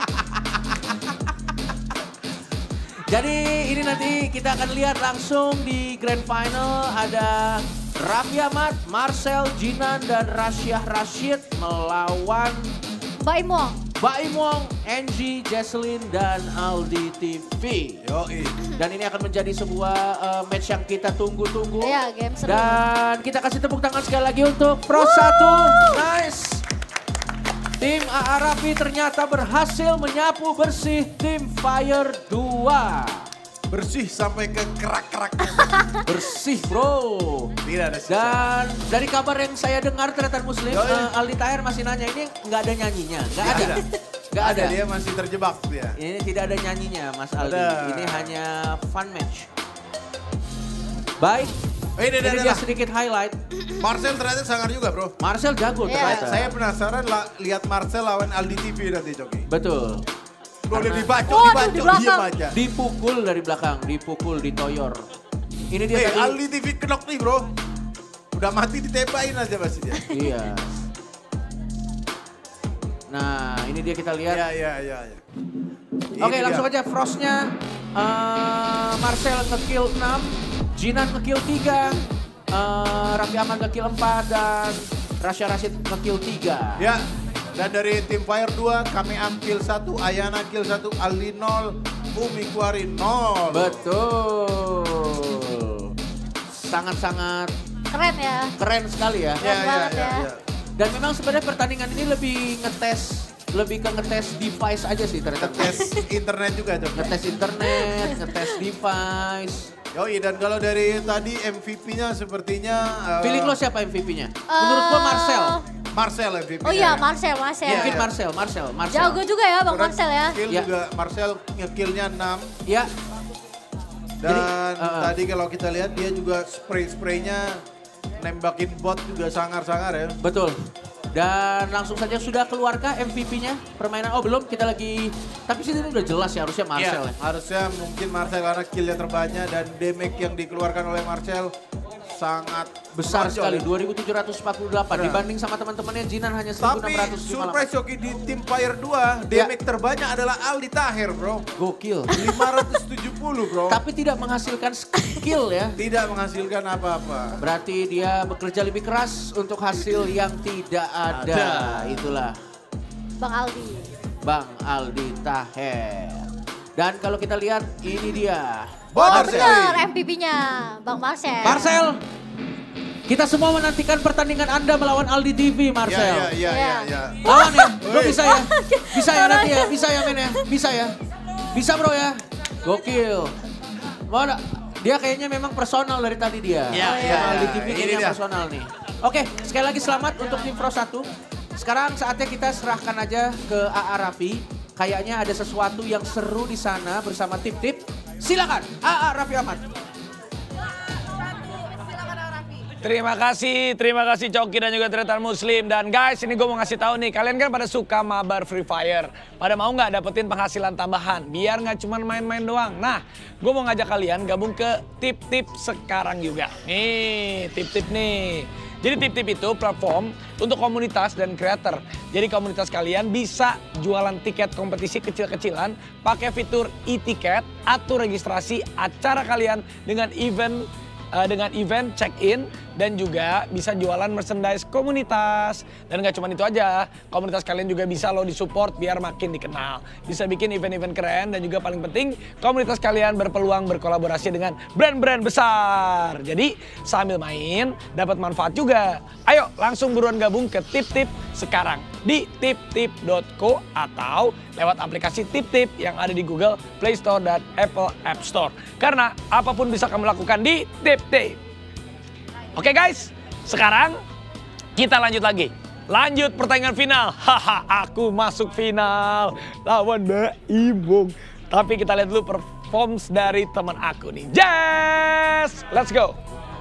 Jadi ini nanti kita akan lihat langsung di grand final ada Raffi Ahmad, Marcel, Jinan, dan Rasyah Rashid melawan Mbak Imong. Baim Wong, Angie, Jesselyn, dan Aldi T V. Yoi. Dan ini akan menjadi sebuah uh, match yang kita tunggu-tunggu. Iya, game seru. Dan kita kasih tepuk tangan sekali lagi untuk Pro satu. Nice. Tim A A Raffi ternyata berhasil menyapu bersih tim Fire dua. Bersih sampai ke kerak-kerak. Bersih bro. Tidak ada sisa. Dan dari kabar yang saya dengar ternyata Muslim, uh, Aldi Tahir masih nanya ini nggak ada nyanyinya. Nggak ada. Nggak ada. Dia masih terjebak dia. Ini tidak ada nyanyinya Mas Aldi. Ada. Ini hanya fun match. Baik. Oh, ini, ini ini, dia ini. sedikit highlight. Marcel ternyata sangar juga bro. Marcel jago Iya. ternyata. Saya penasaran lah, lihat Marcel lawan Aldi T V nanti Coki. Betul. Boleh Karena- dibacok, Waduh, dibacok, di belakang. diam aja. Dipukul dari belakang, dipukul, ditoyor. Ini dia Eh, tadi. Aldi T V kenok nih bro. Udah mati ditembakin aja pasti dia. Iya. Nah, ini dia kita lihat. Iya, iya, iya. Ya. Oke, langsung aja Frostnya. Uh, Marcel nge-kill enam, Jinan nge-kill tiga, uh, Raffi Ahmad nge-kill empat, dan Rasya Rashid nge-kill tiga. Ya, dan dari tim Fire dua, kami ambil satu, Ayana kill satu, Aldi nol, Umi Kuari nol. Betul. Sangat-sangat Keren ya. keren sekali ya. Ya, ya, banget ya, ya. ya. Dan memang sebenarnya pertandingan ini lebih ngetes, lebih ke ngetes device aja sih ternyata. Tes internet juga Coki. Ngetes internet, ngetes device. Yoi, dan kalau dari tadi M V P-nya sepertinya... uh, Feeling lo siapa M V P-nya? Menurut gua Marcel. Marcel M V P-nya. Oh iya, Marcel, Marcel. Iya, Mungkin iya. Marcel, Marcel, Marcel. Jago juga ya Bang Kurang Marcel ya. Kill Ya. juga, Marcel nge-killnya enam. Ya, Dan Jadi, uh, tadi kalau kita lihat dia juga spray-spraynya nembakin bot juga sangar-sangar ya. betul. Dan langsung saja sudah keluarkah M V P-nya permainan? Oh belum, kita lagi. Tapi sini udah jelas ya harusnya Marcel Iya, ya. harusnya mungkin Marcel karena killnya terbanyak dan damage yang dikeluarkan oleh Marcel sangat Besar menonjol sekali, ya. dua ribu tujuh ratus empat puluh delapan. Benar. Dibanding sama teman-temannya Jinan hanya seribu enam Tapi ratus lima puluh delapan. surprise Yoki di tim Fire dua, damage terbanyak adalah Aldi Tahir bro. Gokil. lima ratus tujuh puluh bro. Tapi tidak menghasilkan skill ya. Tidak menghasilkan apa-apa. Berarti dia bekerja lebih keras untuk hasil yang tidak ada. Ada. Itulah Bang Aldi. Bang Aldi Tahir. Dan kalau kita lihat ini dia. Oh Marcel. bener M V P-nya Bang Marcel. Marcel, kita semua menantikan pertandingan Anda melawan Aldi T V, Marcel. Iya, iya, iya, iya. Lawan ya, bro Woi. bisa ya? Bisa ya nanti ya, bisa ya men ya? Bisa ya? Bisa bro ya? Gokil. Mau nggak? Dia kayaknya memang personal dari tadi dia. Iya, Sama iya, Aldi iya. T V Ini kayaknya dia. personal nih. Oke, sekali lagi selamat untuk tim Pro satu. Sekarang saatnya kita serahkan aja ke A A Raffi. Kayaknya ada sesuatu yang seru di sana bersama tip-tip. Silakan, A A Raffi Ahmad. Terima kasih, terima kasih Coki dan juga Tretan Muslim. Dan guys, ini gue mau ngasih tahu nih, kalian kan pada suka mabar Free Fire. Pada mau nggak dapetin penghasilan tambahan, biar nggak cuma main-main doang. Nah, gue mau ngajak kalian gabung ke tip-tip sekarang juga. Nih, tip-tip nih. Jadi tip-tip itu platform untuk komunitas dan creator. Jadi komunitas kalian bisa jualan tiket kompetisi kecil-kecilan, pakai fitur e-tiket, atur registrasi acara kalian dengan event Uh, dengan event check-in dan juga bisa jualan merchandise komunitas. Dan gak cuma itu aja, komunitas kalian juga bisa lo disupport biar makin dikenal. Bisa bikin event-event keren dan juga paling penting komunitas kalian berpeluang berkolaborasi dengan brand-brand besar. Jadi sambil main dapat manfaat juga. Ayo langsung buruan gabung ke tip-tip sekarang di tip tip dot co atau lewat aplikasi tip-tip yang ada di Google Play Store dan Apple App Store. Karena apapun bisa kamu lakukan di tip-tip. Oke guys, sekarang kita lanjut lagi. Lanjut pertandingan final. Haha, aku masuk final lawan Baim Wong. Tapi kita lihat dulu performs dari teman aku nih. Jess, let's go.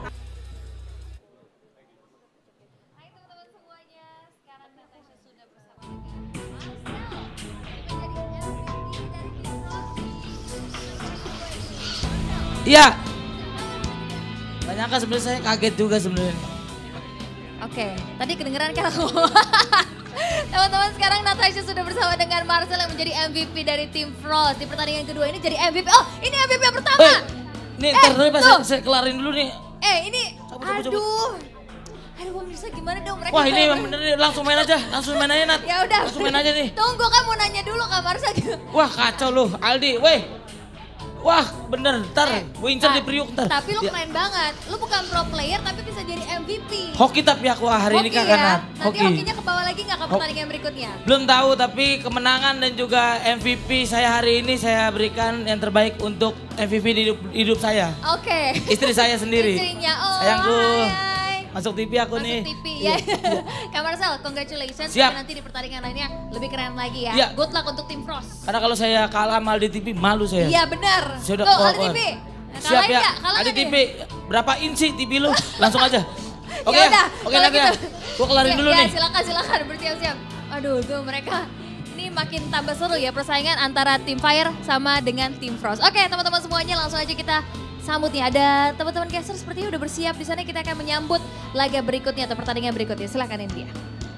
Iya. Banyak kan sebenarnya saya kaget juga sebenarnya. Oke, tadi kedengeran kan aku. Teman-teman, sekarang Natasha sudah bersama dengan Marcel yang menjadi M V P dari tim Frost. Di pertandingan kedua ini jadi M V P. Oh, ini M V P yang pertama. Eh, nih, Eh, ntar dulu pas tuh. saya, saya kelarin dulu nih. Eh, ini Cabut, cabut, cabut. aduh. Aduh pemirsa gimana dong mereka? Wah ini bener nih, langsung main aja, langsung main aja Nat. Ya udah. Langsung main aja nih. Tunggu kan mau nanya dulu Kak Marsha. Wah kacau lu Aldi, weh. Wah bener, ntar Eh, gue incer Kak, di Priuk ntar. Tapi lu Ya. keren banget. Lu bukan pro player tapi bisa jadi M V P. Hoki tapi aku hari ini Hoki kakak ya? Nat. Nanti hokinya ke bawah lagi nggak ke Ho- pertandingan berikutnya? Belum tahu tapi kemenangan dan juga M V P saya hari ini saya berikan yang terbaik untuk M V P di hidup, hidup saya. Oke. Istri saya sendiri. Istrinya, oh Sayangku. hai, hai. Masuk T V aku Masuk nih. T V ya. Kak Marcel, congratulations. Siap. Tapi nanti di pertandingan lainnya lebih keren lagi ya. Iya. Good luck untuk tim Frost. Karena kalau saya kalah sama Aldi T V malu saya. Iya benar. Saya udah Tuh, keluar. Aldi T V. Siap Kalahin ya, nggak? Kalah Aldi nggak T V. nih? Berapa inci T V lu? Langsung aja. Oke Ya ya, udah, oke kalau nanti ya. gitu. Gue kelarin Ya, dulu ya, nih. silakan silakan bersiap-siap. Aduh, tuh mereka ini makin tambah seru ya persaingan antara tim Fire sama dengan tim Frost. Oke, teman-teman semuanya langsung aja kita sambut nih. Ada teman-teman caster sepertinya udah bersiap di sana. Kita akan menyambut laga berikutnya atau pertandingan berikutnya. Silakan India.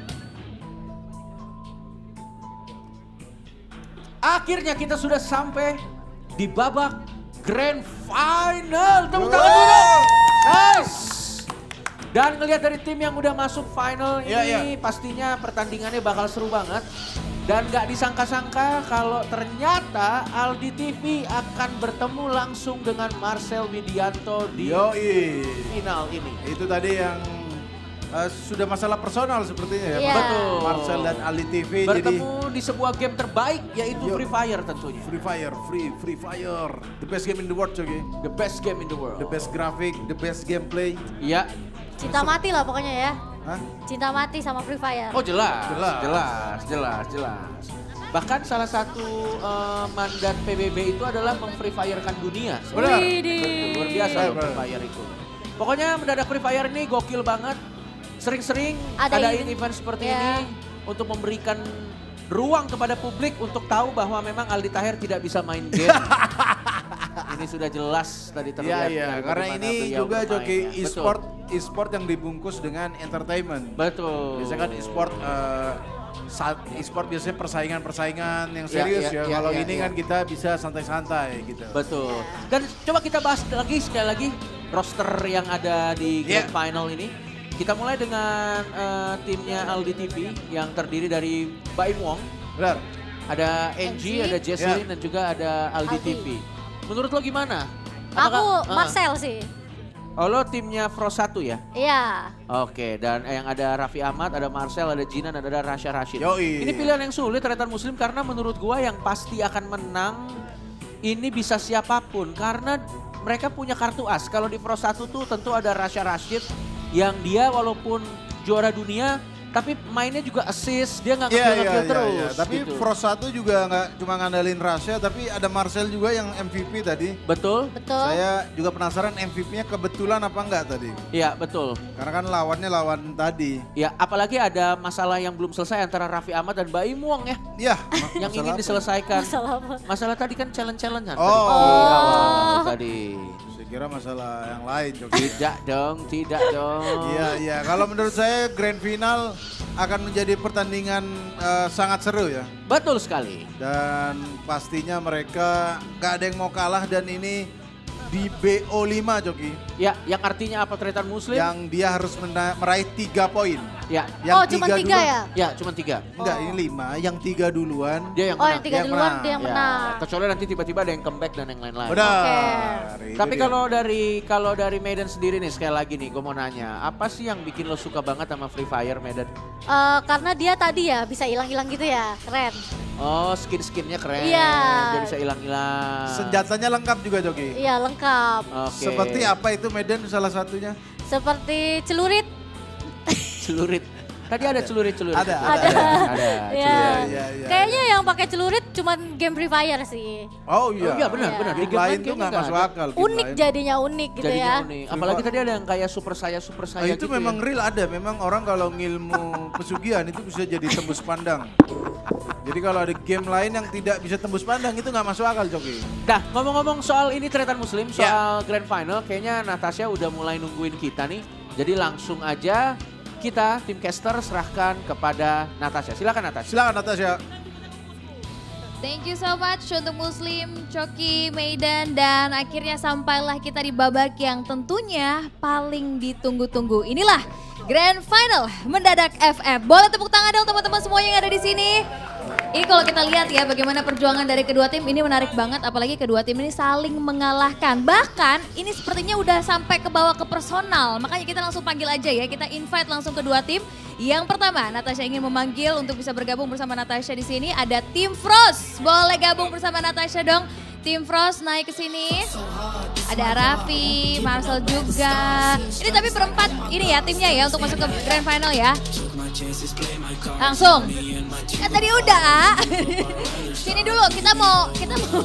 Akhirnya kita sudah sampai di babak Grand Final. Tepuk tangan dulu. Nice. Dan ngelihat dari tim yang udah masuk final ini Iya, iya. pastinya pertandingannya bakal seru banget. Dan gak disangka-sangka kalau ternyata Aldi T V akan bertemu langsung dengan Marcel Widianto di Yoi. final ini. Itu tadi yang eh, sudah masalah personal sepertinya ya. Iya. Betul. Marcel dan Ali T V Bertemu jadi di sebuah game terbaik yaitu Yo. Free Fire tentunya. Free Fire, free, free fire. The best game in the world, Coki. The best game in the world. The best graphic, the best gameplay. Iya. Cinta mati lah pokoknya ya. Hah? Cinta mati sama Free Fire. Oh jelas, Jelas. jelas, jelas, jelas. Bahkan salah satu eh, mandat P B B itu adalah meng-free fire-kan dunia. Benar. Betul, luar biasa Benar, loh Free benar. Fire itu. Pokoknya mendadak Free Fire ini gokil banget. Sering-sering Ada adain event. event seperti Ya. ini untuk memberikan ruang kepada publik untuk tahu bahwa memang Aldi Taher tidak bisa main game. Ini sudah jelas tadi Iya, terlihat. iya. dari Karena bagaimana ini beliau juga bermain, Joki ya. Betul. e-sport, e-sport yang dibungkus dengan entertainment. Betul. Biasanya kan e-sport eh, saat e-sport biasanya persaingan-persaingan yang Ya, serius ya, ya. ya, Kalau ya, ini ya. kan kita bisa santai-santai gitu. Betul. Dan coba kita bahas lagi sekali lagi roster yang ada di Grand Yeah. Final ini. Kita mulai dengan eh, timnya Aldi T V yang terdiri dari Baim Wong, Benar. ada N G, N G, ada Jesslyn, Yeah. dan juga ada Aldi, Aldi. T V. Menurut lo gimana? Aku Apakah- eh, Marcel sih. Oh lo timnya Frost satu ya? Iya. Oke, dan yang ada Raffi Ahmad, ada Marcel, ada Jinan, dan ada Rasya Rashid. Yoi. Ini pilihan yang sulit Tretan Muslim karena menurut gua yang pasti akan menang ini bisa siapapun karena mereka punya kartu as. Kalau di Frost satu tuh tentu ada Rasya Rashid yang dia walaupun juara dunia tapi mainnya juga assist, dia nggak Iya, nge-kill iya, nge-kill iya, terus. iya. Tapi gitu. Frost satu juga nggak cuma ngandalin Rasya, tapi ada Marcel juga yang M V P tadi. Betul? Betul. Saya juga penasaran M V P-nya kebetulan apa enggak tadi. Iya, betul. Karena kan lawannya lawan tadi. Ya, apalagi ada masalah yang belum selesai antara Raffi Ahmad dan Baim Wong ya. Iya. Yang masalah ingin apa? diselesaikan. Masalah apa? Masalah tadi kan challenge-challengean. Oh. tadi. Di awal tadi. Saya kira masalah yang lain, Joki. Tidak dong, tidak dong. Iya, iya. Kalau menurut saya grand final akan menjadi pertandingan eh, sangat seru ya. Betul sekali. Dan pastinya mereka gak ada yang mau kalah dan ini di B O lima Joki. Ya, yang artinya apa Tretan Muslim? Yang dia harus mena- meraih tiga poin. Ya. Yang Oh, cuma tiga duluan- ya? Ya, cuma tiga. Enggak, ini lima. Yang tiga duluan. Dia yang Oh, menang. yang tiga Yang duluan menang. dia yang Ya, menang. kecuali nanti tiba-tiba ada yang comeback dan yang lain-lain. Benar. Itu Tapi dia. kalau dari kalau dari Medan sendiri nih sekali lagi nih, gue mau nanya, apa sih yang bikin lo suka banget sama Free Fire Medan? Eh, karena dia tadi ya bisa hilang-hilang gitu ya, keren. Oh, skin-skinnya keren. Iya. Dia bisa hilang-hilang. senjatanya lengkap juga Joki. Iya lengkap. Oke. Seperti apa itu Medan salah satunya? Seperti celurit. Celurit. Tadi ada celurit-celurit. Ada, Ada. Ada. Ada. Iya. iya, iya, Kayaknya yang pakai celurit cuman game Free Fire sih. Oh Oh iya. iya benar, Iya. benar. Di Game game lain lain tuh kayaknya nggak nggak masuk ada. akal. game Unik lain. jadinya unik gitu Jadinya ya. unik. Apalagi tadi ada yang kayak super saya, super saya Nah, itu gitu memang ya. real ada. Memang orang kalau ngilmu pesugihan itu bisa jadi tembus pandang. Jadi kalau ada game lain yang tidak bisa tembus pandang itu nggak masuk akal Joki. Nah, ngomong-ngomong soal ini Tretan Muslim, Ya. soal Grand Final, kayaknya Natasha udah mulai nungguin kita nih. Jadi langsung aja kita, tim caster, serahkan kepada Natasha. Silakan Natasha. Silakan Natasha. Thank you so much untuk Muslim, Coki, Medan, dan akhirnya sampailah kita di babak yang tentunya paling ditunggu-tunggu. Inilah Grand Final Mendadak F F. Boleh tepuk tangan dong teman-teman semuanya yang ada di sini. Ini kalau kita lihat ya bagaimana perjuangan dari kedua tim ini menarik banget, apalagi kedua tim ini saling mengalahkan. Bahkan ini sepertinya udah sampai ke bawah ke personal, makanya kita langsung panggil aja ya, kita invite langsung kedua tim. Yang pertama, Natasha ingin memanggil untuk bisa bergabung bersama Natasha di sini ada Tim Frost. Boleh gabung bersama Natasha dong. Tim Frost naik ke sini. Ada Raffi, Marcel juga. Ini tapi berempat ini ya timnya ya untuk masuk ke Grand Final ya. Langsung. Ya tadi udah. Sini dulu kita mau kita mau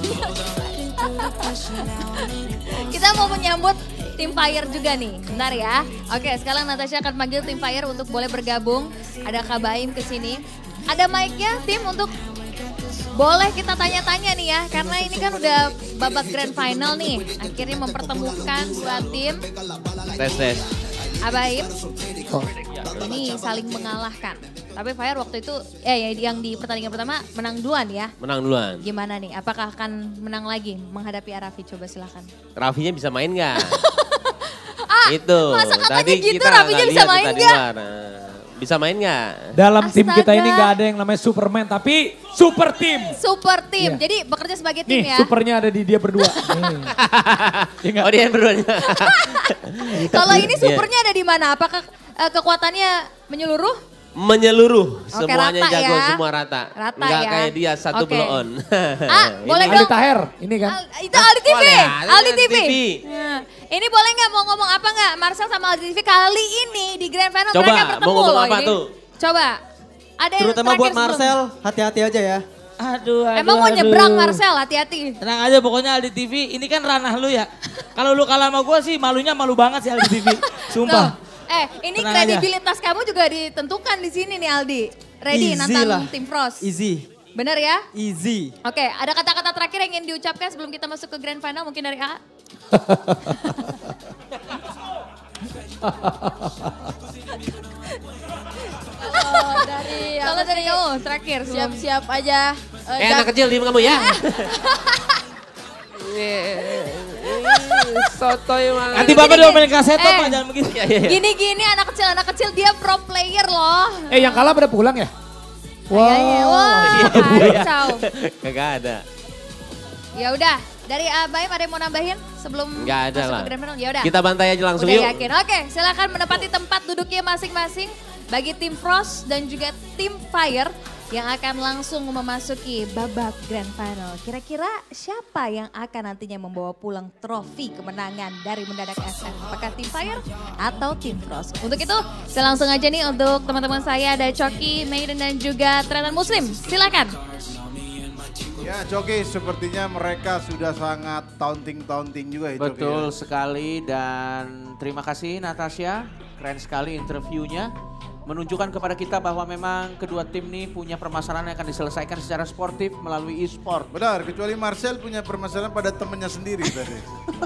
kita mau menyambut Tim Fire juga nih. Bentar ya. Oke, sekarang Natasha akan panggil Tim Fire untuk boleh bergabung. Ada Kak Baim ke sini. Ada mic-nya tim untuk boleh kita tanya-tanya nih ya, karena ini kan udah babak grand final nih. Akhirnya mempertemukan dua tim. Tes, tes. Abaim, ini saling mengalahkan. Tapi Fire waktu itu, eh yang di pertandingan pertama menang duluan ya. Menang duluan. Gimana nih, apakah akan menang lagi menghadapi Raffi? Coba silakan. Raffinya bisa main nggak? ah, itu. Masa katanya Tadi gitu, kita Raffinya bisa main nggak? Bisa main nggak? Dalam tim Astaga. kita ini nggak ada yang namanya Superman, tapi super tim. Super tim, Iya. jadi bekerja sebagai tim Nih, ya. supernya ada di dia berdua. Nih. Oh dia yang berdua. Kalau ini supernya ada di mana? Apakah uh, kekuatannya menyeluruh? Menyeluruh, Oke, semuanya rata jago, ya. semua rata. Rata Nggak ya. kayak dia satu Oke. blow on. Ah, boleh Aldi dong. Taher, ini kan. Al- itu Aldi T V, Boleh, Aldi Aldi T V. T V. Nah, ini boleh nggak mau ngomong apa nggak? Marcel sama Aldi T V kali ini di Grand Final Coba, mereka bertemu mau ngomong loh apa ini. tuh? Coba. Ada yang Terutama terakhir buat sebelum- Marcel, hati-hati aja ya. Aduh, aduh, Emang mau aduh. nyebrang Marcel, hati-hati. Tenang aja pokoknya Aldi T V, ini kan ranah lu ya. Kalau lu kalah sama gue sih malunya malu banget sih Aldi T V. Sumpah. Tuh. Eh, ini Tenang kredibilitas kamu juga ditentukan di sini nih Aldi. Ready Easy nantang lah. Tim Frost. Easy, Bener ya? easy. Oke, ada kata-kata terakhir yang ingin diucapkan sebelum kita masuk ke Grand Final mungkin dari A? Oh, dari Kalau aku dari sih, kamu terakhir sebelum- siap-siap aja. Eh, Eh dan- anak kecil diem kamu ya. Sotoy banget. Nanti bapak gini, diomelin kaset eh. pak, jangan begitu. Gini-gini anak kecil, anak kecil dia pro player loh. Eh yang kalah pada pulang ya? Kayaknya, wah, kacau. Kagak ada. Ya udah, dari Abaim ada yang mau nambahin sebelum Nggak ada masuk lah. ke Grand Final? Ya udah. Kita bantai aja langsung Udah yuk. yakin. Oke, silakan menempati tempat duduknya masing-masing bagi tim Frost dan juga tim Fire yang akan langsung memasuki babak Grand Final. Kira-kira siapa yang akan nantinya membawa pulang trofi kemenangan dari Mendadak F F? Apakah tim Fire atau tim Frost? Untuk itu, saya langsung aja nih untuk teman-teman saya ada Coki, Maiden dan juga Tretan Muslim. Silakan. Ya Coki, sepertinya mereka sudah sangat taunting-taunting juga itu. Betul sekali dan terima kasih Natasha, keren sekali interviewnya. Menunjukkan kepada kita bahwa memang kedua tim ini punya permasalahan yang akan diselesaikan secara sportif melalui e-sport. Benar, kecuali Marcel punya permasalahan pada temennya sendiri tadi.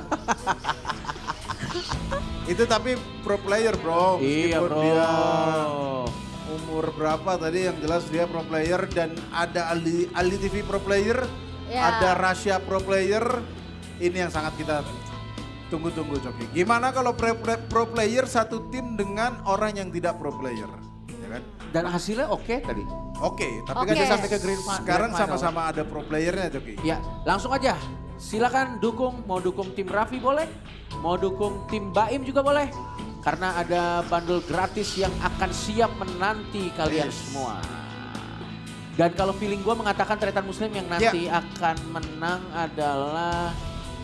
Itu tapi pro player bro, Iya meskipun bro. dia umur berapa tadi yang jelas dia pro player dan ada Aldi, Aldi T V pro player, Ya. ada Rasya pro player, ini yang sangat kita tunggu-tunggu Coki. Gimana kalau pro, pro player satu tim dengan orang yang tidak pro player, ya kan? Dan hasilnya oke tadi. Oke, tapi Oke. kan Sampai ke Grand Fi- sekarang Grand Final. sama-sama ada pro playernya Coki. Ya, langsung aja. Silakan dukung, mau dukung tim Raffi boleh, mau dukung tim Baim juga boleh. Karena ada bundle gratis yang akan siap menanti kalian semua. Dan kalau feeling gue mengatakan Tretan Muslim yang nanti akan menang adalah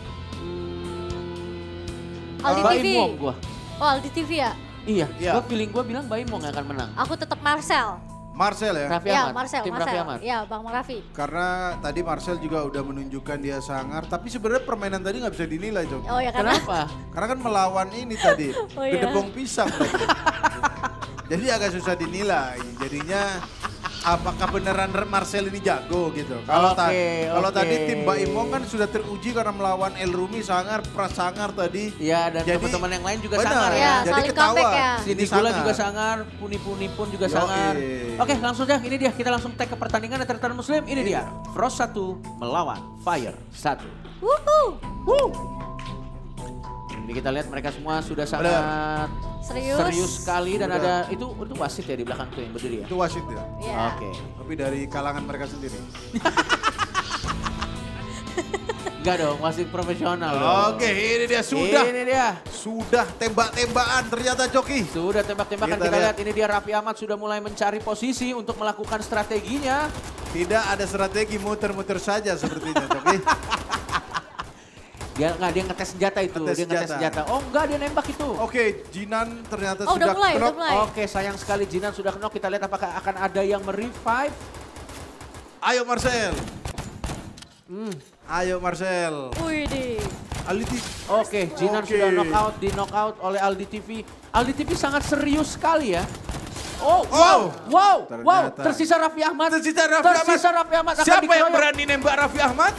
hmm, Aldi Baim T V. Wong gua. Oh Aldi T V ya? Iya, Iya. gua feeling gue bilang Baim Wong yang akan menang. Aku tetap Marcel. Marcel ya. Raffi Ya Ahmad, Marcel, tim Raffi Marcel. Ahmad. Ya Bang Raffi. Karena tadi Marcel juga udah menunjukkan dia sangar, tapi sebenarnya permainan tadi nggak bisa dinilai Coki. Oh ya karena. Kenapa? Karena kan melawan ini tadi, Oh, iya. gedebong pisang tadi. Jadi agak susah dinilai. Jadinya apakah beneran Marcel ini jago gitu. Kalau ta- Oke, kalau oke. tadi tim Mbak Imong kan sudah teruji karena melawan El Rumi sangar, prasangar tadi. Ya dan Jadi- teman-teman yang lain juga Benar, sangar Ya, ya. jadi saling ketawa. comeback ya. Sini Ini Gula sangar. juga sangar, Puni-Puni pun juga Yoi. sangar. Oke langsung dah, ini dia kita langsung tag ke pertandingan Tretan Muslim. Ini dia, Frost satu melawan Fire satu. Wuhu. Woo. Ini kita lihat mereka semua sudah sangat Serius. serius sekali dan Sudah. ada itu itu wasit ya di belakang tuh yang berdiri ya. Itu wasit ya. Iya. Oke. Tapi dari kalangan mereka sendiri. Enggak dong, wasit profesional dong. Oke, ini dia sudah. Ini dia. Sudah tembak-tembakan ternyata Coki. Sudah tembak-tembakan Kita kita, lihat. lihat ini dia Raffi Ahmad sudah mulai mencari posisi untuk melakukan strateginya. Tidak ada strategi, muter-muter saja sepertinya Coki. Dia enggak dia ngetes senjata itu, Ngetes dia ngetes senjata. senjata. Oh enggak dia nembak itu. Oke, Jinan ternyata Oh, udah sudah mulai, udah knock. mulai. Oke, sayang sekali Jinan sudah knock. Kita lihat apakah akan ada yang merevive. Ayo Marcel. Hmm. Ayo Marcel. Wih deh. Aldi. Oke, Jinan Oke. sudah knockout, di knockout oleh Aldi T V. Aldi T V sangat serius sekali ya. Oh, wow, Oh, wow, wow. ternyata. Tersisa Raffi Ahmad. Tersisa Raffi Ahmad. Tersisa Raffi Ahmad. akan Siapa yang dikeroyok. berani nembak Raffi Ahmad?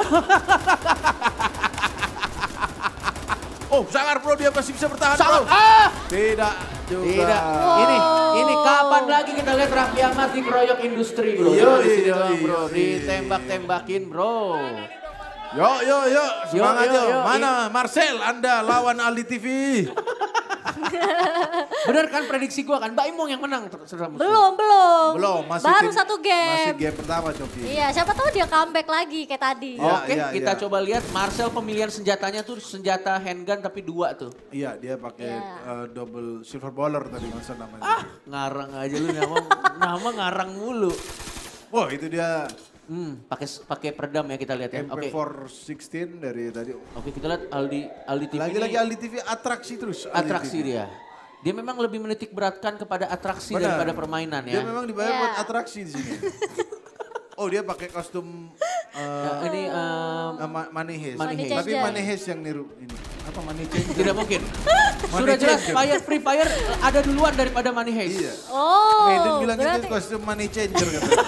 Oh, sangar bro, dia masih bisa bertahan Sangat, bro. ah! Tidak juga. Tidak. Ini, ini kapan lagi kita lihat Raffi Ahmad dikeroyok industri bro. Iya, Di sini iya, doang, iya, bro. iya. Ditembak-tembakin bro. Yo, yo, yo, semangat yo, yo. yo. Mana Marcel, Anda lawan Aldi T V. Bener kan prediksi gua kan, Mbak Imong yang menang. Terserah musuh. Belum, belum. Belum, masih Baru tim- satu game. Masih game pertama Coki. Iya, siapa tahu dia comeback lagi kayak tadi. Iya, Oke, iya, kita iya. coba lihat Marcel pemilihan senjatanya tuh senjata handgun tapi dua tuh. Iya, dia pakai Iya. eh, double silver baller tadi masa namanya. Ah, ngarang aja lu nama nama ngarang mulu. Wah, itu dia Hmm, pakai pakai peredam ya kita lihat ya. M Oke. P empat sixteen dari tadi. Oke, kita lihat Aldi Aldi T V. Lagi-lagi ini Aldi T V atraksi terus. Aldi atraksi T V. dia. Dia memang lebih menitik beratkan kepada atraksi Benar. daripada permainan Dia ya. memang dibayar Iya. buat atraksi di sini. Oh, dia pakai kostum eh, Ya, ini em, eh, ma- money heist. Money heist. Tapi money heist yang niru ini. Apa money changer? tidak mungkin. Money Sudah jelas changer. Fire Free Fire ada duluan daripada Money Heist. Iya. Oh, Maiden bilang berarti itu kostum money changer katanya.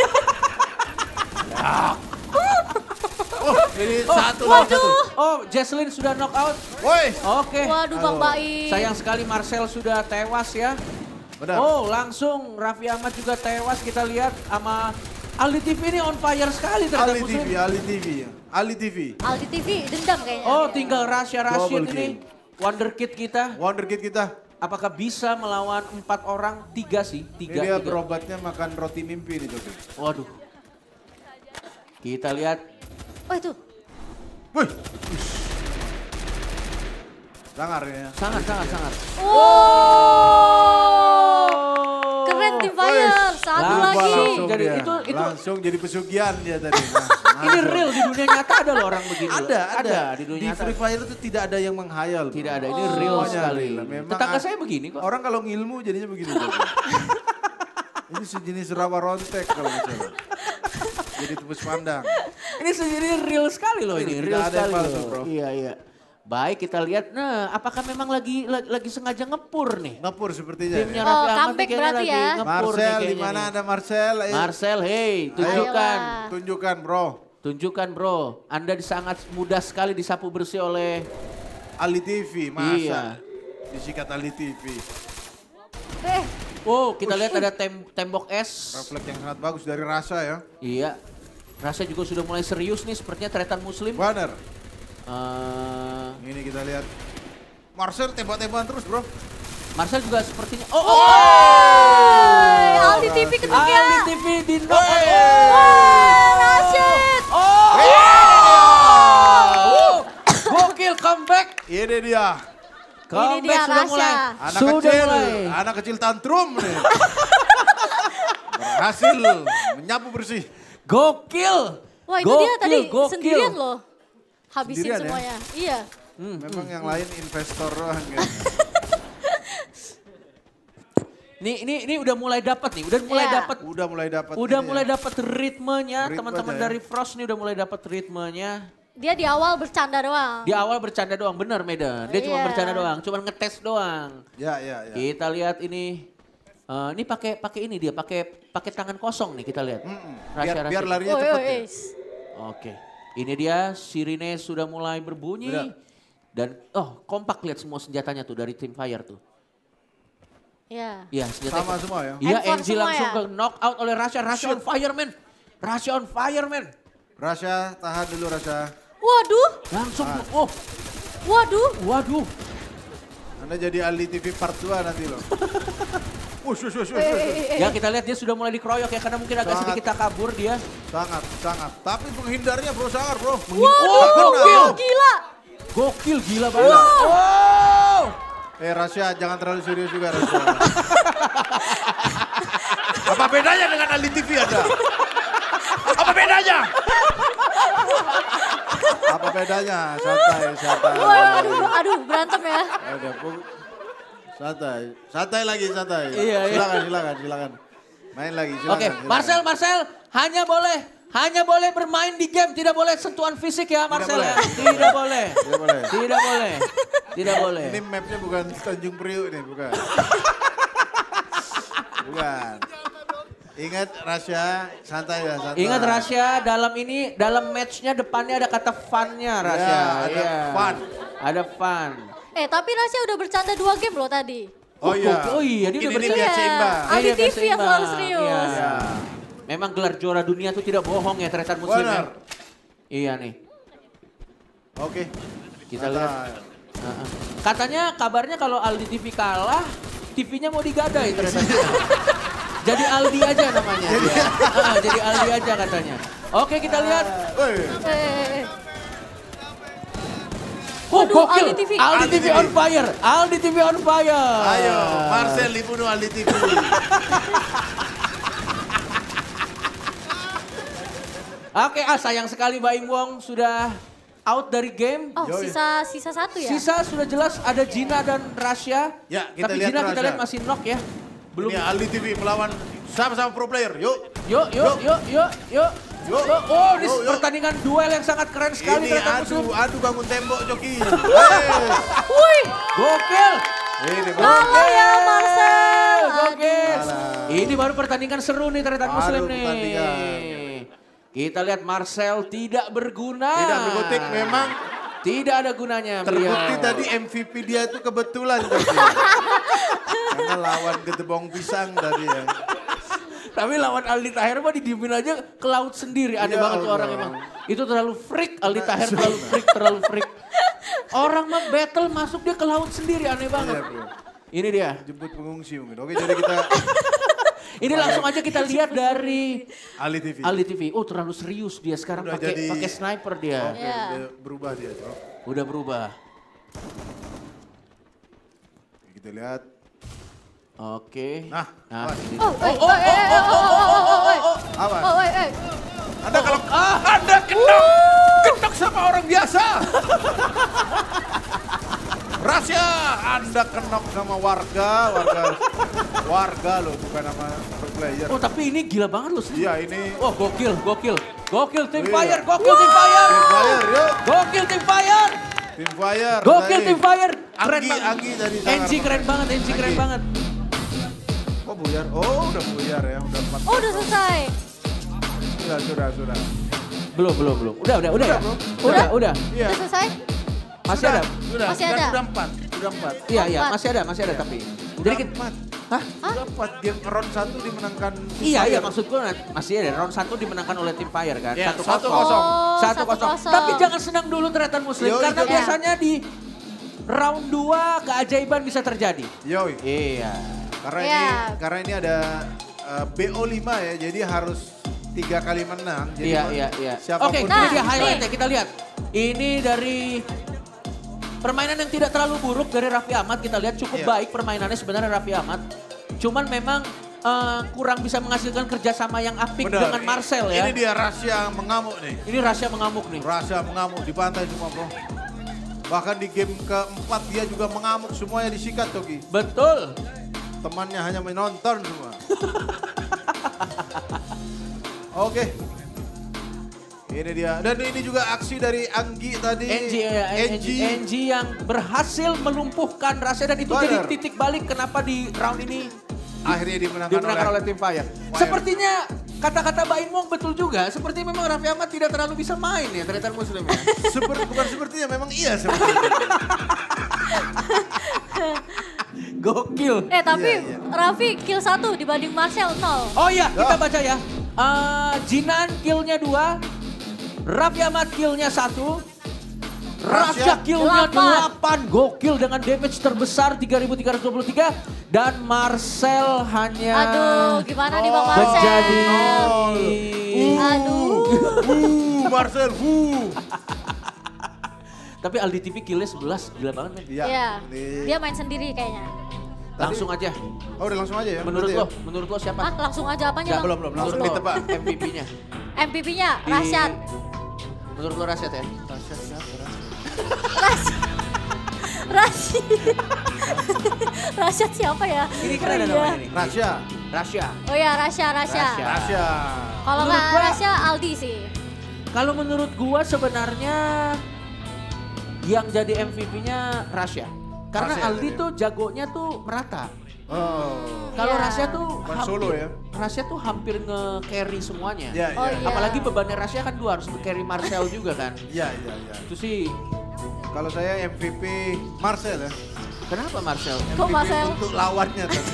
Oh, ini satu lawan satu. Oh, Jesslyn sudah knock out. Woi. Oke. waduh Bang Halo. Baim. Sayang sekali Marcel sudah tewas ya. Benar. Oh, langsung Raffi Ahmad juga tewas. Kita lihat sama Aldi T V ini on fire sekali terhadap Ali T V, musuh. Ali T V. Ali T V. Aldi T V dendam kayaknya. Oh, tinggal Rasya Rashid Double ini. Wonderkid kita. Wonderkid kita. Apakah bisa melawan empat orang? Tiga sih. Ini Tiga. dia tiga. berobatnya makan roti mimpi nih Joki. Waduh. Kita lihat. Oh itu. Wih. Sangar ya. Sangat, sangat, sangat. Oh. Keren Team Fire. Satu Langsung lagi. Langsung Jadi dia. itu- itu- langsung jadi pesugihan dia tadi. Nah, Ini langsung. real di dunia nyata ada loh orang begini. loh. Ada, ada. di dunia Di nyata. Free Fire itu tidak ada yang menghayal. bro. Tidak ada, ini Oh. real Semuanya sekali. real. Memang Tetangga a- saya begini kok. Orang kalau ngilmu jadinya begini. Joki. Ini sejenis rawa rontek kalau misalnya. Jadi tepus pandang. Ini sendiri real sekali loh ini, Tidak real ada yang sekali palsu, loh. bro. Iya, iya. Baik, kita lihat. Nah, apakah memang lagi lagi, lagi sengaja ngepur nih? Ngepur sepertinya. Timnya ya. Oh, Raffi Ahmad comeback kayaknya berarti lagi ya. ngepur nih Marcel, di kayaknya mana nih. ada Marcel? Ayo. Marcel, hey, tunjukkan. Ayolah. Tunjukkan bro. Tunjukkan bro, Anda sangat mudah sekali disapu bersih oleh Ali T V, masa? Iya. Disikat Ali T V. Eh, Oh, kita lihat ada tem- tembok es. Refleks yang sangat bagus dari Rasa ya. Iya. Rasa juga sudah mulai serius nih, sepertinya Tretan Muslim. Benar. Eh, Ini kita lihat. Marcel tembak-tembakan terus bro. Marcel juga sepertinya. Oh, oh, Hey, Aldi T V ketemu ya. Aldi T V di knock out. Wah, Rashid. Oh, oh, gokil comeback. Ini dia. Comeback dia, sudah Rasya. mulai. Anak sudah kecil, mulai. anak kecil tantrum nih. Berhasil menyapu bersih. Gokil. Wah itu Gokil, dia tadi gokil. sendirian loh. Habisin Sendirian ya? semuanya. Iya. Memang yang lain investor doang kan. Nih, ini ini udah mulai dapat nih, udah mulai Iya. dapat. Udah mulai dapat. Udah ini mulai ya. dapat ritmenya, Ritme teman-teman aja ya. dari Frost nih udah mulai dapat ritmenya. Dia di awal bercanda doang. Di awal bercanda doang, bener Medan. Dia cuma Iya. bercanda doang, cuma ngetes doang. Ya, ya, ya. Kita lihat ini. eh, ini pakai pakai ini dia, pakai pakai tangan kosong nih kita lihat. Biar, Rasya-rasya. biar larinya Oh, cepet oh, ya. eh. Oke. Ini dia sirine sudah mulai berbunyi. Benar. Dan oh, kompak lihat semua senjatanya tuh dari Team Fire tuh. Iya. Iya, senjata Sama semua ya. Iya, Handphone Enzi semua langsung ya? ke knock out oleh Rasya. Rasya on fire, man. Rasya on fire, man. Rasya, tahan dulu Rasya. Waduh, Langsung, Ah. oh, waduh. waduh. Anda jadi ahli T V part dua nanti loh. Wush, wush, wush, wush, wush. Ya kita lihat dia sudah mulai dikeroyok ya karena mungkin agak Sangat. sedikit takabur dia. Sangat, sangat. Tapi penghindarnya bro sangar bro. Waduh, gokil. Gila. Gokil, gila banget. Wow. Wow. Eh Rasya jangan terlalu serius juga Rasya. Apa bedanya dengan ahli T V Anda? Apa bedanya? Apa bedanya? Santai, santai. Wah, aduh, aduh berantem ya. Udah, pu- santai. Santai lagi, santai. Iya, iya. Silakan, silakan, silakan. Main lagi, silakan. Oke, silakan. Marcel, Marcel hanya boleh hanya boleh bermain di game, tidak boleh sentuhan fisik ya Marcel boleh. ya. Tidak boleh. Tidak boleh. Tidak boleh. Tidak boleh. Ini mapnya bukan Tanjung Priuk nih, bukan. Bukan. Ingat Rasya, santai ya, santai. Ingat Rasya, dalam ini, dalam matchnya depannya ada kata fun-nya Rasya. Ya, ada Iya. fun. Ada fun. Eh tapi Rasya udah bercanda dua game loh tadi. Oh iya. Oh iya, dia udah Ini bercanda. biar seimbang. Iya, Aldi dia biar T V yang seimbang. selalu serius. Iya. Memang gelar juara dunia tuh tidak bohong ya Tretan Muslim. Benar. ya. Iya nih. Oke. Kita Santai. lihat. Heeh. Katanya kabarnya kalau Aldi T V kalah, T V-nya mau digadai Tretan. Jadi Aldi aja namanya. dia. Heeh, jadi Aldi aja katanya. Oke kita lihat. Woi. Eh, Oh Aduh, gokil. Aldi T V. Aldi T V on fire. Aldi T V on fire. Ayo, Marcel dibunuh Aldi T V. Oke, ah sayang sekali Baim Wong sudah out dari game. Oh sisa sisa satu ya? Sisa sudah jelas ada Gina dan Rasya. Ya, kita Tapi lihat Gina kita Rasya. lihat masih knock ya. Belum. Ini Aldi T V melawan sama-sama pro player. Yuk. Yuk, yuk, yuk, yuk, yuk. Yuk. Yuk. Oh, ini Yuk, yuk. pertandingan duel yang sangat keren sekali. Ini Tretan adu, Muslim. adu bangun tembok joki. Hey. Wih, Gokil. Ini kalah ya Marcel. Gokil. Kalah. Ini baru pertandingan seru nih Tretan Aduh, Muslim nih. pertandingan. Kita lihat Marcel tidak berguna. Tidak berkutik memang. Tidak ada gunanya. Terbukti beliau. tadi M V P dia itu kebetulan joki. Karena lawan gedebong pisang tadi ya. Tapi lawan Aldi Taher mah didiemin aja ke laut sendiri. Aneh Ya banget tuh Allah. orang emang. Itu terlalu freak, Aldi Taher terlalu freak, terlalu freak. Orang mah battle masuk dia ke laut sendiri, aneh banget. Iya, bro. Ini dia. Jemput pengungsi mungkin. Oke, jadi kita Ini langsung aja kita lihat dari Ali T V. Aldi T V. Oh terlalu serius dia sekarang Udah pakai jadi- pakai sniper dia. Oke, Iya. dia berubah dia, Bro. Udah berubah. Kita lihat. Oke. Nah, Nah, awas. ini. Oh, eh, oh, eh, eh, oh, oh, oh, oh, oh, oh, Awas. oh, eh, eh. Anda kalau Anda ketok, ketok sama orang biasa. Rasya, Anda kenok sama warga, warga, warga loh, bukan sama pro player. Oh tapi ini gila banget loh. Iya ini. Oh gokil, gokil. Gokil Team Iya. Fire, gokil Team Fire. Team Fire, yuk. Gokil Team Fire. Tim Fire. Gokil tadi. Team Fire. Keren Anggi, banget. Anggi tadi. Enji keren banget, Enji keren Anggi. banget. Oh buyar, oh udah buyar ya, udah empat. Oh udah selesai. Sudah, sudah, sudah. Belum, belum, belum. Udah, udah, udah. Udah, ya? bro. Udah, udah. Iya. Udah selesai? Masih ada? Sudah, Masih dan ada? udah empat, udah empat. Iya, iya, Empat. masih ada, masih ada tapi. Udah Jadi kita, empat. hah? Udah empat, game round satu dimenangkan Tim Iya, iya, Fire. maksudku masih ada. Round satu dimenangkan oleh Tim Fire kan? Iya, Satu satu kosong. kosong. Oh, Satu kosong. Tapi jangan senang dulu Tretan Muslim. Yoi, karena yoi. biasanya di round dua keajaiban bisa terjadi. Yoi. Iya. Karena Iya. ini karena ini ada uh, B O lima ya, jadi harus tiga kali menang. Jadi Iya, mau- iya, iya. Siapapun Oke, ini Nah, dia highlight nih. ya, kita lihat. Ini dari permainan yang tidak terlalu buruk dari Raffi Ahmad. Kita lihat cukup Iya. baik permainannya sebenarnya Raffi Ahmad. Cuman memang eh, kurang bisa menghasilkan kerjasama yang apik Benar. dengan Marcel ya. Ini dia rahasia mengamuk nih. Ini rahasia mengamuk nih. Rahasia mengamuk di pantai semua bro. Bahkan di game keempat dia juga mengamuk, semuanya disikat Toki. Betul. Temannya hanya menonton semua. Oke. Ini dia. Dan ini juga aksi dari Anggi tadi. Enji ya, Enji, Enji yang berhasil melumpuhkan Rasya dan itu jadi Benar. titik balik kenapa di round ini Akhirnya dimenangkan, dimenangkan oleh Tim Fire. Fire. Sepertinya kata-kata Baim Wong betul juga. Seperti memang Raffi Ahmad tidak terlalu bisa main ya Tretan Muslim ya. Seperti bukan sepertinya, memang iya seperti itu. Gokil. Eh tapi Iya, iya. Raffi kill satu dibanding Marcel nol. Oh iya, kita baca ya. Eh, Jinan killnya dua, Raffi Ahmad killnya satu, Rasya killnya delapan. delapan. Gokil dengan damage terbesar tiga ribu tiga ratus dua puluh tiga. Dan Marcel hanya... Aduh, gimana nih Bang Marcel? Menjadi... Aduh. Uh, Marcel, uh. Tapi Aldi T V killnya sebelas, gila banget men. Iya, dia main sendiri kayaknya. Langsung aja. Oh udah langsung aja ya? Menurut berarti lo, ya? menurut lo siapa? Ah, langsung aja apanya Nggak, Bang? belum, belum. Menurut Langsung lo, ditebak. M V P-nya. M V P-nya, Di- Rasyad. Menurut lo Rasyad ya? Rasyad siapa? Rasyad. Rasyad siapa ya? Ini kan ada Oh, iya. namanya nih. Rasya. Rasya. Oh ya, Rasya, Rasya. Rasya. Rasya. Kalau Menurut nggak gua- Rasya, Aldi sih. Kalau menurut gua sebenarnya yang jadi M V P-nya Rasya. Karena Rasya Aldi jadi. tuh jagonya tuh merata. Oh. Kalau Iya. Rasya tuh Bukan hampir, solo ya? Rasya tuh hampir nge-carry semuanya. Iya, Oh, iya. iya. Apalagi bebannya Rasya kan dua harus carry Marcel juga kan. Iya, iya, iya. Itu sih. Kalau saya M V P Marcel ya. Kenapa Marcel? Kok Marcel? Untuk lawannya tadi.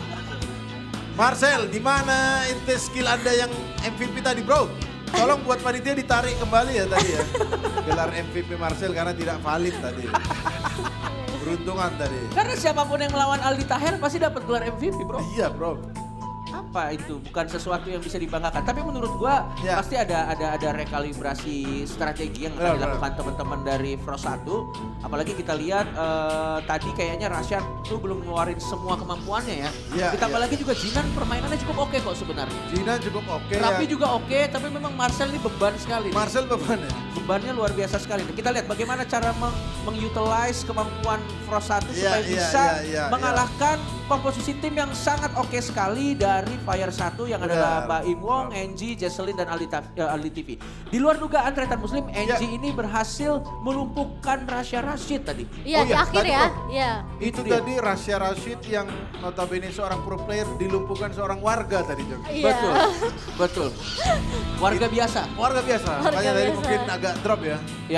Marcel, di mana ente skill Anda yang M V P tadi, bro? Tolong buat panitia ditarik kembali ya tadi ya. Gelar M V P Marcel karena tidak valid tadi. Beruntungan tadi. Karena siapapun yang melawan Aldi Taher pasti dapat gelar M V P, bro. Iya, bro. Apa itu? Bukan sesuatu yang bisa dibanggakan. Tapi menurut gua Ya. pasti ada ada ada rekalibrasi strategi yang akan Benar, dilakukan teman-teman dari Frost satu. Apalagi kita lihat eh, tadi kayaknya Rasyad tuh belum ngeluarin semua kemampuannya ya. Ya, Ditambah ya. lagi juga Jinan permainannya cukup oke kok sebenarnya. Cina cukup oke Rapi ya. juga oke, tapi memang Marcel ini beban sekali. nih. Marcel beban ya? Bebannya luar biasa sekali. Kita lihat bagaimana cara meng mengutilize kemampuan Frost satu Iya, supaya iya, bisa iya, iya, mengalahkan komposisi tim yang sangat oke sekali dari Fire satu yang Benar. adalah Baim Wong, N G, Jesselyn, dan Aldi, Ta- eh, Aldi T V. Di luar dugaan Tretan Muslim, N G Ya. ini berhasil melumpuhkan Rasya Rashid tadi. Iya, Oh di iya, akhir tadi, ya. Bro. Iya. Itu Itu dia. tadi Rasya Rashid yang notabene seorang pro player dilumpuhkan seorang warga tadi, Jok. Iya. Betul, betul. Warga biasa. Warga biasa, Warga makanya tadi biasa. mungkin agak drop ya. Ya,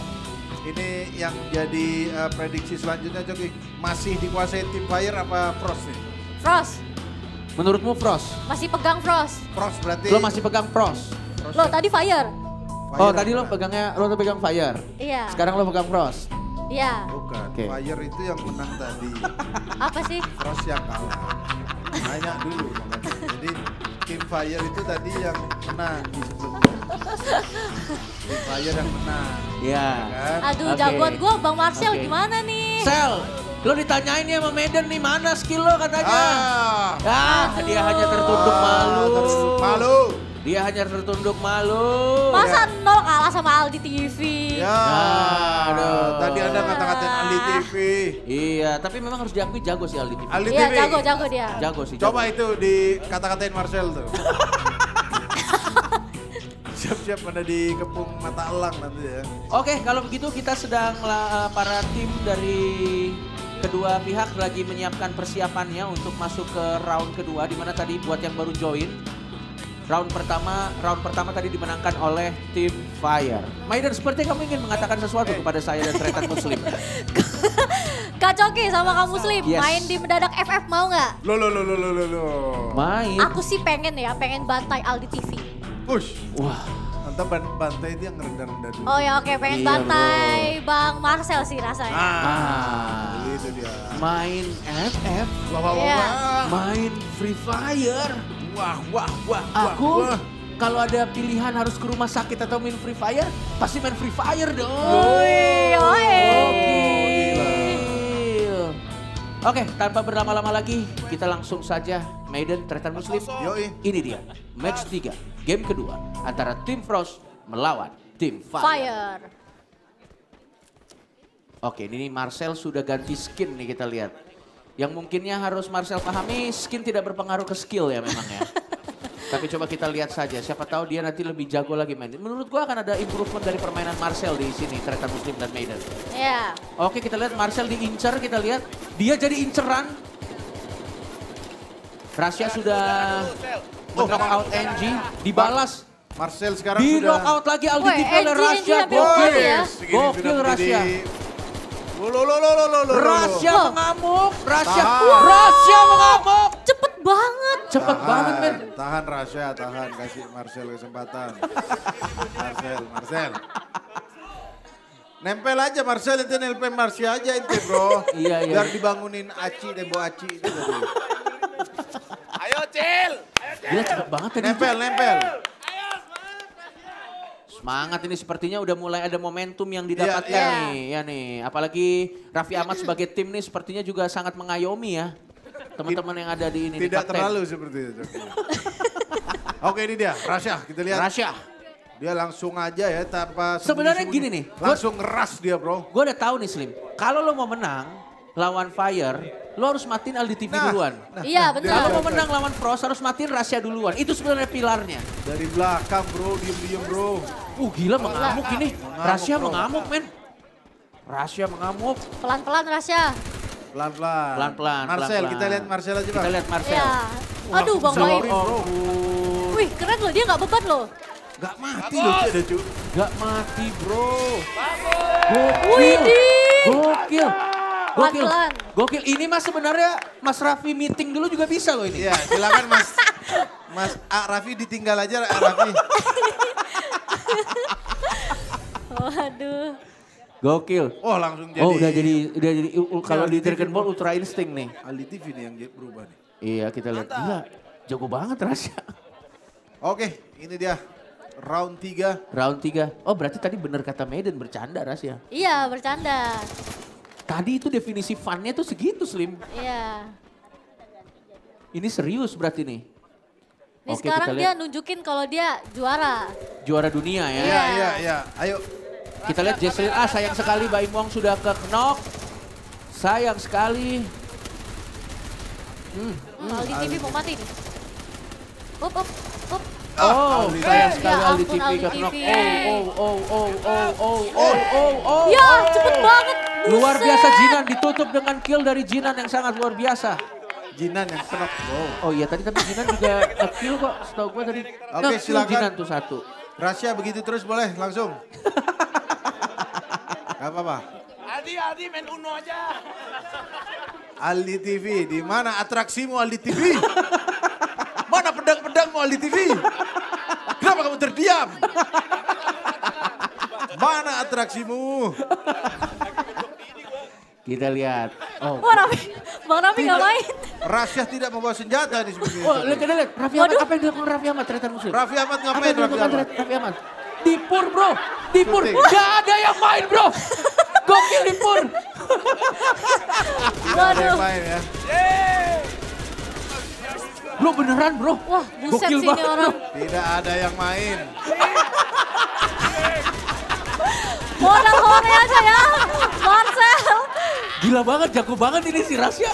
Ini yang jadi eh, prediksi selanjutnya, Joki. Masih dikuasai tim Fire apa Frost nih? Frost, menurutmu Frost? masih pegang Frost. Frost berarti... Lo masih pegang Frost? Frost Lo ya? tadi Fire. Fire Oh, tadi apa? lo pegangnya, lo tuh pegang Fire. Iya. Sekarang lo pegang Frost. Iya. Bukan, Oke. Fire itu yang menang tadi. Apa sih? Frost yang kalah. Nanya dulu. makanya. Jadi tim Fire itu tadi yang menang di sebelumnya. Tim Fire yang menang. Ya. Kan? Aduh, Oke. jagoan gue Bang Marcel Oke. gimana nih? Sel, lo ditanyain ya sama Medan nih mana skill lo katanya. Ah, Ah, dia hanya tertunduk malu. tertunduk malu. Dia hanya tertunduk malu. Masa nol kalah sama Aldi T V? Ya, Aduh. tadi Anda kata-katain Aldi T V. Iya, tapi memang harus diakui jago sih Aldi T V. Aldi Iya, T V. jago, jago dia. Jago sih. Jago. Coba itu dikata-katain Marcel tuh. Siap-siap pada dikepung mata elang nanti ya. Oke, kalau begitu kita sedang la- para tim dari kedua pihak lagi menyiapkan persiapannya untuk masuk ke round kedua, di mana tadi buat yang baru join. Round pertama, round pertama tadi dimenangkan oleh tim Fire. Maiden, seperti kamu ingin mengatakan sesuatu kepada saya dan Tretan Muslim. Kak Coki sama Kak Muslim Yes. main di Mendadak F F mau nggak? Lo lo lo lo lo lo lo. Main. Aku sih pengen ya, pengen bantai Aldi T V. Push. Wah. Nanti ban- bantai itu yang rendah-rendah dulu. Oh ya oke, pengen Iya, bantai Bang Marcel sih rasanya. Ah. Itu dia. Main F F, Wah wah wah. Iya. wah. main Free Fire. Wah wah wah. wah, Aku wah. kalau ada pilihan harus ke rumah sakit atau main Free Fire, pasti main Free Fire dong. Oi, oi. Gokil. Oke, tanpa berlama-lama lagi, kita langsung saja Maiden Tretan Muslim. Yoi. Ini dia, match tiga, game kedua antara tim Frost melawan tim Fire. Fire. Oke, ini Marcel sudah ganti skin nih kita lihat. Yang mungkinnya harus Marcel pahami, skin tidak berpengaruh ke skill ya memang ya. Tapi coba kita lihat saja, siapa tahu dia nanti lebih jago lagi main. Menurut gua akan ada improvement dari permainan Marcel di sini, Tretan Muslim dan Maiden. Iya. Oke, kita lihat Marcel diincer, kita lihat. Dia jadi inceran. Rasya sudah knock out N G, dibalas. Marcel sekarang Di sudah. knock out lagi Aldi Woi, T V oleh N G, N G Rasya. hampir Gokil. mati ya. Segini Gokil sudah Rasya. menjadi- Lo lo lo lo lo lo lo. Rasya Loh. mengamuk, Rasya, Tahan. Rasya mengamuk. Cepet banget. Cepet banget men. Tahan Rasya, tahan. Kasih Marcel kesempatan. Marcel, Marcel. Nempel aja Marcel, itu nelpon Marcia aja itu bro. Iya, iya. Biar dibangunin Aci, Debo Aci itu tadi. Ayo Cil. Gila cepet banget tadi. Nempel, nempel. Semangat ini sepertinya udah mulai ada momentum yang didapatkan Iya, iya. nih. Ya nih, apalagi Raffi Ahmad sebagai tim nih sepertinya juga sangat mengayomi ya. Teman-teman yang ada di ini. di Tidak kapten. terlalu seperti itu. Oke ini dia, Rasya kita lihat. Rasya. Dia langsung aja ya tanpa Sebenarnya sembunyi-sembunyi. gini nih, gua- Langsung ngeras dia bro. Gue udah tahu nih Slim, kalau lo mau menang lawan Fire, lo harus matiin Aldi T V Nah, duluan. Iya betul. Kalau mau menang lawan Frost harus matiin Rasya duluan. Itu sebenarnya pilarnya. Dari belakang bro, diem-diem bro. Uh gila mengamuk ini. Mengamuk, Rasya bro. mengamuk men. Rasya mengamuk. Pelan-pelan Rasya. Pelan-pelan. Pelan-pelan. Marcel, pelan-pelan. kita lihat Marcel aja bang. Kita lihat Marcel. Iya. Aduh Bang Sorry, Baim. bro. Wih keren loh, dia gak beban loh. Gak mati loh dia ada cu. Gak mati bro. Widih. Gokil. Gokil. Pelan-pelan. Gokil. Ini mas sebenarnya Mas Raffi meeting dulu juga bisa loh ini. Iya silakan Mas. Mas A, Raffi ditinggal aja A, Raffi. Waduh. Gokil. Oh langsung jadi. Oh udah jadi udah jadi u- u- kalau di Aldi T V, Dragon Ball bro. Ultra Instinct nih. Aldi T V nih yang dia berubah nih. Iya kita lihat. Gila. Jago banget Rasya. Oke ini dia. Round tiga. Round tiga. Oh berarti tadi bener kata Maiden bercanda Rasya. Iya bercanda. Tadi itu definisi funnya tuh segitu Slim. Iya. Ini serius berarti nih. Ini Oke, sekarang kita dia lihat. nunjukin kalau dia juara. Juara dunia ya. Iya iya iya. Ayo. Kita lihat Jesslyn. Ah sayang sekali Baim Wong sudah ke knock. Sayang sekali. Hmm. Hmm, Aldi T V mau mati nih. Up, up, up. Oh, Aldi sayang T V. sekali Ya Aldi ampun, T V Aldi ke T V. knock. Oh, oh, oh, oh, oh, oh, oh, oh. Ya oh. cepet banget. Luar Buset. biasa Jinan ditutup dengan kill dari Jinan yang sangat luar biasa. Jinan yang knock bro. Oh iya tadi tapi Jinan juga nge-kill kok setahu gue tadi. Oke, Nge-kill silakan. Jinan tuh satu. Rasya begitu terus boleh langsung. Gak apa-apa. Aldi, Aldi main Uno aja. Aldi T V, di mana atraksimu Aldi T V? Mana pedang-pedangmu Aldi T V? Kenapa kamu terdiam? Mana atraksimu? Kita lihat. Oh, Wah Raffi, Bang Raffi gak main. Rasya tidak membawa senjata di seperti oh lihat, itu. lihat, lihat. Raffi Ahmad, apa yang dilakukan Raffi Ahmad ternyata muslim? Raffi Ahmad Apa ngapain yang Raffi dilakukan Ahmad? Raffi Ahmad? Dipur bro, dipur. Syuting. Gak ada yang main bro. Gokil dipur. Tidak ada yang main ya. Bro beneran bro. Wah buset Gokil sih ini banget, orang. Tidak ada yang main. Modal hore aja ya. Marcel. Gila banget, jago banget ini si Rasya.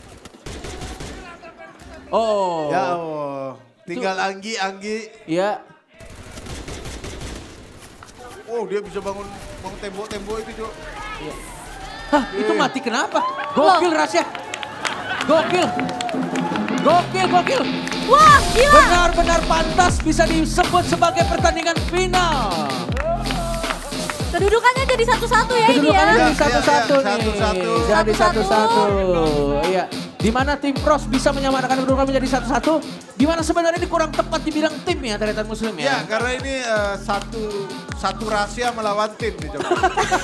Oh. Ya Allah. Tinggal Anggi, Anggi. Ya. Oh dia bisa bangun bangun tembok-tembok itu Cok. Hah itu mati kenapa? Gokil Rasya. Gokil. Gokil, gokil. Wah gila. Benar-benar pantas bisa disebut sebagai pertandingan final. Kedudukannya jadi satu-satu ya ini ya. Kedudukannya jadi Iya, satu-satu iya, nih. satu-satu. Jadi Satu-satu. satu-satu. Iya. Di mana tim Pros bisa menyamakan kedudukan menjadi satu-satu. Di mana sebenarnya ini kurang tepat dibilang tim ya Tretan Muslim Ya ya. karena ini eh, satu satu rahasia melawan tim nih Cok.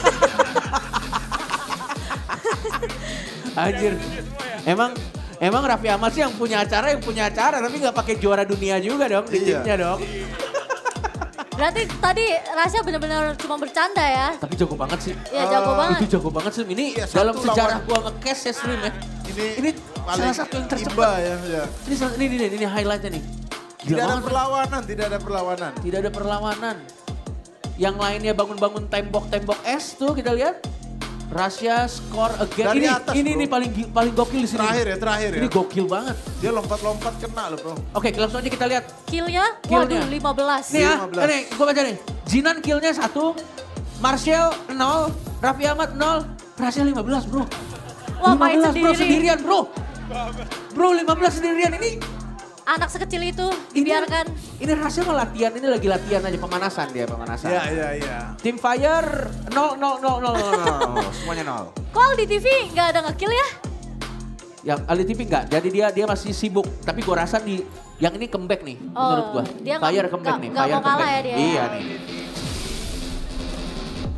Anjir. Emang emang Raffi Ahmad sih yang punya acara yang punya acara tapi nggak pakai juara dunia juga dong di Iya. timnya dong. Berarti tadi Rasya benar-benar cuma bercanda ya. Tapi jago banget sih. Iya jago Eh, banget. Itu jago banget Slim. Ini Iya, dalam satu sejarah lawan- gua nge-cash ya Slim ya. Ini, Ini paling salah satu yang tercepat. imba ya. ya. Ini salah- ini ini, ini highlightnya nih. Gila Tidak ada banget. perlawanan, tidak ada perlawanan. Tidak ada perlawanan. Yang lainnya bangun-bangun tembok-tembok es tuh kita lihat. Rasya score again. Dari ini atas, ini, bro. ini paling gi- paling gokil di sini. Terakhir ya, terakhir ya. Ini gokil banget. Dia lompat-lompat kena loh bro. Oke, langsung aja kita lihat. Killnya, Killnya. waduh lima belas. Nih ya, lima belas. nih gue baca nih. Jinan killnya satu, Marcel nol, Raffi Ahmad nol, Rasya lima belas bro. Wah main lima belas bro sendiri. sendirian bro. Bro lima belas sendirian ini. Anak sekecil itu dibiarkan. Ini Rasya mah latihan, ini lagi latihan aja pemanasan dia pemanasan. Iya, iya, iya. Tim Fire nol nol nol nol nol. Semuanya nol. Kok di T V nggak ada nge-kill ya? Yang Aldi T V enggak, jadi dia dia masih sibuk. Tapi gua rasa di yang ini comeback nih Oh, menurut gua. dia nggak- Fire comeback nggak- nih, nggak Fire mau kalah comeback. ya dia. Iya nih.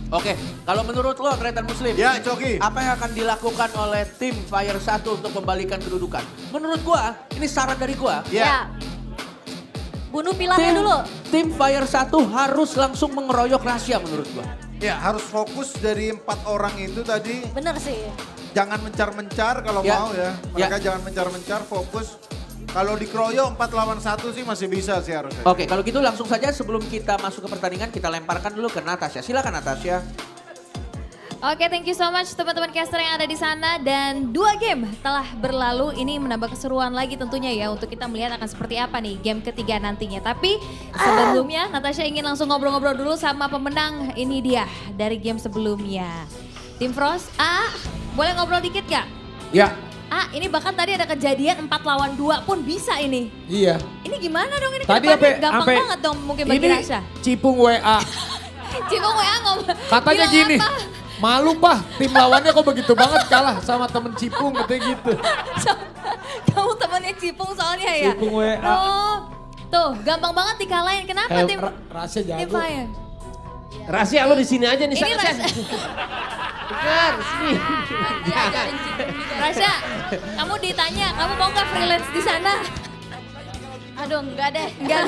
Oke, kalau menurut lo Tretan Muslim, ya Coki, apa yang akan dilakukan oleh tim Fire satu untuk membalikan kedudukan? Menurut gua, ini saran dari gua. Ya. Bunuh pilarnya Tim, dulu. tim Fire satu harus langsung mengeroyok rahasia menurut gua. Ya harus fokus dari empat orang itu tadi. Bener sih. Jangan mencar-mencar kalau Ya. mau ya. Mereka jangan mencar-mencar, fokus. Kalau dikeroyok empat lawan satu sih masih bisa sih harusnya. Oke, kalau gitu langsung saja sebelum kita masuk ke pertandingan kita lemparkan dulu ke Natasha. Silakan Natasha. Oke, thank you so much teman-teman caster yang ada di sana. Dan dua game telah berlalu, ini menambah keseruan lagi tentunya ya untuk kita melihat akan seperti apa nih game ketiga nantinya. Tapi sebelumnya Natasha ingin langsung ngobrol-ngobrol dulu sama pemenang, ini dia dari game sebelumnya. Tim Frost, ah boleh ngobrol dikit gak? Ya. Ah, ini bahkan tadi ada kejadian empat lawan dua pun bisa ini. Iya. Ini gimana dong ini Tadi kedepannya? ampe- Gampang ampe- banget dong mungkin bagi Ini Rasha. Cipung W A. Cipung W A ngomong. Katanya bilang gini, apa? malu Pak, tim lawannya kok begitu banget kalah sama temen Cipung katanya gitu. Kamu temennya Cipung soalnya ya? Cipung W A. Oh, tuh gampang banget dikalahin. Kenapa Eh, tim? Ra- Rasha Tim jago. Fire. Rahasia lo di sini aja nih. Ini San- Rasha. San. Bener, sini. Rasha, kamu ditanya, kamu mau nggak freelance di sana? Aduh enggak deh. Enggak.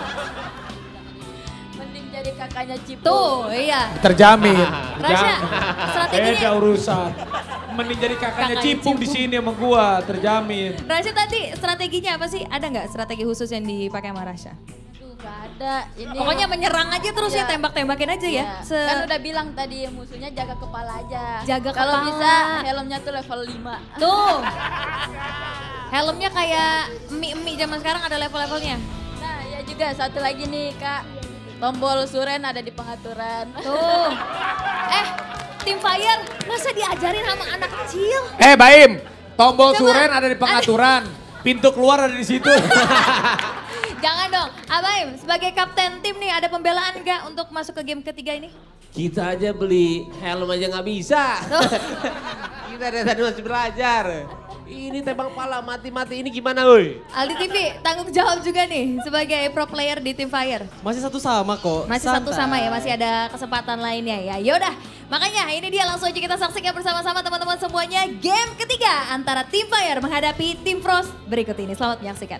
Mending jadi kakaknya Cipung. Tuh, iya. Terjamin. Rasha, strateginya. Beda urusan. Mending jadi kakaknya Kakaknya Cipung di sini sama gua, terjamin. Rasha tadi strateginya apa sih? Ada nggak strategi khusus yang dipakai sama Rasha? Tuh enggak ada. Ini Pokoknya menyerang aja terus ya, Iya. tembak-tembakin aja ya. Iya. Se- Kan udah bilang tadi musuhnya jaga kepala aja. Jaga Kalau kepala. bisa helmnya tuh level lima. Tuh. Helmnya kayak emi-emi zaman sekarang ada level-levelnya. Nah ya juga satu lagi nih Kak. Tombol suren ada di pengaturan. Tuh. Eh, tim Fire masa diajarin sama anak kecil? Eh Baim, tombol Coba. suren ada di pengaturan. Pintu keluar ada di situ. Jangan dong. Abaim, sebagai kapten tim nih ada pembelaan nggak untuk masuk ke game ketiga ini? Kita aja beli helm aja nggak bisa. Kita dari tadi masih belajar. Ini tembak pala mati-mati ini gimana woi? Aldi T V tanggung jawab juga nih sebagai pro player di tim Fire. Masih satu sama kok. Masih santai. satu sama ya, masih ada kesempatan lainnya ya. Yaudah, makanya ini dia langsung aja kita saksikan bersama-sama teman-teman semuanya. Game ketiga antara tim Fire menghadapi tim Frost berikut ini. Selamat menyaksikan.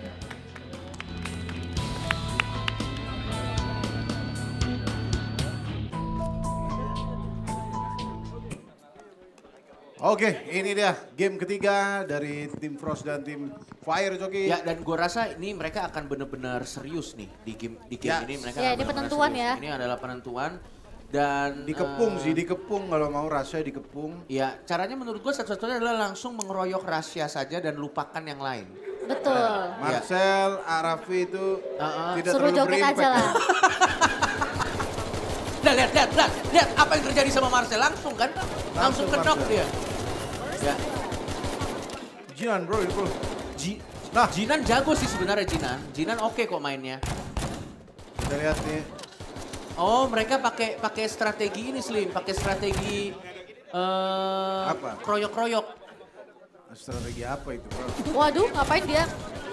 Oke, ini dia game ketiga dari tim Frost dan tim Fire, Coki. Ya, dan gue rasa ini mereka akan benar-benar serius nih di game di game Ya. ini mereka Ya, akan ini benar-benar penentuan serius. ya. Ini adalah penentuan dan Dikepung eh, sih, dikepung kalau mau Rasha dikepung. Ya, caranya menurut gue satu-satunya adalah langsung mengeroyok rahasia saja dan lupakan yang lain. Betul. Marcel, Arafi itu tidak Suruh terlalu joget berimpact. aja lah. Nah, lihat, lihat, lihat, lihat apa yang terjadi sama Marcel langsung kan? Langsung, Langsung kedok Marcel. dia. Ya. Jinan bro, bro. Ji nah, Jinan jago sih sebenarnya Jinan. Jinan oke kok mainnya. Kita lihat nih. Oh, mereka pakai pakai strategi ini Slim, pakai strategi eh Apa? kroyok-kroyok. Strategi apa itu, bro? Waduh, ngapain dia?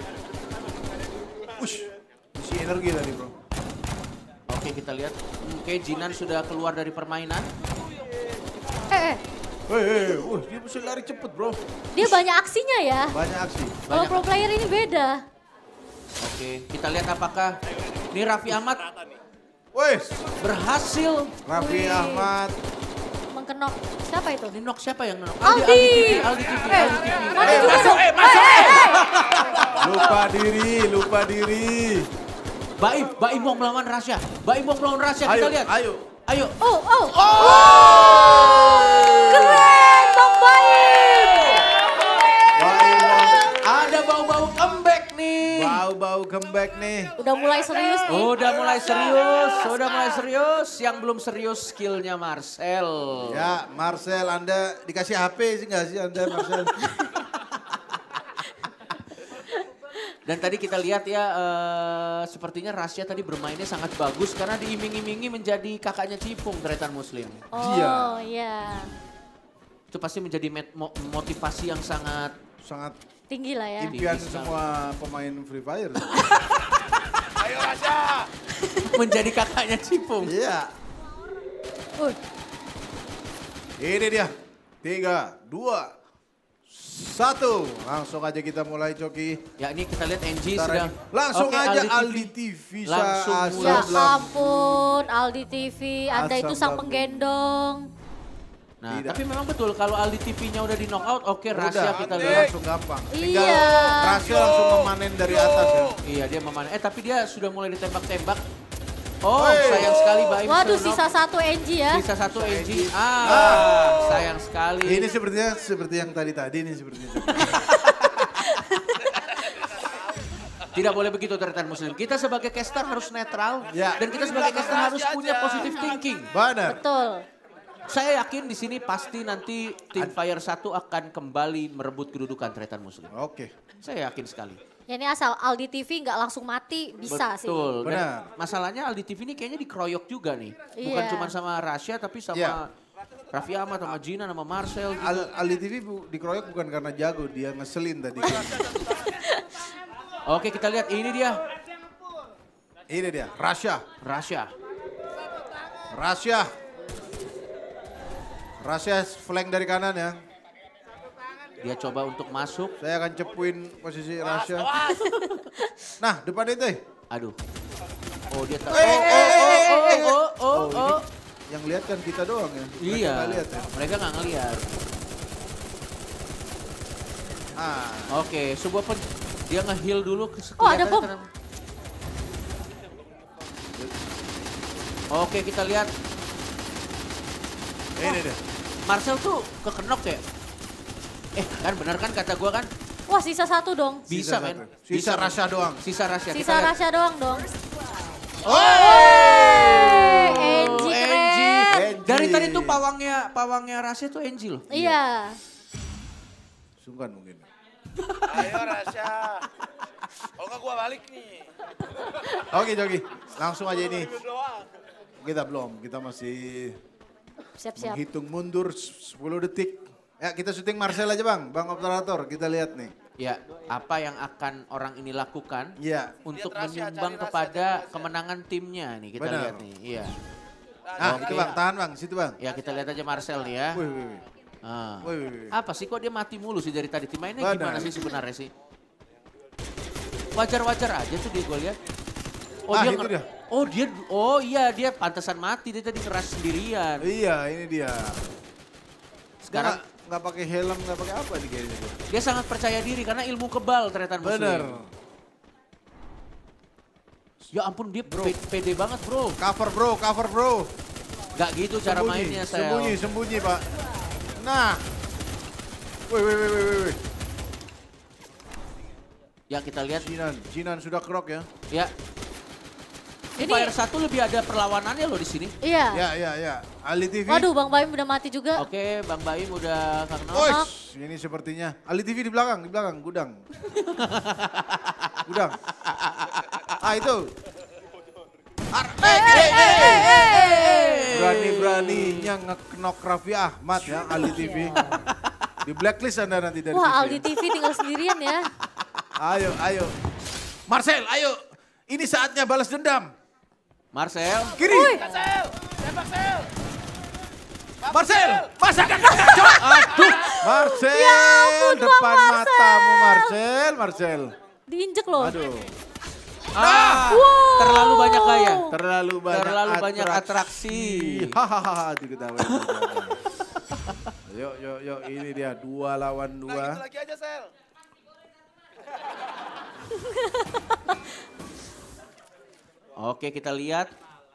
Ush, isi energi tadi, bro. Oke, kita lihat. Oke, Jinan sudah keluar dari permainan. Eh, eh, Hei, hei, wah, dia bisa lari cepet, bro. dia banyak aksinya ya. Banyak aksi. Kalau pro player ini beda. Oke, kita lihat apakah ini Raffi Ahmad Wes, berhasil. Raffi Ahmad. Mengkenok. Siapa itu? Ini knock siapa yang knock? Aldi. Aldi T V, Aldi T V, Eh, Aldi T V. Aldi juga masuk, dong. eh, masuk, Eh, eh. eh. Lupa diri, lupa diri. Baim, Baim mau melawan Rasya. Baim mau melawan Rasya, kita Ayo, lihat. ayo. Ayo. Oh, oh. Oh! Keren, Bang Baim. Ada bau-bau comeback nih. Bau-bau comeback nih. Udah mulai serius nih. Udah mulai serius, udah mulai serius. Yang belum serius skillnya Marcel. Ya, Marcel, Anda dikasih H P sih nggak sih Anda, Marcel? Dan tadi kita lihat ya, eh, sepertinya Rasya tadi bermainnya sangat bagus karena diiming-imingi menjadi kakaknya Cipung, Tretan Muslim. Oh, iya. Itu pasti menjadi met- mo- motivasi yang sangat sangat tinggi lah ya. impian Tinggi sekali. semua pemain Free Fire. menjadi kakaknya Cipung. Iya. Uh, Ini dia. Tiga, dua, satu. Langsung aja kita mulai, Coki. Ya ini kita lihat N G Bentar sedang. lagi. Langsung Oke, aja Aldi Aldi T V. Langsung Sa- mulai. Ya Asam ampun, Aldi T V, Anda Asam itu sang lambung. penggendong. Nah, Tidak. tapi memang betul kalau Aldi T V-nya udah di knockout, oke Udah, rahasia kita udah lihat. langsung gampang. Tinggal Iya. Rasya langsung memanen dari atas ya. Iya, dia memanen. Eh, tapi dia sudah mulai ditembak-tembak. Oh, Hey. sayang sekali Baim. Waduh, sudah sisa satu N G ya. knock. Sisa satu N G. Ah, sayang sekali. Ini sepertinya seperti yang tadi-tadi nih sepertinya. Tidak boleh begitu Tretan Muslim. Kita sebagai caster harus netral. Ya. Dan kita sebagai caster harus punya positive thinking. Benar. Betul. Saya yakin di sini pasti nanti tim Fire satu akan kembali merebut kedudukan Tretan Muslim. Oke. Saya yakin sekali. Ya ini asal Aldi T V nggak langsung mati bisa sih. Betul. Dan Benar. masalahnya Aldi T V ini kayaknya dikeroyok juga nih. Bukan Iya. cuma sama Rasya tapi sama Iya. Raffi Ahmad, sama Gina, sama Marcel. Gitu. Al Aldi T V bu, dikeroyok bukan karena jago, dia ngeselin tadi. Oke, kita lihat ini dia. Ini dia, Rasya. Rasya. Rasya. Rasya flank dari kanan ya. Dia coba untuk masuk. Saya akan cepuin posisi Rasya. Nah, depan itu. Aduh. Oh, dia tahu. Eh, eh, eh, eh, eh, eh. Oh, oh, oh, ini oh. Yang lihat kan kita doang ya. Mereka Iya. nggak lihat ya. Mereka nggak ngelihat. Ah, Oke, sebuah pen... dia nge-heal dulu. ke- Oh, ada bom. kelihatan- Oke, kita lihat. ini dia. Marcel tuh kekenok ya? Eh, kan benar kan kata gua kan? Wah sisa satu dong. Bisa, Sisa men. satu. Sisa men. Rasya doang. Sisa Rasya. Sisa Rasya doang dong. Oh, N G N G. keren. Dari tadi tuh pawangnya pawangnya Rasya tuh N G loh. Iya. Sungkan mungkin. Ayo Rasya. Kalau nggak gua balik nih. Oke, Jogi. Langsung aja ini. Kita belum, kita masih Siap-siap. menghitung mundur sepuluh detik. Ya, kita syuting Marcel aja Bang, Bang Operator. Kita lihat nih. Ya, apa yang akan orang ini lakukan Iya. untuk Lihat Rasya, menyumbang cari Rasya, kepada cari Rasya. kemenangan timnya nih kita Benar. lihat nih. Iya. Ah, Oke. itu Bang, tahan Bang, situ Bang. Ya kita lihat aja Marcel nih ya. Wih, wih, wih. Ah. Wih, wih, wih. Apa sih kok dia mati mulu sih dari tadi? Tim mainnya Benar. gimana sih sebenarnya sih? Wajar-wajar aja tuh dia gue lihat. Oh Ah, dia, itu nger- dia. oh dia, oh iya dia pantesan mati dia tadi keras sendirian. Iya, ini dia. Sekarang Nggak, nggak pakai helm, nggak pakai apa nih kayaknya. dia. dia sangat percaya diri karena ilmu kebal Tretan Muslim. Bener. Ya ampun dia pe- pede banget bro. Cover bro, cover bro. Gak gitu cara Sembunyi, mainnya Sel. Sembunyi, sembunyi Pak. Nah. Wih, wih, wih, wih, wih, wih. Ya kita lihat. Jinan, Jinan sudah krok ya. Ya. Ini Ini- Fire satu lebih ada perlawanannya loh di sini. Iya. Ya, ya, ya. Ali T V. Waduh Bang Baim udah mati juga. Oke, Bang Baim udah kang Oish, ini sepertinya. Ali T V di belakang, di belakang, gudang. Gudang. Ah itu. Ar- eh, eh, eh, eh, eh. Berani-beraninya ngeknok Raffi Ahmad ya, Ali T V. Di blacklist Anda nanti dari Wah T V. Aldi T V tinggal sendirian ya. Ayo, ayo. Marcel, ayo. Ini saatnya balas dendam. Marcel. Kiri. Sel, tembak Sel. Marcel, masa kakak kacau. Aduh. Marcel, Ya ampun, Bang depan Marcel. matamu Marcel, Marcel. Diinjek loh. Aduh. Ah, Wow. terlalu banyak gaya. Terlalu banyak Terlalu banyak atraksi. atraksi. Hahaha, diketahui. Yuk, yuk, yuk. Ini dia dua lawan Nah, gitu dua. lagi aja Sel. Oke, kita lihat.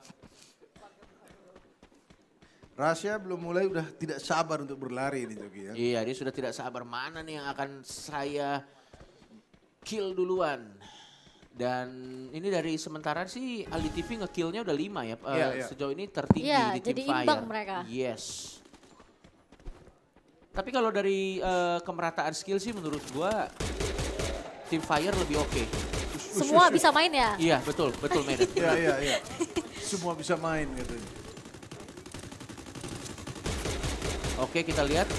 Rasya belum mulai udah tidak sabar untuk berlari ini Joki ya. Iya, dia sudah tidak sabar mana nih yang akan saya kill duluan. Dan ini dari sementara sih Aldi T V nge-killnya udah lima ya. Eh, Iya, iya. Sejauh ini tertinggi Iya, di tim jadi Fire. imbang mereka. Yes. Tapi kalau dari eh, kemerataan skill sih menurut gua tim Fire lebih oke. Semua bisa main ya? Iya, betul, betul Medan. Iya, iya, iya. Semua bisa main katanya. Oke, kita lihat.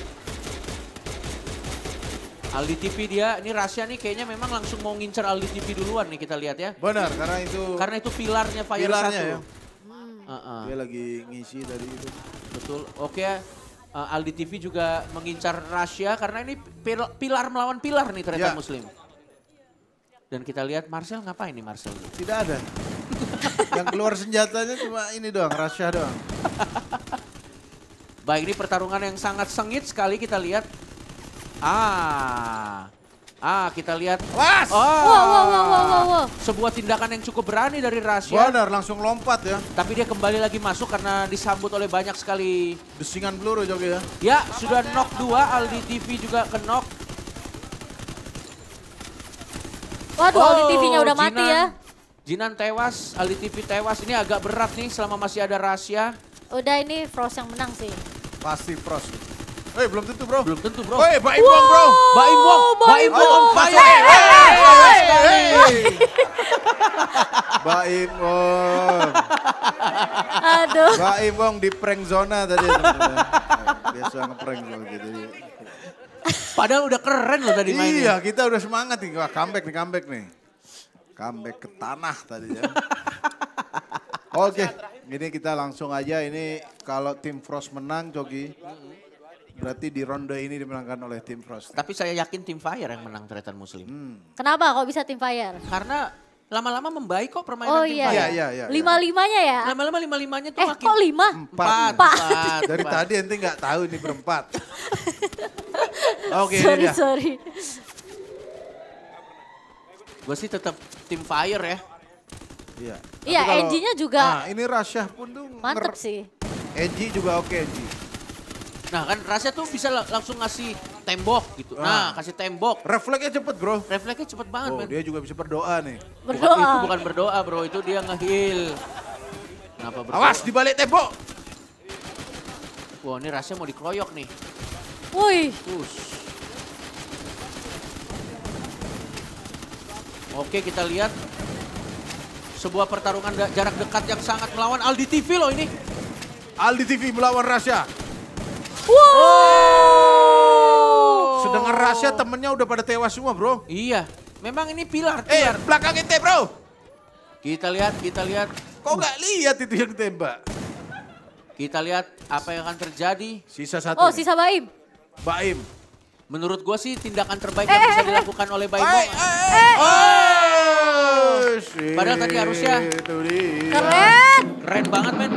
Aldi T V dia, ini Rasya nih kayaknya memang langsung mau ngincer Aldi T V duluan nih kita lihat ya. Benar, karena itu Karena itu pilarnya Fire pilarnya satu. ya. Uh-uh. Dia lagi ngisi dari itu. Betul, oke. Uh, Aldi T V juga mengincar Rasya karena ini pil- pilar melawan pilar nih Tretan Ya. Muslim. Dan kita lihat Marcel ngapain nih Marcel? Tidak ada. Yang keluar senjatanya cuma ini doang, Rasya doang. Baik, ini pertarungan yang sangat sengit sekali kita lihat. Ah, ah kita lihat. Was! Oh, Wow, wow, wow, wow, wow, wow. sebuah tindakan yang cukup berani dari Rasya. Benar, langsung lompat ya. Tapi dia kembali lagi masuk karena disambut oleh banyak sekali. Desingan peluru Joki ya. Ya, sudah knock dua, Aldi T V juga ke knock. Waduh, Aldi T V-nya udah mati Jinan- ya. Jinan tewas, Aldi T V tewas. Ini agak berat nih selama masih ada Rasya. Udah ini Frost yang menang sih. Pasti Frost. Eh belum tentu bro. Belum tentu bro. Woi Baim Wong bro. Baim Wong, Baim Wong on fire. Hey, hey, hey, Hey, hey. hey. Baim Wong. Aduh. Baim Wong di prank zona tadi. Biasa ngeprank gitu. Padahal udah keren loh tadi mainnya. Iya kita udah semangat nih. Wah comeback nih comeback nih. Comeback ke tanah tadi ya. Oke, ini kita langsung aja. Ini kalau tim Frost menang Coki. Berarti di ronde ini dimenangkan oleh tim Frost. Tapi saya yakin tim Fire yang menang Tretan Muslim. Hmm. Kenapa kok bisa tim Fire? Karena lama-lama membaik kok permainan Oh tim iya, Fire. Iya, iya, iya. Lima-limanya ya? Lama-lama lima-limanya tuh Eh makin... kok lima? Empat. Empat. Empat. Dari Empat. tadi ente nggak tahu ini berempat. Oke, sorry, ini dia. sorry. Gue sih tetap tim Fire ya. Iya. Iya, Tapi kalau- N G-nya juga Nah, ini Rasya pun tuh mantep sih. N G juga oke N G. Nah kan Rasya tuh bisa la- langsung ngasih tembok gitu. Nah, Nah. kasih tembok. Refleksnya cepet bro. Refleksnya cepet banget Oh, men. dia juga bisa berdoa nih. Bukan, Berdoa. itu bukan berdoa bro, itu dia nge-heal. Kenapa berdoa? Awas di balik tembok. Wah ini Rasya mau dikeroyok nih. Wih, Push. Oke kita lihat. Sebuah pertarungan da- jarak dekat yang sangat melawan Aldi T V loh ini. Aldi T V melawan Rasya. Wow. Sedangkan Rasya temennya udah pada tewas semua bro. Iya, memang ini pilar, Eh pilar. belakang ente bro. Kita lihat, kita lihat. Kok nggak lihat itu yang ditembak? Kita lihat apa yang akan terjadi. Sisa satu. oh nih. sisa Baim. Baim. Menurut gue sih tindakan terbaik yang bisa dilakukan oleh Baim. Eh, eh, oh, Padahal tadi harusnya itu dia. Keren. keren banget men.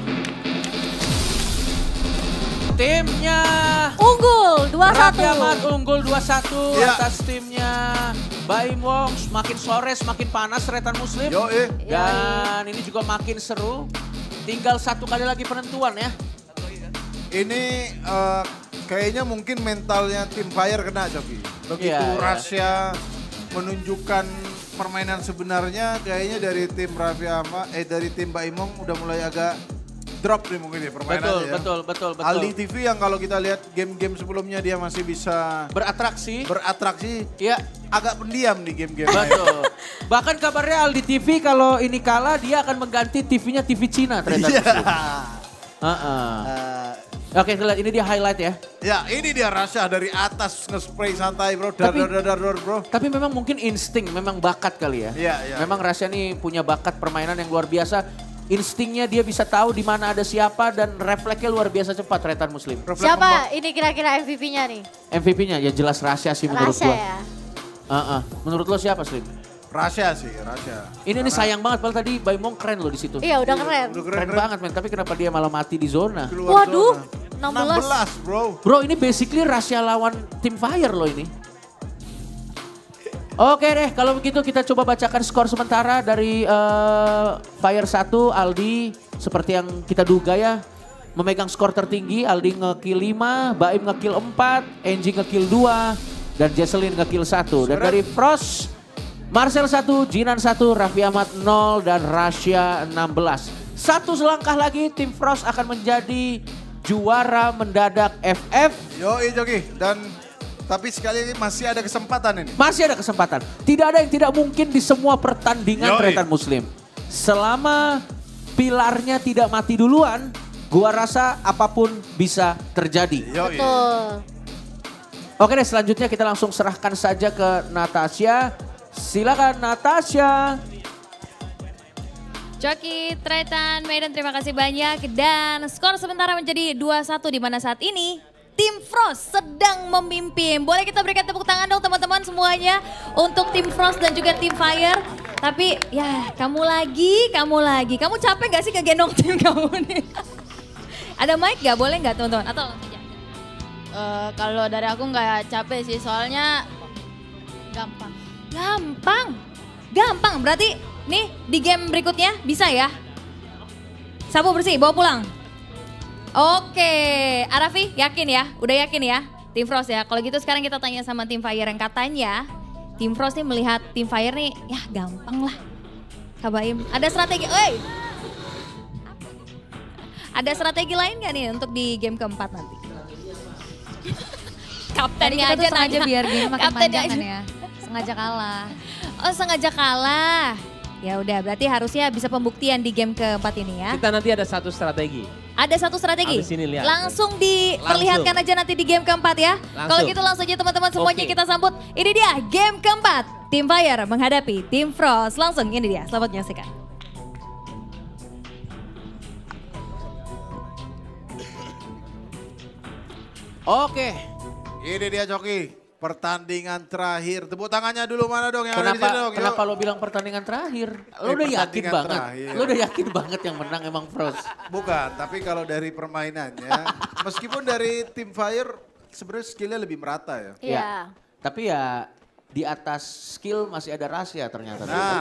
Timnya Unggul dua satu. Raffi Ahmad unggul dua satu Iya. atas timnya Baim Wong. Semakin sore semakin panas Tretan Muslim. Yo eh. Dan ini juga makin seru. Tinggal satu kali lagi penentuan ya. Ini eh, kayaknya mungkin mentalnya tim Fire kena Coki. Begitu Iya, iya. Rasya menunjukkan permainan sebenarnya kayaknya dari tim Raffi Ahmad, eh dari tim Baim Wong udah mulai agak drop nih mungkin ya permainannya Betul, ya. betul, betul, betul. Aldi T V yang kalau kita lihat game-game sebelumnya dia masih bisa Beratraksi. beratraksi, Ya, agak pendiam di game-game lain. betul. Bahkan kabarnya Aldi T V kalau ini kalah dia akan mengganti T V-nya T V Cina ternyata. Iya. Heeh. Eh, Oke, kita lihat ini dia highlight ya. Ya ini dia Rasya dari atas nge-spray santai bro, dar Tapi- dar dar dar bro. Tapi memang mungkin insting, memang bakat kali ya. Iya, iya. Memang Rasya nih punya bakat permainan yang luar biasa. Instingnya dia bisa tahu di mana ada siapa dan refleksnya luar biasa cepat Tretan Muslim. Refleks Siapa ini kira-kira M V P-nya nih? M V P-nya ya jelas Rasya sih menurut Rasya gua. ya. Heeh. Menurut lo siapa Slim? Rasya sih, Rasya. Ini ini sayang banget padahal tadi Baim Wong keren loh di situ. Iya udah keren. Udah Keren, banget men, tapi kenapa dia malah mati di zona? Keluar Waduh, zona. enam enam belas. belas bro. Bro ini basically Rasya lawan tim Fire loh ini. Oke deh, kalau begitu kita coba bacakan skor sementara dari eh, Fire satu, Aldi seperti yang kita duga ya. Memegang skor tertinggi, Aldi nge-kill lima, Baim nge-kill empat, Enji nge-kill dua, dan Jesselyn nge-kill satu. Dan dari Frost, Marcel satu, Jinan satu, Raffi Ahmad nol, dan Rasya enam belas. Satu selangkah lagi tim Frost akan menjadi juara mendadak F F. Yoi Joki, dan tapi sekali lagi masih ada kesempatan ini. Masih ada kesempatan. Tidak ada yang tidak mungkin di semua pertandingan Yoi. Tretan Muslim. Selama pilarnya tidak mati duluan, gua rasa apapun bisa terjadi. Yoi. Betul. Oke deh, selanjutnya kita langsung serahkan saja ke Natasha. Silakan Natasha. Coki, Tretan, Medan terima kasih banyak. Dan skor sementara menjadi dua satu di mana saat ini Tim Frost sedang memimpin. Boleh kita berikan tepuk tangan dong teman-teman semuanya untuk Tim Frost dan juga Tim Fire. Tapi ya kamu lagi, kamu lagi. Kamu capek gak sih ngegendong tim kamu nih? Ada mic gak? Boleh gak teman-teman? Atau Uh, kalau dari aku nggak capek sih, soalnya gampang. Gampang? Gampang, berarti nih di game berikutnya bisa ya? Sapu bersih, bawa pulang. Oke, Arafi yakin ya? Udah yakin ya? Tim Frost ya? Kalau gitu sekarang kita tanya sama Tim Fire yang katanya Tim Frost nih melihat Tim Fire nih, ya gampang lah. Kabaim, ada strategi, oi! Ada strategi lain gak nih untuk di game keempat nanti? Kaptennya aja sengaja biar game makin panjang kan ya. Sengaja kalah. Oh sengaja kalah. Ya udah berarti harusnya bisa pembuktian di game keempat ini ya. Kita nanti ada satu strategi. Ada satu strategi. Abis ini lihat. Langsung diperlihatkan Langsung. aja nanti di game keempat ya. Kalau gitu langsung aja teman-teman semuanya Oke. kita sambut. Ini dia game keempat. Tim Fire menghadapi Tim Frost. Langsung ini dia. Selamat menyaksikan. Oke. Ini dia Coki. Pertandingan terakhir. Tepuk tangannya dulu mana dong yang ada di Kenapa, sini dong. Yuk. kenapa lo bilang pertandingan terakhir? Lo Eh, udah yakin pertandingan banget. terakhir. Lo udah yakin banget yang menang emang Frost. Bukan, tapi kalau dari permainannya, meskipun dari tim Fire sebenarnya skillnya lebih merata ya. Iya. Tapi ya di atas skill masih ada rahasia ternyata. Nah.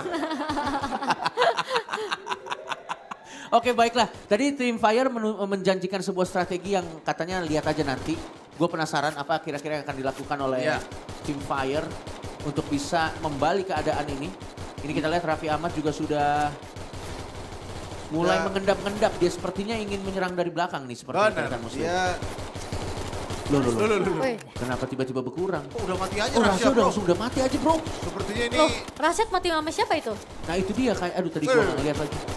Oke baiklah, tadi tim Fire menu- menjanjikan sebuah strategi yang katanya lihat aja nanti. Gue penasaran apa kira-kira yang akan dilakukan oleh Iya. tim Fire untuk bisa membalik keadaan ini. Ini kita lihat Raffi Ahmad juga sudah mulai Nah. mengendap-endap. Dia sepertinya ingin menyerang dari belakang nih seperti Benar, rekan Muslim. dia Loh, loh, loh. Loh, loh, loh, loh. Kenapa tiba-tiba berkurang? Oh, udah mati aja Oh, Rasya, Rasya udah bro. langsung udah mati aja bro. Sepertinya ini Loh, Rasyad mati sama siapa itu? Nah itu dia kayak, aduh tadi gue Eh. nggak lihat lagi.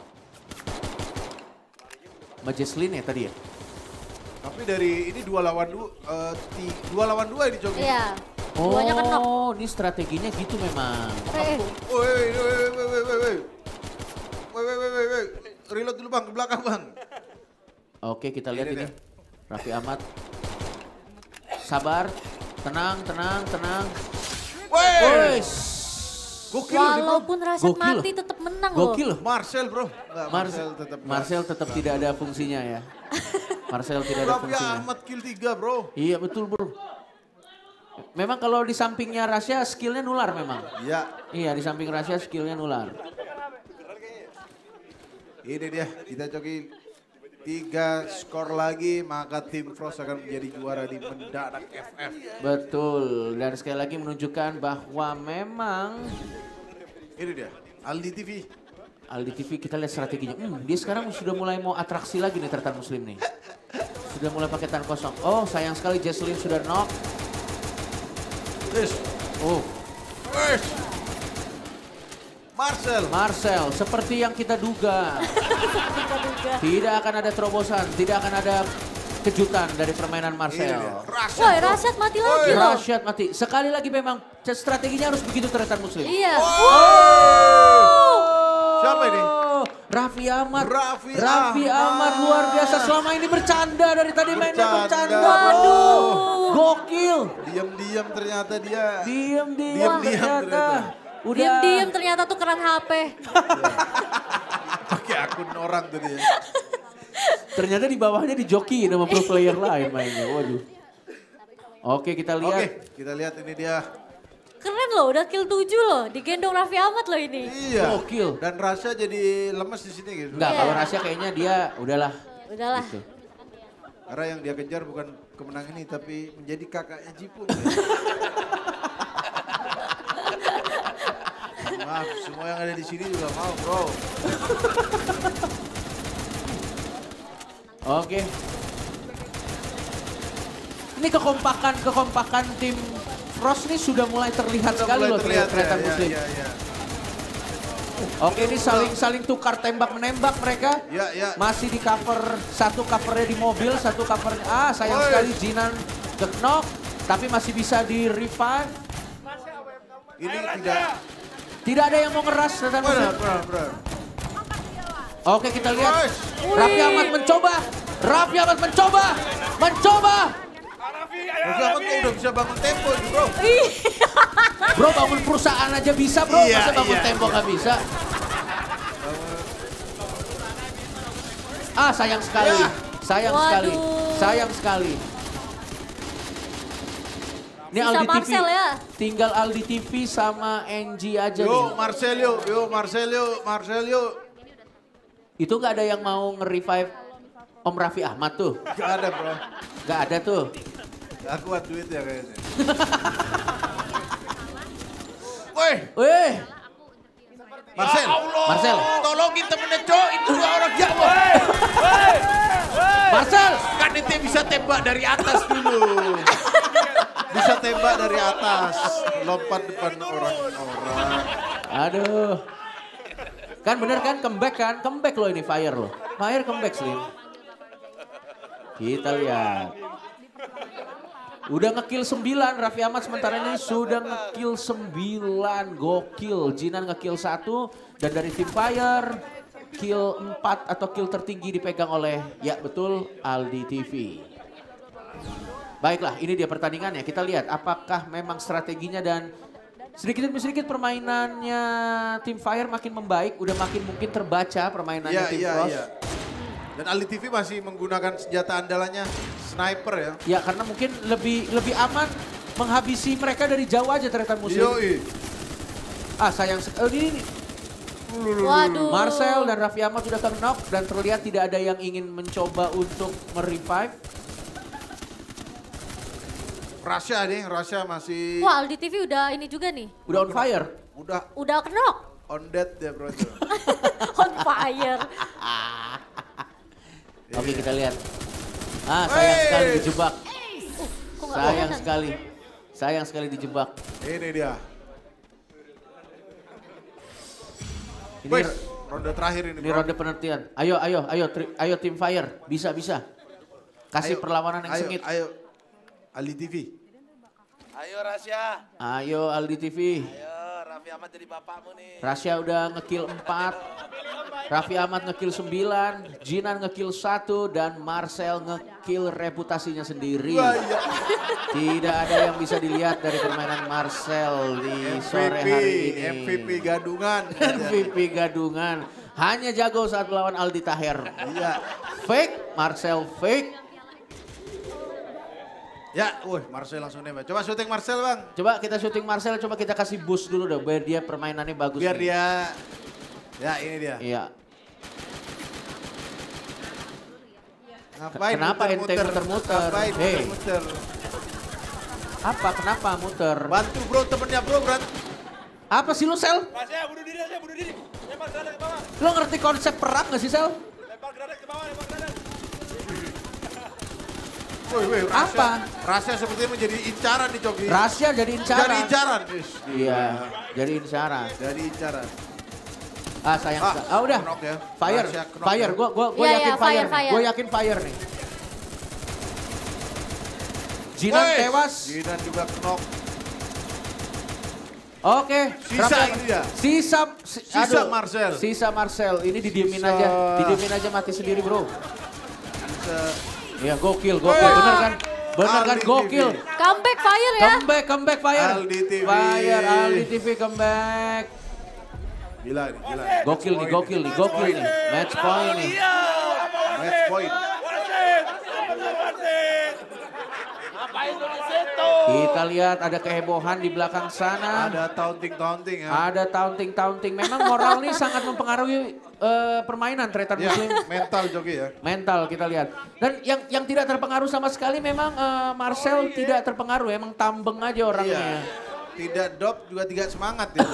Mbak Jesslyn ya tadi ya? tapi dari ini dua lawan dua, eh, ti- dua lawan dua ini Coki. Iya. Oh, Duanya kan knock. ini strateginya gitu memang. Eh, Woi, woi, woi, woi, woi, woi. Woi, woi, woi, woi, woi. Reload dulu bang, ke belakang bang. Oke kita lihat Ini ini. dia. Raffi Ahmad. Sabar, tenang, tenang, tenang. Woi. Wes. Gokil loh, nih, bro. walaupun Rasyad Gokil. mati tetap menang loh. Gokil loh. Marcel bro. Nggak, Mar- Marcel tetap. Marcel tetap tidak ada fungsinya ya. Marcel tidak ada Raffi fungsinya. Ahmad kill tiga bro. Iya betul bro. Memang kalau di sampingnya Rasya skillnya nular memang. Iya. Iya di samping Rasya skillnya nular. Ini dia, kita Coki tiga skor lagi maka tim Frost akan menjadi juara di Mendadak F F. Betul, dan sekali lagi menunjukkan bahwa memang Ini dia, Aldi T V. Aldi T V kita lihat strateginya. Hmm, dia sekarang sudah mulai mau atraksi lagi nih Tretan Muslim nih. Sudah mulai pakai tangan kosong. Oh sayang sekali Jesslyn sudah knock. Yes. Oh, Yes. Marcel. Marcel seperti yang kita duga. Tidak akan ada terobosan, tidak akan ada kejutan dari permainan Marcel. Woi, Rasyad mati lagi loh. Rasyad mati. Sekali lagi memang strateginya harus begitu Tretan Muslim. Iya. Siapa ini? Raffi Ahmad. Raffi Raffi Ahmad luar biasa. Selama ini bercanda dari tadi mainnya Bercanda, bercanda. Waduh. Gokil. Diam-diam ternyata dia. Diam-diam Diam-diam ternyata. ternyata. Udah. Diam-diam ternyata tukeran H P. Pakai akun orang tuh dia. Ternyata di bawahnya dijoki sama pro player lain mainnya. Waduh. Oke kita Oke, lihat. kita lihat ini dia. Keren loh, udah kill tujuh loh. Digendong Raffi Ahmad loh ini. Iya. Gokil. Dan Rasya jadi lemes di sini gitu. Enggak, kalau Rasya kayaknya dia udahlah. Udahlah. Gitu. Karena yang dia kejar bukan kemenangan ini tapi menjadi kakaknya Jipun. Maaf, semua yang ada di sini juga mau, bro. Oke. Ini kekompakan kekompakan tim Frost ini sudah mulai terlihat Sudah sekali mulai loh terlihat, Tretan ya, Muslim. ya, ya. Oke ini saling saling tukar tembak menembak mereka. Ya, ya. Masih di cover, satu covernya di mobil, satu cover. Ah sayang Woy. sekali Jinan ke knock, tapi masih bisa di revive. Ini tidak. Tidak ada yang mau ngeras Tretan Benar, Muslim. benar, benar. Oke, kita lihat. Raffi Ahmad mencoba. Raffi Ahmad mencoba. Mencoba. Raffi Ahmad kok udah bisa bangun tempo nih, bro. Bro, bangun perusahaan aja bisa, bro. Iya, Masa bangun iya, tempo iya. nggak bisa? Ah, sayang sekali. Ya. Sayang Waduh. sekali. Sayang sekali. Ini Sisa Aldi T V. Marcel ya. Tinggal Aldi T V sama N G aja nih. Yo, Marcelio, yo, Marcelio, Marcelio. Itu nggak ada yang mau nge-revive Om Raffi Ahmad tuh? Gak ada, bro. Nggak ada tuh. Gak kuat duit ya kayaknya. Woi, Weh, Marcel. Marcel. Tolongin temennya, Cok. Itu dua orang Jawa. Marcel. Kan ente bisa tembak dari atas dulu. Bisa tembak dari atas. Lompat depan orang-orang. Aduh. Kan bener kan comeback kan? Comeback loh ini Fire loh. Fire comeback Slim. Kita lihat. Udah ngekill sembilan, Raffi Ahmad sementara ini sudah ngekill sembilan. Gokil, Jinan ngekill satu. Dan dari tim Fire, kill empat atau kill tertinggi dipegang oleh, ya betul, Aldi T V. Baiklah, ini dia pertandingannya. Kita lihat apakah memang strateginya dan sedikit demi sedikit permainannya tim Fire makin membaik. Udah makin mungkin terbaca permainannya Iya, tim iya, Frost. iya. Dan Aldi T V masih menggunakan senjata andalannya sniper ya. Ya karena mungkin lebih lebih aman menghabisi mereka dari jauh aja ternyata musuh. Yoi. Ah sayang sekali. Oh, ini, ini. Waduh. Marcel dan Raffi Ahmad sudah knock dan terlihat tidak ada yang ingin mencoba untuk merevive. Rasya nih, Rasya masih Wah, Aldi T V udah ini juga nih. Udah on fire. udah Udah knock. on dead ya bro. On fire. Oke kita lihat. Ah sayang Hey. sekali dijebak. Uh, kok nggak Sayang kelihatan? sekali. Sayang sekali dijebak. Ini dia. Ini Wes, ronde terakhir ini Ini bro. ronde penantian. Ayo, ayo, ayo, tri- ayo tim Fire. Bisa, bisa. Kasih Ayo, perlawanan yang ayo, sengit. Ayo, Aldi T V. Ayo Rasya. Ayo Aldi T V. Ayo Raffi Ahmad jadi bapakmu nih. Rasya udah ngekill empat. Raffi Ahmad ngekill sembilan. Jinan ngekill satu. Dan Marcel ngekill reputasinya sendiri. Wah, iya. Tidak ada yang bisa dilihat dari permainan Marcel di sore M V P, hari ini. M V P gadungan. M V P gadungan. Hanya jago saat melawan Aldi Taher. Iya. Fake, Marcel fake. Ya, woi Marcel langsung nembak. Coba syuting Marcel bang. Coba kita syuting Marcel, coba kita kasih boost dulu deh biar dia permainannya bagus. Biar nih. dia, ya ini dia. Iya. Ngapain Kenapa ente muter-muter? Ngapain Hey. muter-muter? Apa? Kenapa muter? Bantu bro temennya bro berat. Apa sih lu Sel? Rasya bunuh diri Rasya bunuh diri. Lempar granat ke bawah. Lu ngerti konsep perang gak sih Sel? Lempar granat ke bawah, lempar granat. Woi, woi, Rasya, Apa? Rasya sepertinya menjadi incaran nih Coki. Rahasia jadi incaran. Jadi incaran. Ish, Iya, jadi incaran. Jadi incaran. Ah sayang Ah, sekali. Ah udah. knock ya. Fire, Rahasia knock fire. ya. Gua gua gua Iya, yakin iya, fire. fire, nih. fire. Gua yakin fire nih. Jinan Woi, tewas. Jinan juga knock. Oke. Sisa Raffi- ini dia. Sisa, si- Sisa aduh, Marcel. Sisa Marcel. Ini didiemin Sisa. aja. Didiemin aja mati sendiri bro. Bisa. Iya gokil, gokil. Bener kan? Bener kan Aldi gokil. T V. Comeback Fire ya. Comeback, comeback fire. Aldi T V. Fire, Aldi T V comeback. Gila nih, gila. Gokil nih, gokil nih, gokil nih. Match point nih. Match point. Ngapain lu di situ? Kita lihat ada kehebohan di belakang sana. Ada taunting-taunting ya. Ada taunting-taunting. Memang moral nih sangat mempengaruhi eh, permainan Tretan Ya, Muslim. mental Joki ya. Mental kita lihat. Dan yang yang tidak terpengaruh sama sekali memang eh, Marcel tidak terpengaruh. Emang tambeng aja orangnya. Iya. Tidak dop juga tidak semangat ya.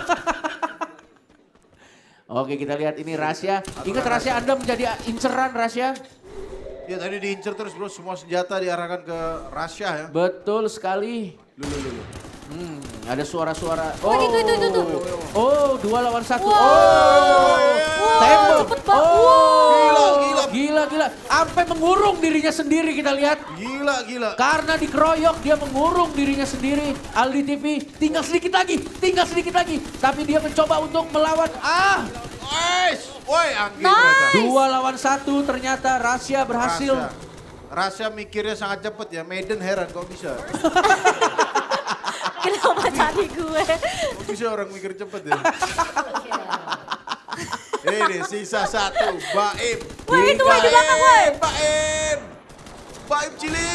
Oke kita lihat ini Rasya. Ingat Rasya Anda menjadi inceran Rasya. Ya tadi diincer terus bro, semua senjata diarahkan ke Rasya ya. Betul sekali. Lulu, lulu. Hmm, ada suara-suara. Oh, itu, itu, itu, itu. Oh, dua lawan satu. Wow. Oh, Wow, tembok. cepet banget. Oh, Gila, gila. Gila, gila. Sampai mengurung dirinya sendiri kita lihat. Gila, gila. Karena dikeroyok dia mengurung dirinya sendiri. Aldi T V tinggal sedikit lagi, tinggal sedikit lagi. Tapi dia mencoba untuk melawan. Ah, Nice. Woi, Anggi Nice. ternyata. Dua lawan satu ternyata Rasya berhasil. Rasya. Rasya mikirnya sangat cepet ya. Maiden heran kok bisa. Kenapa tadi gue? Kok bisa orang mikir cepet ya? Ini sisa satu, Baim. Woi, itu woi di belakang woi. Baim. Baim Cili.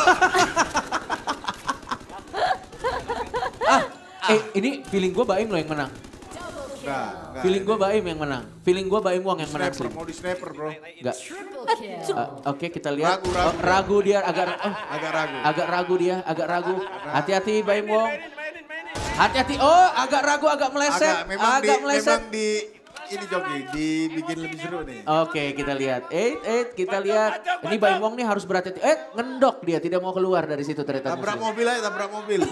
Ah, eh ini feeling gue Baim loh yang menang. Nah, nah, Feeling gue Baim yang menang. Feeling gue Baim Wong yang menang. Sniper, mau di sniper bro. Enggak. Uh, Oke kita lihat. Ragu, ragu. Oh, ragu dia agak oh, Agak ragu. agak ragu dia, agak ragu. Hati-hati Baim Wong. Hati-hati. Oh, agak ragu, agak meleset. Agak, memang agak di, meleset. memang di ini joki, dibikin lebih seru nih. Oke, kita lihat. Eh, eh, kita lihat. Ini Baim Wong nih harus berhati-hati. Eh, ngendok dia, tidak mau keluar dari situ ternyata. Tabrak mobil aja, tabrak mobil.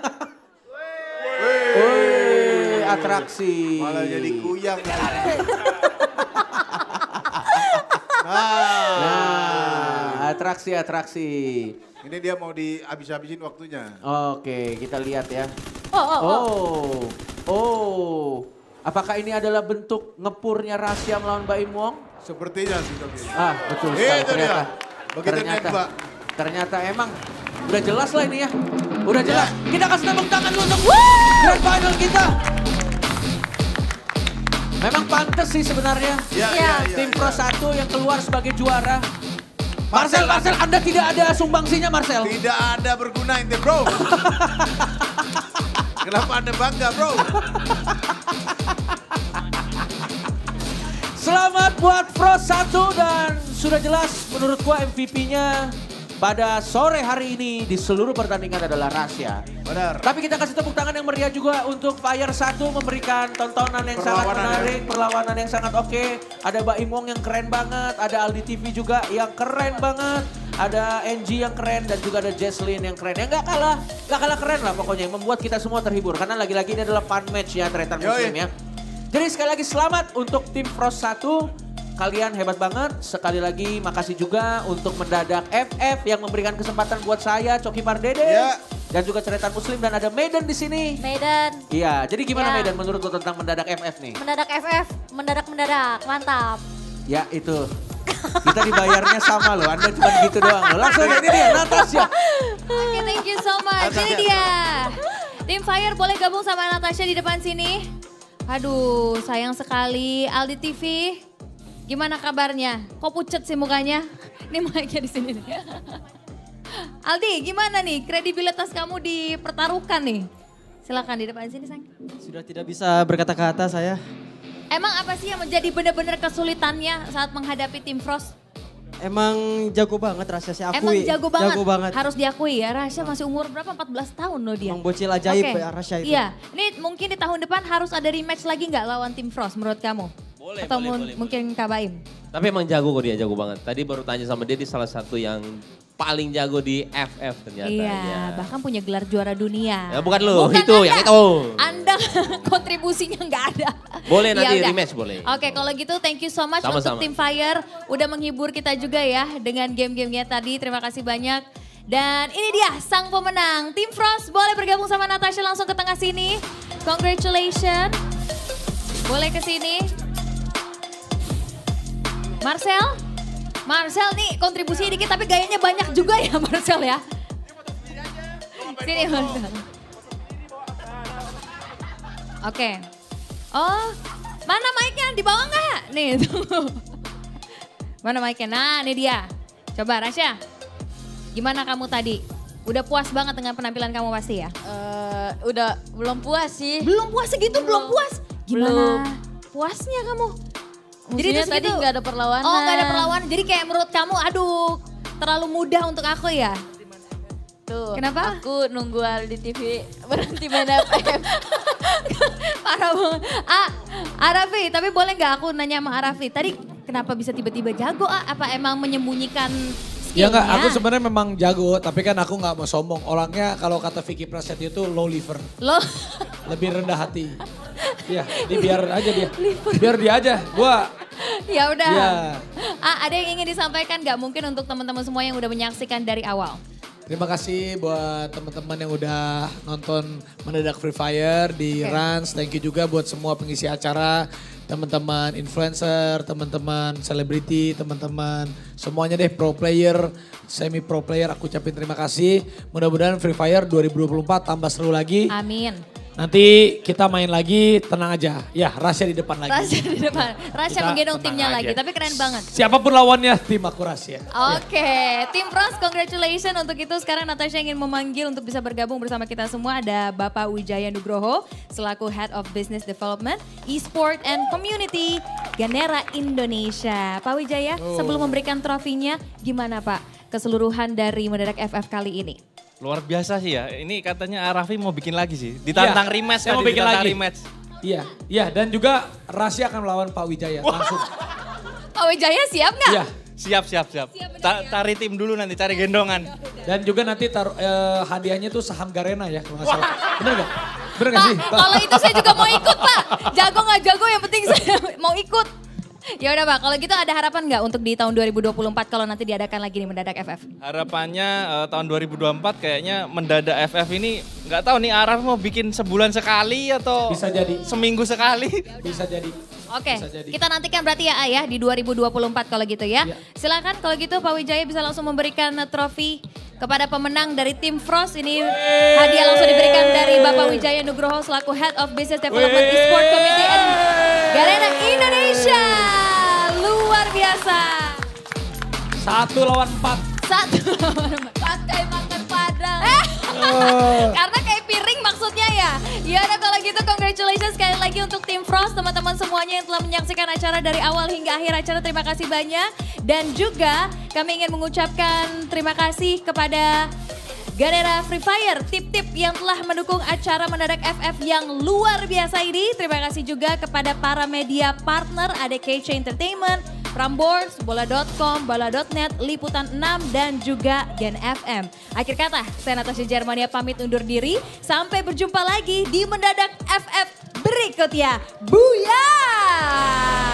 Wih, atraksi. Malah jadi kuyang. Nah, nah, atraksi, atraksi. Ini dia mau dihabis-habisin waktunya. Oke, kita lihat ya. Oh, oh, oh. Oh, oh. Apakah ini adalah bentuk ngepurnya Rasya melawan Baim Wong? Sepertinya sih Joki. Ah, betul sekali Itu ternyata. dia. Begitu ternyata, nembak. ternyata emang udah jelas lah ini ya. Udah jelas. Kita kasih tepuk tangan dulu untuk grand final kita. Memang pantas sih sebenarnya. Ya, ya, ya, Tim ya. Pro satu yang keluar sebagai juara. Marcel, Marcel, Anda tidak ada sumbangsinya Marcel. Tidak ada berguna ini bro. Kenapa Anda bangga bro? Selamat buat Pro satu dan sudah jelas menurut gua M V P-nya pada sore hari ini di seluruh pertandingan adalah Rasya. Benar. Tapi kita kasih tepuk tangan yang meriah juga untuk Fire satu memberikan tontonan yang sangat Perlawanan menarik, perlawanan yang sangat oke. Ada Baim Wong yang keren banget, ada Aldi T V juga yang keren banget. Ada N G yang keren dan juga ada Jesslyn yang keren. Yang gak kalah, gak kalah keren lah pokoknya. Yang membuat kita semua terhibur. Karena lagi-lagi ini adalah fun match ya Tretan Muslim ya. Jadi sekali lagi selamat untuk tim Frost satu. Kalian hebat banget. Sekali lagi makasih juga untuk Mendadak F F yang memberikan kesempatan buat saya, Coki Pardede. Ya. Dan juga Ceretan Muslim dan ada Maiden di sini. Maiden. Iya, jadi gimana Ya. Maiden menurut lo tentang Mendadak F F nih? Mendadak F F, mendadak-mendadak, mantap. Ya itu. Kita dibayarnya sama loh, Anda cuma gitu doang loh. Langsung ini dia, Natasha. Oke, thank you so much. Ini dia. Tim Fire boleh gabung sama Natasha di depan sini. Aduh, sayang sekali. Aldi T V, gimana kabarnya? Kok pucet sih mukanya? Ini mic-nya di sini nih. Aldi, gimana nih kredibilitas kamu dipertaruhkan nih? Silakan di depan sini, sayang. Sudah tidak bisa berkata-kata saya. Emang apa sih yang menjadi benar-benar kesulitannya saat menghadapi tim Frost? Emang jago banget Rasya, saya akui. Emang jago banget, Jago banget. harus diakui ya. Rasya masih umur berapa? empat belas tahun loh dia. Emang bocil ajaib Oke. ya Rasya itu. Iya, ini mungkin di tahun depan harus ada rematch lagi nggak lawan tim Frost menurut kamu? Boleh, Atau boleh, mun- boleh, mungkin Kak Baim? Tapi emang jago kok dia, jago banget. Tadi baru tanya sama dia, dia salah satu yang paling jago di F F ternyata. Iya, ya. bahkan punya gelar juara dunia. Ya, bukan lu, Bukan itu Anda. yang itu. Anda kontribusinya nggak ada. Boleh Ya nanti udah. rematch boleh. Oke, kalau gitu thank you so much Sama-sama. untuk tim Fire. Udah menghibur kita juga ya dengan game-gamenya tadi. Terima kasih banyak. Dan ini dia sang pemenang. Tim Frost boleh bergabung sama Natasha langsung ke tengah sini. Congratulations. Boleh ke sini. Marcel. Marcel nih kontribusinya dikit tapi gayanya banyak juga ya Marcel ya. Sini Marcel. Oke. Oh, mana mic-nya? Di bawah nggak? Nih, tunggu. Mana mic-nya? Nah, ini dia. Coba Rasya, gimana kamu tadi? Udah puas banget dengan penampilan kamu pasti ya? Eh, udah belum puas sih. Belum puas segitu, belum, puas? Gimana Belum. puasnya kamu? Maksudnya terus tadi gitu- nggak ada perlawanan. Oh, nggak ada perlawanan. Jadi kayak menurut kamu, aduh, terlalu mudah untuk aku ya? Tuh, Kenapa? Aku nunggu Aldi T V berhenti main F F. Parah banget. Ah, Arafi, tapi boleh nggak aku nanya sama Arafi? Tadi kenapa bisa tiba-tiba jago? Ah? Apa emang menyembunyikan Ya enggak, skillnya? aku sebenarnya memang jago, tapi kan aku nggak mau sombong. Orangnya kalau kata Vicky Prasetyo itu low liver, Lo, lebih rendah hati. Ya, ini biar aja dia. Biar dia aja. Gua ya udah. Iya. Ah, ada yang ingin disampaikan nggak mungkin untuk teman-teman semua yang udah menyaksikan dari awal? terima kasih buat teman-teman yang udah nonton Mendadak Free Fire di Oke. Rans. Thank you juga buat semua pengisi acara teman-teman influencer, teman-teman selebriti, teman-teman semuanya deh pro player, semi pro player aku ucapin terima kasih. Mudah-mudahan Free Fire dua ribu dua puluh empat tambah seru lagi. Amin. Nanti kita main lagi, tenang aja. Ya, Rasya di depan lagi. Rasya di depan. Rasya Kita menggendong tenang timnya aja. lagi, tapi keren banget. Siapapun lawannya, tim aku Rasya. Oke, tim Pros, congratulations untuk itu. Sekarang Natasha ingin memanggil untuk bisa bergabung bersama kita semua. Ada Bapak Wijaya Nugroho, selaku Head of Business Development, E-Sport and Community, Ganera Indonesia. Pak Wijaya, Oh. sebelum memberikan trofinya, gimana Pak keseluruhan dari Mendadak F F kali ini? Luar biasa sih ya. Ini katanya Raffi mau bikin lagi sih. Ditantang Iya, rematch saya tadi, mau bikin ditantang lagi. rematch. Iya, iya dan juga Rasya akan melawan Pak Wijaya langsung. Pak Wijaya siap nggak? Iya. Siap, siap, siap. Ta- Cari tim dulu nanti, cari gendongan. Dan juga nanti taruh eh, hadiahnya tuh saham Garena ya kalau nggak salah. Bener nggak? Bener nggak Pak, sih? Pak? kalau itu saya juga mau ikut Pak. Jago nggak jago yang penting saya mau ikut. Ya udah Pak, kalau gitu ada harapan nggak untuk di tahun dua ribu dua puluh empat kalau nanti diadakan lagi nih Mendadak F F? Harapannya eh, tahun dua ribu dua puluh empat kayaknya mendadak F F ini nggak tahu nih Araf mau bikin sebulan sekali atau bisa jadi seminggu sekali. Bisa jadi. Oke, Bisa jadi. kita nantikan berarti ya Ayah di dua ribu dua puluh empat kalau gitu ya. Silakan kalau gitu Pak Wijaya bisa langsung memberikan uh, trofi kepada pemenang dari tim Frost. Ini hadiah langsung diberikan dari Bapak Wijaya Nugroho selaku Head of Business Development E-Sport Committee and Garena Indonesia. Luar biasa. Satu lawan empat. Satu lawan empat. Pakai makan padang. Karena kayak piring maksudnya ya. Ya udah kalau gitu congratulations sekali lagi untuk tim Frost. Teman-teman semuanya yang telah menyaksikan acara dari awal hingga akhir acara. Terima kasih banyak. Dan juga kami ingin mengucapkan terima kasih kepada Ganera Free Fire, tip-tip yang telah mendukung acara Mendadak F F yang luar biasa ini. Terima kasih juga kepada para media partner, ada K C Entertainment, Prambors, Bola dot com, Bala dot net, Liputan enam, dan juga Gen F M. Akhir kata, saya Natasha Germania pamit undur diri. Sampai berjumpa lagi di Mendadak F F berikutnya. Booyah!